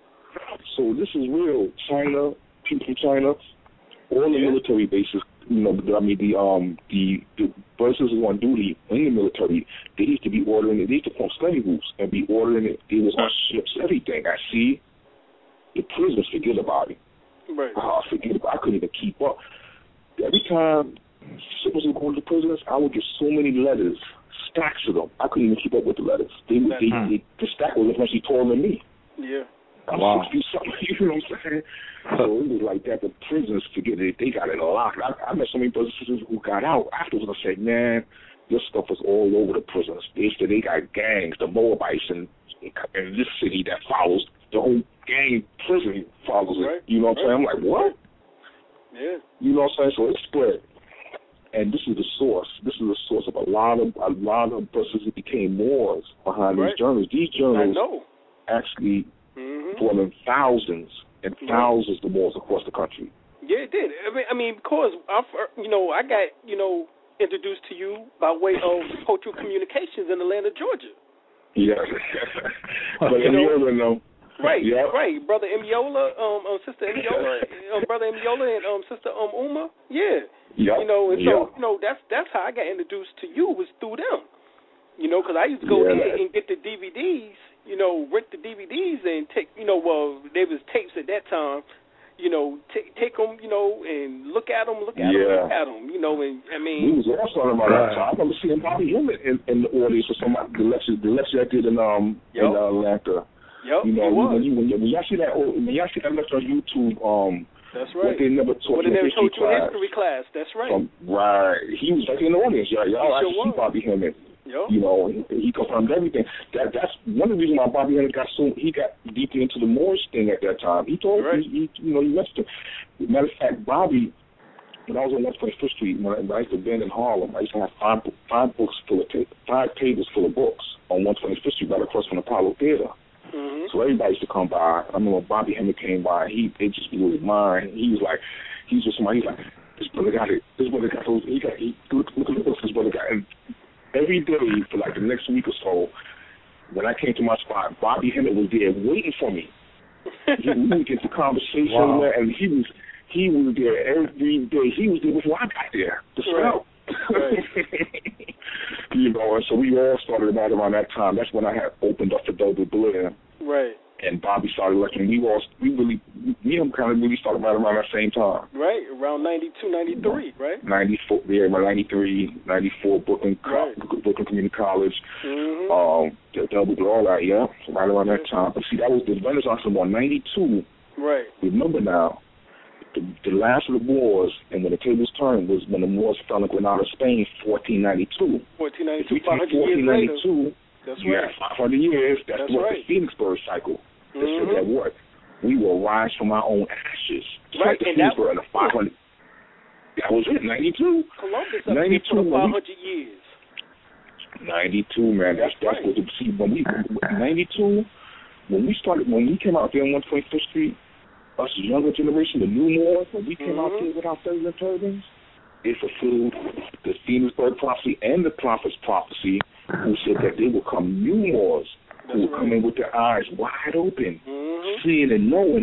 So this is real. China, people from China, all the yeah. military bases. You know, I mean, the um, the the persons who on duty in the military, they used to be ordering it. They used to form study groups and be ordering it. It was on ships, everything. I see. The prisoners forget about it. Right. Oh, forget about it. I couldn't even keep up. Every time shippers would go to the prisoners, I would get so many letters, stacks of them. I couldn't even keep up with the letters. They, they, they, they, the stack was eventually taller than me. Yeah. I'm wow. six feet something, you know what I'm saying? So it was like that. The prisoners forget it. They got it locked. I, I met so many brothers and sisters who got out afterwards and I said, man, this stuff is all over the prisons. They said they got gangs, the Moabites in, in this city that follows, the whole gang prison follows it. Right. You know what I'm right. saying? I'm like, what? Yeah. You know what I'm saying? So it's spread. And this is the source. This is the source of a lot of a lot of brothers who became Moors behind right. these journals. These journals I know. actually mm-hmm. brought in thousands and thousands of Moors across the country. Yeah, it did. I mean, I mean, because I, you know, I got you know introduced to you by way of cultural communications in Atlanta, Georgia. Yeah, but Emiola, no. Right, yeah. right, brother Emiola, um, um, sister Emiola, um, brother Emiola, and um, sister um Uma. Yeah, yeah. You know, and so yep. you know that's that's how I got introduced to you was through them. You know, because I used to go yeah, there and get the D V Ds. You know, rent the D V Ds and take. You know, well, there was tapes at that time. You know, take take them. You know, and look at them, look at yeah. them, look at them. You know, and I mean, we was all talking about that. So I remember seeing Bobby Hemmett in, in the audience for some the lecture, the lecture I did in um yep. in uh, Atlanta. Yep, you know, when you, when, you, when y'all see that when y'all see that lecture on YouTube, um, that's right. What they never taught what they never taught you in class. history class. That's right. Um, right. He was like in the audience. Y'all, y'all sure actually see Bobby Hemmett. Yep. You know, he, he confirmed everything. That that's one of the reasons why Bobby Hemmett got so he got deeply into the Moorish thing at that time. He told right. he, he you know he mentioned. Matter of fact, Bobby. When I was on one twenty-fifth Street, when I used to been in Harlem, I used to have five, five books full of ta- five tables full of books on one twenty-fifth Street, right across from the Apollo Theater. Mm-hmm. So everybody used to come by. I remember when Bobby Hemmett came by, he it just blew his mind. He was like, he was just somebody. He's like, this brother got it. This brother got those. He got. He, look, look at the books this brother got. And every day for like the next week or so, when I came to my spot, Bobby Hemmett was there waiting for me. He, we would get the conversation, wow. and he was. He was there every day. He was there before I got there. The smell. Right. You know, and so we all started about around that time. That's when I had opened up for David Blair. Right. And Bobby started lecturing. We all, we really, me and him kind of really started right around that same time. Right, around ninety-two, ninety-three, right? ninety-four, yeah, around ninety-three, ninety-four, Brooklyn, right. Brooklyn Community College. Mm-hmm. Um, David Blair, all that, yeah, so right around that time. But see, that was the Renaissance of one ninety-two. Right. Remember now. The, the last of the wars, and when the tables turned, was when the Moors fell in Granada, Spain, fourteen ninety-two. fourteen ninety-two, five hundred years later. That's yeah, right. five hundred years. That's, That's what right. the Phoenixburg cycle. That mm-hmm. said that what? We will rise from our own ashes. Just right, like the and that Phoenixburg in the five hundred. That was it, ninety-two. Columbus up ninety-two, for five hundred we, years. ninety-two, man. That's that's right. what the see when we ninety-two. When we started, when we came out there on one twenty-fifth Street. Us, the younger generation, the new Moors, when we came mm-hmm. out there with our feathers and turbans, it fulfilled the Phoenixburg prophecy and the prophet's prophecy, who said that they would come new Moors, who would right. come in with their eyes wide open, mm-hmm. seeing and knowing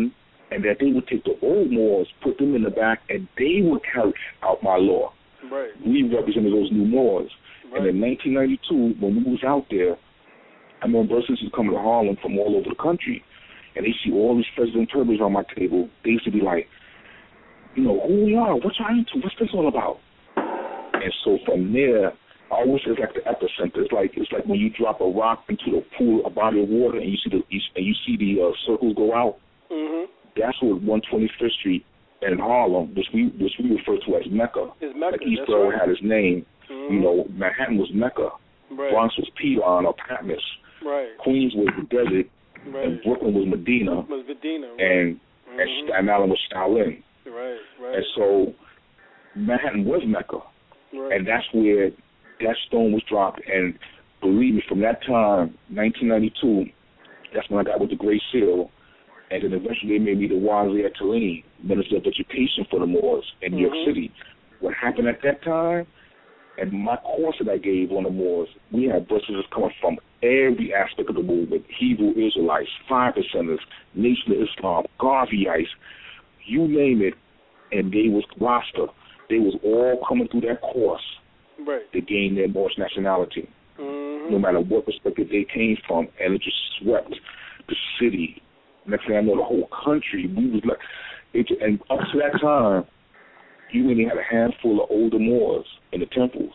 and that they would take the old Moors, put them in the back, and they would carry out my law. Right. We represented those new Moors. Right. And in nineteen ninety-two, when we was out there, I remember brothers and sisters coming to Harlem from all over the country, and they see all these President turbans on my table. They used to be like, you know, who we are, what y'all into, what's this all about? And so from there, I always say it's like the epicenter. It's like it's like when you drop a rock into the pool, a body of water, and you see the and you see the uh, circles go out. Mm-hmm. That's what one twenty-fifth Street in Harlem, which we which we refer to as Mecca. It's Mecca. Like East Borough right. had its name. Mm-hmm. You know, Manhattan was Mecca. Right. Bronx was Pelon or Patmos. Right. Queens was the desert. Right. And Brooklyn was Medina. Was Medina. Right. And mm-hmm. and Staten Island was Shaolin. Right. Right. And so Manhattan was Mecca. Right. And that's where that stone was dropped. And believe me, from that time, nineteen ninety-two, that's when I got with the Great Seal. And then eventually they made me the Wazir Talini, Minister of Education for the Moors in New mm-hmm. York City. What happened at that time, and my course that I gave on the Moors, we had brothers coming from every aspect of the movement, Hebrew Israelites, Five Percenters, Nation of Islam, Garveyites, you name it, and they was Rasta. They was all coming through that course right. to gain their Moorish nationality, mm-hmm. no matter what perspective they came from, and it just swept the city. Next thing I know, the whole country, we was like, it, and up to that time, you only had a handful of older Moors in the temples.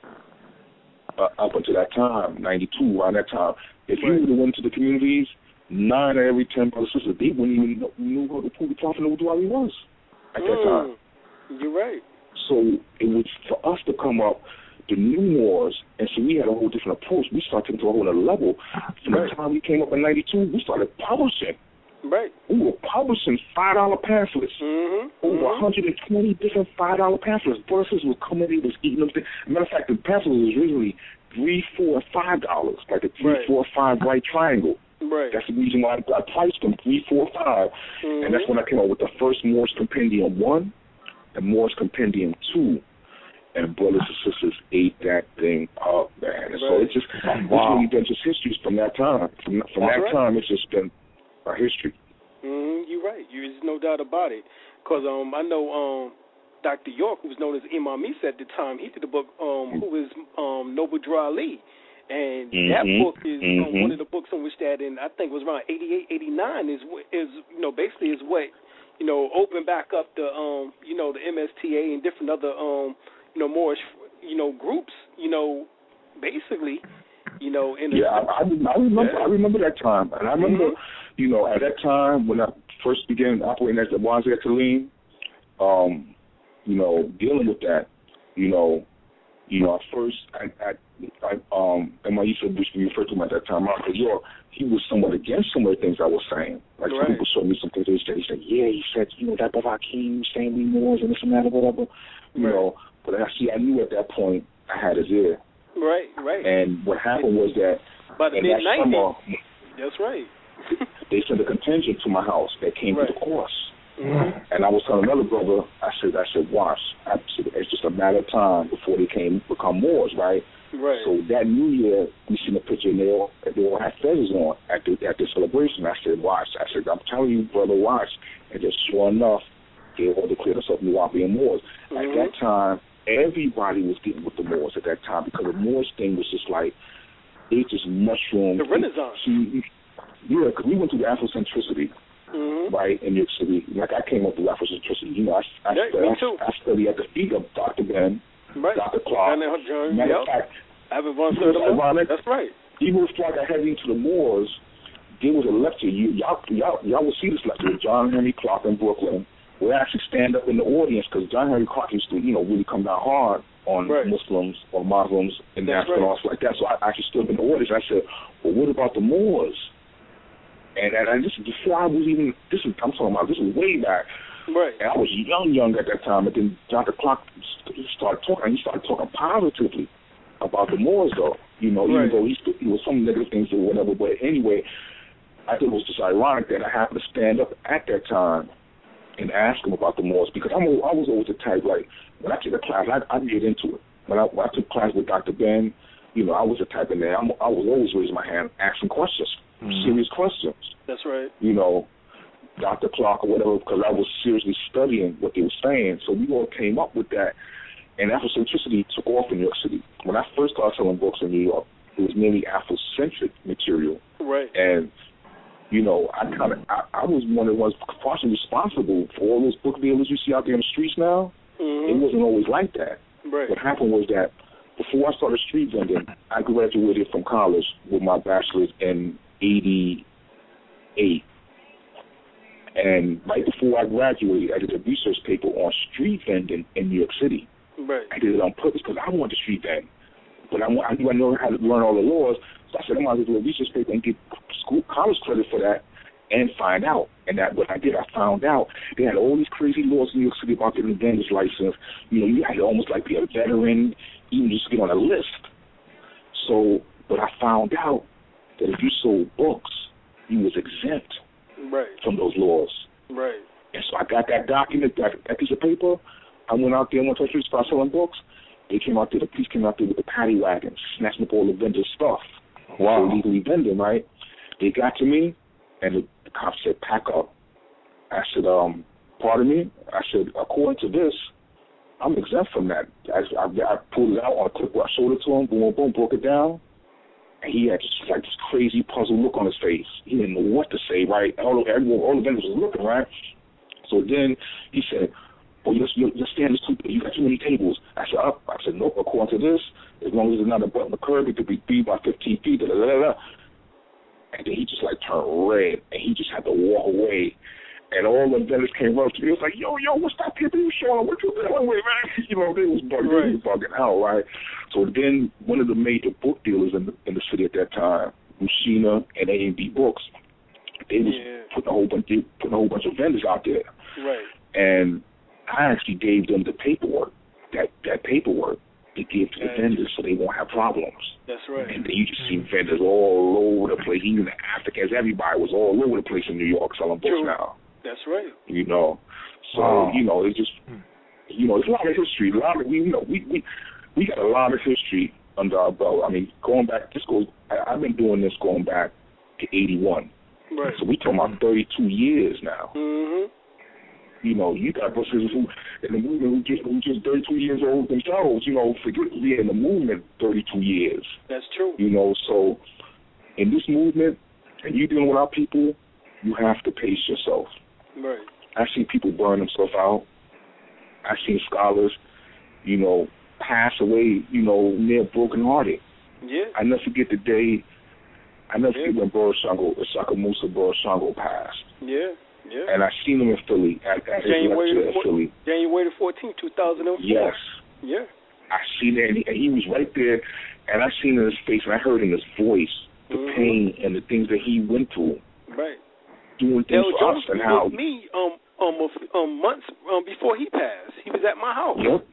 Uh, up until that time, ninety-two, around that time, if right. you would have went to the communities, nine of every ten brothers and sisters, they wouldn't even know, knew who the Prophet Uduali was at that mm. time. You're right. So it was for us to come up, the new Moors, and so we had a whole different approach. We started taking to a whole other level. From right. the time we came up in ninety-two, we started publishing. Right. We were publishing five dollar pamphlets. Mm-hmm. Over mm-hmm. one hundred twenty different five dollar pamphlets. Brothers were coming in, was eating them. As a matter of fact, the pamphlet was originally three, four, five dollars, like a three, right. four, five right triangle. Right. That's the reason why I, I priced them three, four, five, mm-hmm. and that's when I came up with the first Moorish Compendium one, and Moorish Compendium two, and brothers and sisters ate that thing up, man. And right. so it's just wow. it's really been just history from that time. From from that right. time, it's just been our history. Mm-hmm. You're right. There's no doubt about it. Because um, I know um, Doctor York, who was known as Imam Isa at the time, he did a book, um, who was um, Noble Drew Ali. And mm-hmm. that book is mm-hmm. um, one of the books on which that, in I think it was around eighty-eight, eighty-nine, is, is you know, basically is what, you know, opened back up the, um, you know, the M S T A and different other, um, you know, Moorish, you know, groups, you know, basically, you know, in yeah, a, I, I, I remember, yeah. I remember that time, and I remember, mm-hmm. you know, at that time when I first began operating as the Wazir Talin, um, you know, dealing with that, you know, you know, at first, I, I, I um, and my Isa, which we referred to him at that time, Marcus York, he was somewhat against some of the things I was saying. Like right. some people showed me some things. They said, he said, yeah, he said, you know, that Brother Hakeem saying we Moors and this and that or whatever, you right. know. But I see, I knew at that point I had his ear. Right, right. And what happened was that by the mid nineties, that's right. They sent a contingent to my house that came right. to the course. Mm-hmm. And I was telling another brother, I said, I said, watch, I said, it's just a matter of time before they came become Moors, right? Right. So that New Year, we seen a picture, and they all they all had feathers on at the at the celebration. I said, watch. I said, I'm telling you, brother, watch. And just sure enough, they all declared themselves Nuwapian Moors. Mm-hmm. At that time, everybody was getting with the Moors at that time because the Moors thing was just like it just mushroomed. The Renaissance. See, yeah, because we went through the Afrocentricity. Mm-hmm. Right, in New York City. Like, I came up with Afrocentricity. You know, I, I, yeah, study, me too. I, I study at the feet of Doctor Ben, right. Doctor Clark. And then, Matter yep. of fact, Evan Von Sertima. That's right. Even before I got heavy into the Moors, there was a lecture. You, y'all, y'all, y'all will see this lecture with John Henry Clark in Brooklyn. We actually stand up in the audience because John Henry Clark used to, you know, really come down hard on right. Muslims or Muslims and That's African right. arts like that. So I actually stood up in the audience. I said, well, what about the Moors? And, and, and this is before I was even, this is, I'm talking about, this was way back. Right. And I was young, young at that time. But then Doctor Clark started talking, he started talking positively about the Moors, though. You know, right. even though he, he was some negative things or whatever. But anyway, I think it was just ironic that I happened to stand up at that time and ask him about the Moors because I'm a, I was always the type, like, when I took a class, I, I'd get into it. When I, when I took class with Doctor Ben, you know, I was the type in there. I'm, I was always raising my hand, asking questions, mm-hmm. serious questions. That's right. You know, Doctor Clark or whatever, because I was seriously studying what they were saying. So we all came up with that, and Afrocentricity took off in New York City. When I first started selling books in New York, it was mainly Afrocentric material. Right. And, you know, I kind of, I, I was one of the ones partially responsible for all those book dealers you see out there in the streets now. Mm-hmm. It wasn't always like that. Right. What happened was that before I started street vending, I graduated from college with my bachelor's in eighty-eight. And right before I graduated, I did a research paper on street vending in New York City. Right. I did it on purpose because I wanted to street vend. But I, I knew I knew how to learn all the laws, so I said, I might as well do a research paper and get school college credit for that and find out. And that what I did, I found out they had all these crazy laws in New York City about getting a vendor's license. You know, you had to almost like be a veteran, even just get on a list. So, but I found out that if you sold books, you was exempt right. from those laws. Right. And so I got that document, that, that piece of paper. I went out there and went to the street, started selling books. They came out there, the police came out there with the paddy wagon, snatching up all the vendors' stuff. Wow. So legally vending, right? They got to me, and the, the cop said, pack up. I said, um, pardon me? I said, according to this, I'm exempt from that. I, I, I pulled it out on a clipboard. I showed it to him, boom, boom, boom, broke it down. And he had just like this crazy puzzled look on his face. He didn't know what to say, right? All, everyone, all the vendors was looking, right? So then he said, well, your, your, your stand is too big. You got too many tables. I said, up. I said, nope, according to this, as long as there's not a button on the curb, it could be three by fifteen feet, da, da, da, da. And then he just like turned red, and he just had to walk away. And all the vendors came up to me. It was like, yo, yo, what's that people you showing? What you doing with, man? You know, they was bugging, right. they was bugging out, right? So then one of the major book dealers in the, in the city at that time, Mushina and A and B Books, they was yeah. putting a whole bunch, they putting a whole bunch of vendors out there. Right. And I actually gave them the paperwork, that, that paperwork to give to the yeah. vendors so they won't have problems. That's right. And then you just see vendors all over the place. Even the Africans, everybody was all over the place in New York selling books True. now. That's right. You know, so wow. you know, it's just, you know, it's a lot of history. A lot of we, you know, we we we got a lot of history under our belt. I mean, going back, this goes. I, I've been doing this going back to eighty-one. Right. So we talking about thirty-two years now. Mhm. You know, you got brothers who in the movement who just who just thirty-two years old themselves. You know, forget being in the movement thirty-two years. That's true. You know, so in this movement, and you dealing with our people, you have to pace yourself. Right. I've seen people burn themselves out. I've seen scholars, you know, pass away, you know, near brokenhearted. Yeah. I never forget the day, I never yeah. forget when Burr Shango, Isaka Musa Burr Shango passed. Yeah, yeah. And I seen him in Philly, at, at his lecture in Philly. January the fourteenth, two thousand four. Yes. Yeah. I seen it, and he, and he was right there, and I seen in his face, and I heard in his voice the mm-hmm. pain and the things that he went through. Right. Doing things Del for Jones us and was how. with me um um um months um before he passed. He was at my house. Yep.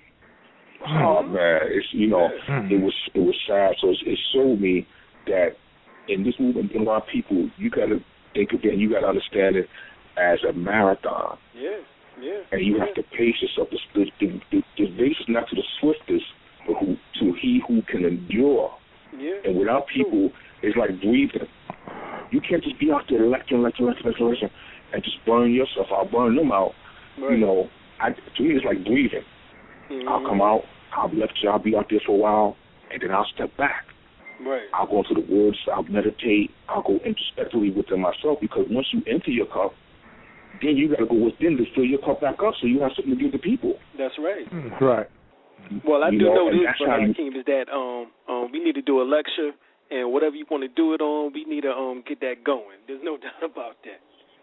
Oh man, it's you know yeah. it was it was sad. So it's, it showed me that in this movement, in a lot of people, you got to think of it, and you got to understand it as a marathon. Yeah, yeah. And you yeah. have to pace yourself. The the, the, the race is not to the swiftest, but who, to he who can endure. Yeah. And without people, it's like breathing. You can't just be out there lecturing, lecturing, lecturing, lecturing, and just burn yourself out, burn them out. Right. You know, I, to me, it's like breathing. Mm-hmm. I'll come out, I'll lecture, I'll be out there for a while, and then I'll step back. Right. I'll go into the woods, I'll meditate, I'll go introspectively within myself, because once you empty your cup, then you got to go within to fill your cup back up so you have something to give to people. That's right. Mm, right. Well, I you do know, know this, Brother Hakeem, is that um, um, we need to do a lecture, and whatever you want to do it on, we need to um, get that going. There's no doubt about that.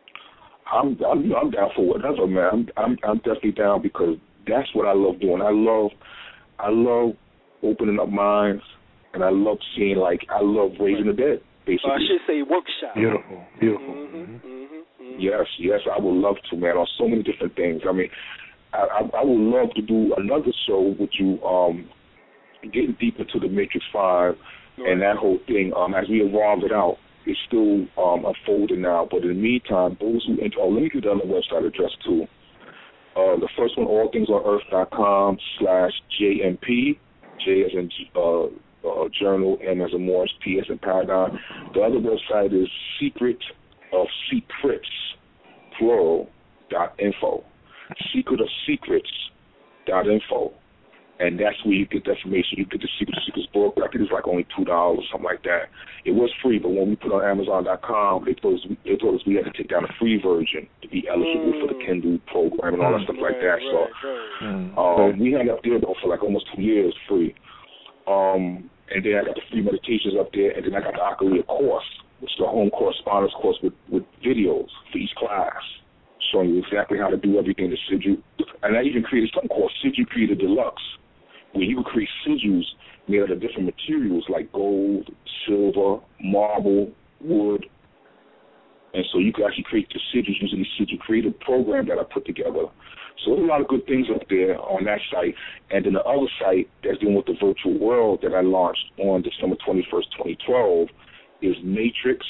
I'm I'm, I'm down for whatever, man. I'm, I'm I'm definitely down because that's what I love doing. I love I love opening up minds, and I love seeing like I love raising the dead. Basically, uh, I should say workshop. Beautiful, beautiful. Mm-hmm, mm-hmm, mm-hmm. Yes, yes, I would love to, man. On so many different things. I mean, I, I, I would love to do another show with you, um, getting deep into the Matrix Five right. and that whole thing. Um, as we evolve it out, it's still um, unfolding now. But in the meantime, those who enter, oh, let me give down the website address too. Uh, the first one, all things on earth dot com slash J M P, J as in uh, uh, journal, M as in Morris, P as in paradigm. The other website is Secret of Secrets, plural, dot info. Secret of Secrets dot info. And that's where you get the information. You get the Secret of Secrets book. I think it's like only two dollars or something like that. It was free, but when we put it on Amazon dot com, they told us, they told us we had to take down a free version to be eligible mm. for the Kindle program and all that stuff right, like that. Right, so right. Um, we had it up there, though, for like almost two years free. Um, and then I got the free meditations up there, and then I got the Akalia course, which is the home correspondence course with, with videos for each class, showing you exactly how to do everything to Sidhu. And I even created something called Sidhu Creator Deluxe, where you could create sigils made out of different materials like gold, silver, marble, wood. And so you could actually create the sigils using the Sidhu Creator program that I put together. So there's a lot of good things up there on that site. And then the other site that's dealing with the virtual world that I launched on December twenty-first, twenty twelve is matrix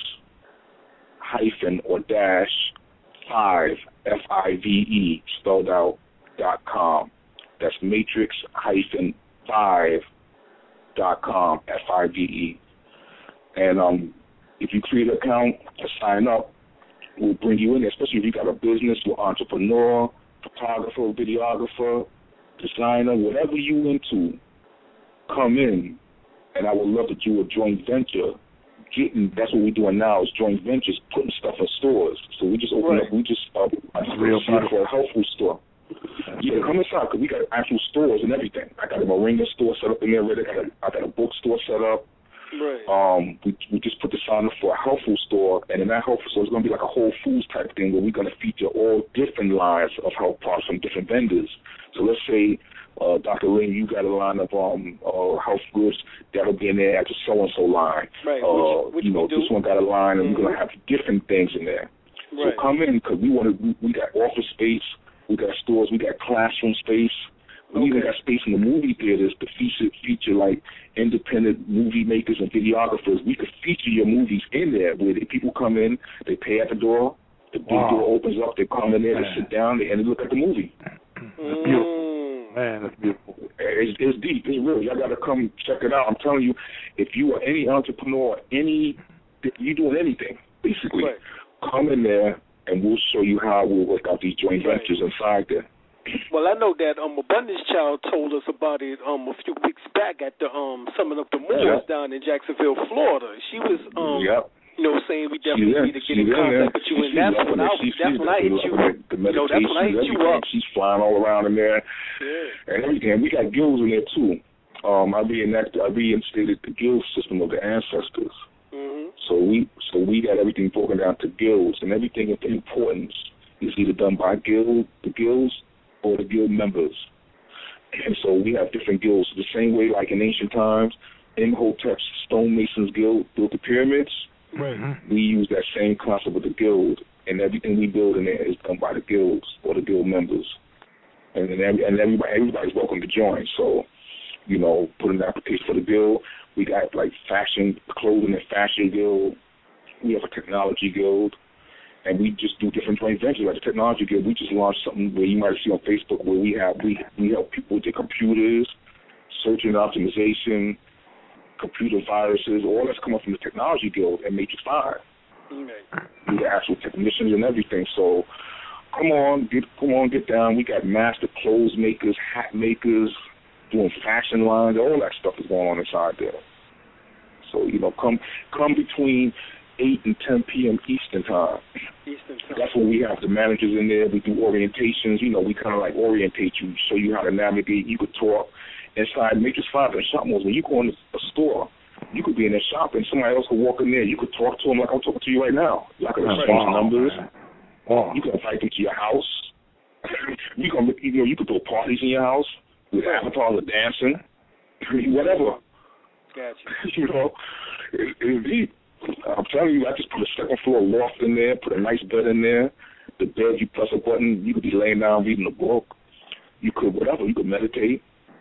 hyphen or dash five, F I V E, spelled out, dot com. That's matrix hyphen five dot com, F I V E. And um, if you create an account and sign up, we'll bring you in there, especially if you got a business, you're an entrepreneur, photographer, videographer, designer, whatever you into, come in, and I would love to do a joint venture. Getting, that's what we're doing now is joint ventures, putting stuff in stores. So we just open right. up, we just uh, real for a health food store. Yeah, come inside because we got actual stores and everything. I got a Moringa store set up in there already. I got a, I got a bookstore set up. Right. Um, we we just put the sign up for a health food store, and in that health food store, it's going to be like a Whole Foods type thing where we're going to feature all different lines of health products from different vendors. So let's say, uh, Doctor Lynn, you got a line of um uh, health goods that'll be in there at the so and so line. Right. Uh, which, which you know, this one got a line, and mm-hmm. we're going to have different things in there. Right. So come in because we want to. We, we got office space. We got stores, we got classroom space. We okay. even got space in the movie theaters to feature, feature like independent movie makers and videographers. We could feature your movies in there where the people come in, they pay at the door, the big wow. door opens up, they come in there, they sit down, and they look at the movie. That's beautiful. Man, that's beautiful. It's, it's deep. It's real. Y'all got to come check it out. I'm telling you, if you are any entrepreneur, any, you're doing anything, basically, right. come in there, and we'll show you how we'll work out these joint ventures right. inside there. Well, I know that um, Abundance Child told us about it um, a few weeks back at the um, Summit of the Moors yep. down in Jacksonville, Florida. She was, um, yep. you know, saying we definitely need to get in contact with you, and that's when I that's when I hit you. The you know, that's when I hit you up. She's flying all around in there, yeah. and everything. And we got guilds in there too. Um, I reenacted, I reinstated the guild system of the ancestors. Mm-hmm. So we so we got everything broken down to guilds, and everything of importance is either done by guild, the guilds, or the guild members. And so we have different guilds. The same way, like in ancient times, Imhotep's stonemasons guild built the pyramids. Right. We use that same concept with the guild, and everything we build in there is done by the guilds or the guild members. And then every, and everybody everybody's welcome to join. So, you know, put in an application for the guild. We got like fashion, clothing and fashion guild. We have a technology guild, and we just do different joint ventures. Like the technology guild, we just launched something where you might see on Facebook where we have we we help people with their computers, search and optimization, computer viruses, all that's coming from the technology guild and Matrix Five. Okay. We got actual technicians and everything. So come on, get come on, get down. We got master clothes makers, hat makers, doing fashion lines, all that stuff is going on inside there. So, you know, come come between eight and ten p.m. Eastern time. Eastern time. That's when we have the managers in there. We do orientations. You know, we kind of like orientate you, show you how to navigate. You could talk inside Matrix Five and shop malls. When you go in a store, you could be in there shopping. Somebody else could walk in there. You could talk to them like I'm talking to you right now. Y'all could exchange wow, numbers. Wow. You could invite them to your house. you can, you know, you could throw parties in your house with avatars of dancing, whatever. Gotcha. You know, it, it's deep. I'm telling you, I just put a second floor loft in there, put a nice bed in there. The bed, you press a button, you could be laying down reading a book. You could, whatever, you could meditate,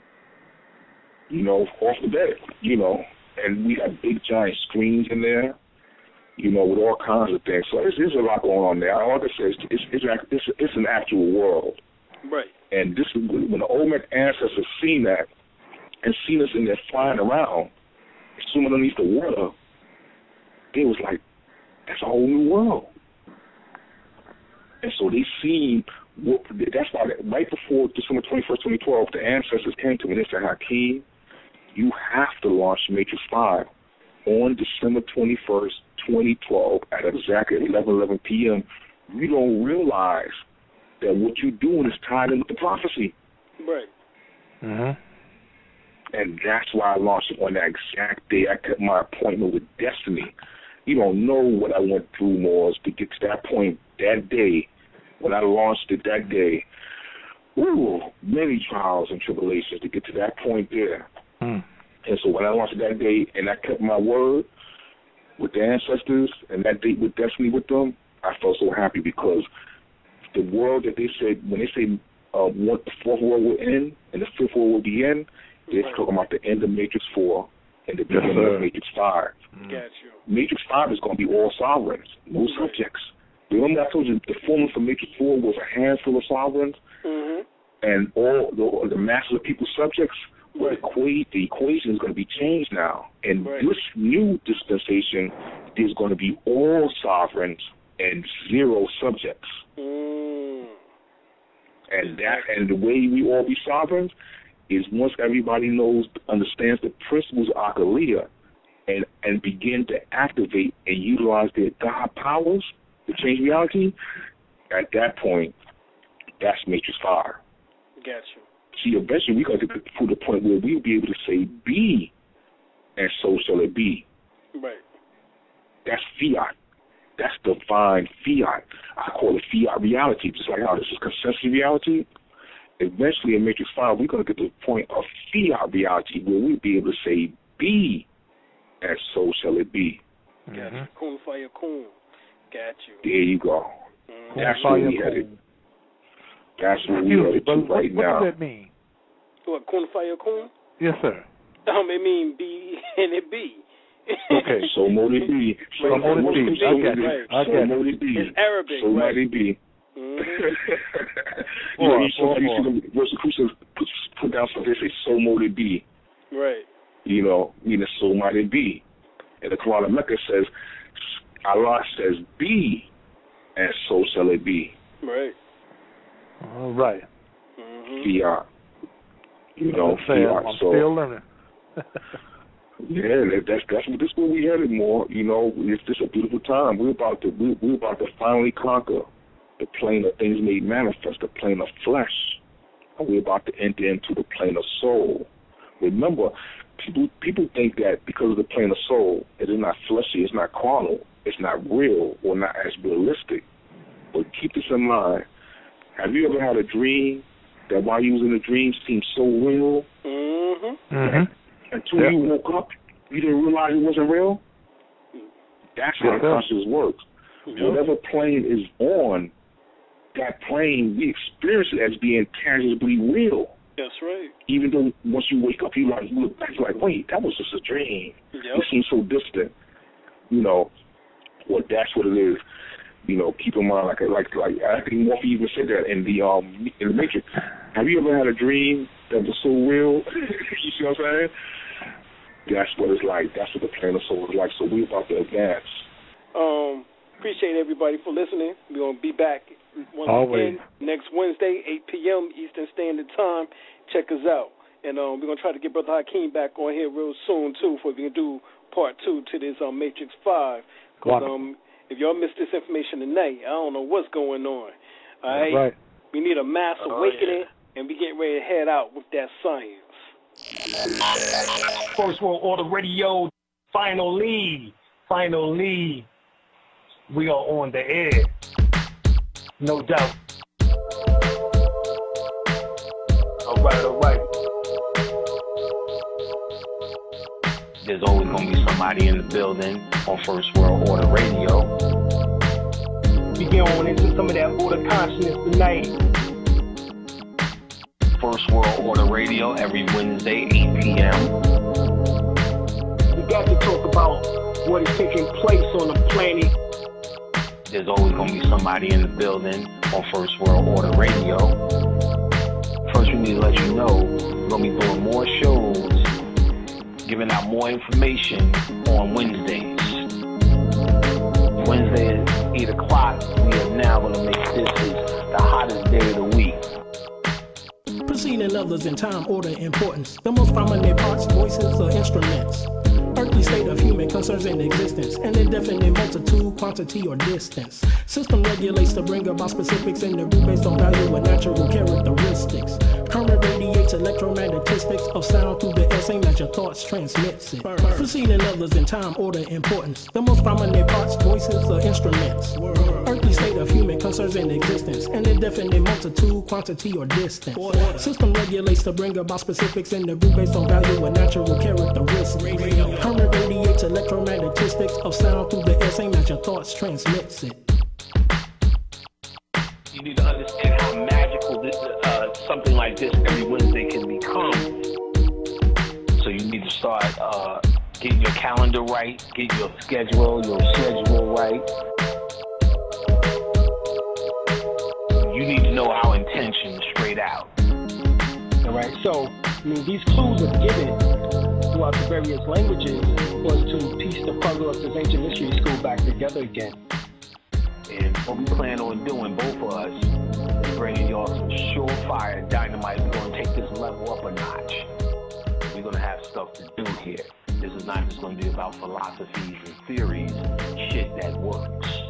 you know, off the bed, you know. And we got big, giant screens in there, you know, with all kinds of things. So there's, there's a lot going on there. Like I said, it's, it's, it's, it's, it's an actual world. Right. And this is when the Olmec ancestors seen that and seen us in there flying around, swimming underneath the water, they was like, that's a whole new world. And so they seen, what, that's why right before December twenty-first, twenty twelve, the ancestors came to me and they said, Hakeem, you have to launch Matrix five on December twenty-first, twenty twelve at exactly eleven eleven p.m. You don't realize that what you're doing is tied in with the prophecy. Right. Mm-hmm. And that's why I launched it on that exact day. I kept my appointment with destiny. You don't know what I went through, Moors, to get to that point that day. When I launched it that day, woo, many trials and tribulations to get to that point there. Mm. And so when I launched it that day and I kept my word with the ancestors and that date with destiny with them, I felt so happy because the world that they said, when they say uh, what the fourth world will end and the fifth world will be in, they're right. talking about the end of Matrix four and the beginning yes, of Matrix five. Mm. Got you. Matrix five is going to be all sovereigns, no right. subjects. Remember I told you the formula for Matrix four was a handful of sovereigns mm-hmm. and all the, the masses of people's subjects? Well, right. the, equa- the equation is going to be changed now. And right. this new dispensation is going to be all sovereigns and zero subjects. Mm. And that and the way we all be sovereigns is once everybody knows, understands the principles of Akalia and, and begin to activate and utilize their God powers to change reality, at that point, that's Matrix Fire. Got you. See, eventually we're going to get to the point where we'll be able to say, be, and so shall it be. Right. That's fiat. That's divine fiat. I call it fiat reality, just like how this is consensus reality. Eventually in Matrix five, we're going to get to the point of fiat reality where we'll be able to say, be, and so shall it be. Got mm-hmm. you. Kun fire kun. Got you. There you go. Mm-hmm. That's where we headed. That's where we headed to right what, now. What does that mean? What, kun fire kun? Yes, sir. Um, it mean be and it be. Okay. So mote it be. So mote it be. So I get it. I get mote it be. It's Arabic, so right? might it be. Mm-hmm. you know, or, you or, see or. them Rosicrucians put, put down something, they say, so mote it be. Right. You know, meaning so might it be. And the Quran of Mecca says, Allah says, be, and so shall it be. Right. All right. Mm-hmm. Fiat. You know, I'm, saying, fiat. I'm so, still learning. yeah, that's that's what this is where we headed more. You know, it's just a beautiful time. We're about to we, we're about to finally conquer the plane of things made manifest, the plane of flesh, and we're about to enter into the plane of soul. Remember, people people think that because of the plane of soul, it is not fleshy, it's not carnal, it's not real, or not as realistic. But keep this in mind. Have you ever had a dream that while you was in the dream seemed so real? Mm-hmm. Mm-hmm. Until yep. you woke up, you didn't realize it wasn't real? That's how yep. consciousness works. Yep. Whatever plane is on, that plane, we experience it as being tangibly real. That's right. Even though once you wake up, you like you look back, you're like, wait, that was just a dream. Yep. It seems so distant. You know, well, that's what it is. You know, keep in mind, like, like, like I think Morphe even said that in the um in the Matrix. Have you ever had a dream that was so real? You see what I'm saying? That's what it's like. That's what the plane of soul is like. So we're about to advance. Um, appreciate everybody for listening. We're gonna be back once Always. again next Wednesday, eight p.m. Eastern Standard Time. Check us out, and um, we're gonna try to get Brother Hakeem back on here real soon too, for we can do part two to this um Matrix Five. Because um, if y'all missed this information tonight, I don't know what's going on. All right, right. We need a mass Oh, awakening, yeah. and we getting ready to head out with that science. First World Order Radio, finally, finally, we are on the air. No doubt. All right, all right. There's always going to be somebody in the building on First World Order Radio. We get on into some of that order consciousness tonight. First World Order Radio every Wednesday, eight p.m. We got to talk about what is taking place on the planet. There's always going to be somebody in the building on First World Order Radio. First, we need to let you know we're going to be doing more shows, giving out more information on Wednesdays. Wednesday eight o'clock. We are now going to make this the hottest day of the week. Preceding others in time, order, importance. The most prominent parts, voices, or instruments. Earthly state of human concerns in existence. An indefinite multitude, quantity, or distance. System regulates to bring about specifics in the root based on value and natural characteristics. Current radiates electromagnetistics of sound through the air, same as your thoughts transmits it. Preceding others in time, order, importance. The most prominent parts, voices, or instruments. Earthly state of human concerns in existence. An indefinite multitude, quantity, or distance. System regulates to bring about specifics in the root based on value and natural characteristics. Current radiates electromagnetistics of sound through the air, same as your thoughts transmits it. You need to understand how magical this, uh, something like this every Wednesday can become. So you need to start uh, getting your calendar right, get your schedule, your schedule right. You need to know our intention straight out. All right, so I mean, these clues are given throughout the various languages was to piece the puzzle of this ancient mystery school back together again. And what we plan on doing, both of us, is bringing y'all some surefire dynamite. We're going to take this level up a notch. We're going to have stuff to do here. This is not just going to be about philosophies and theories, shit that works.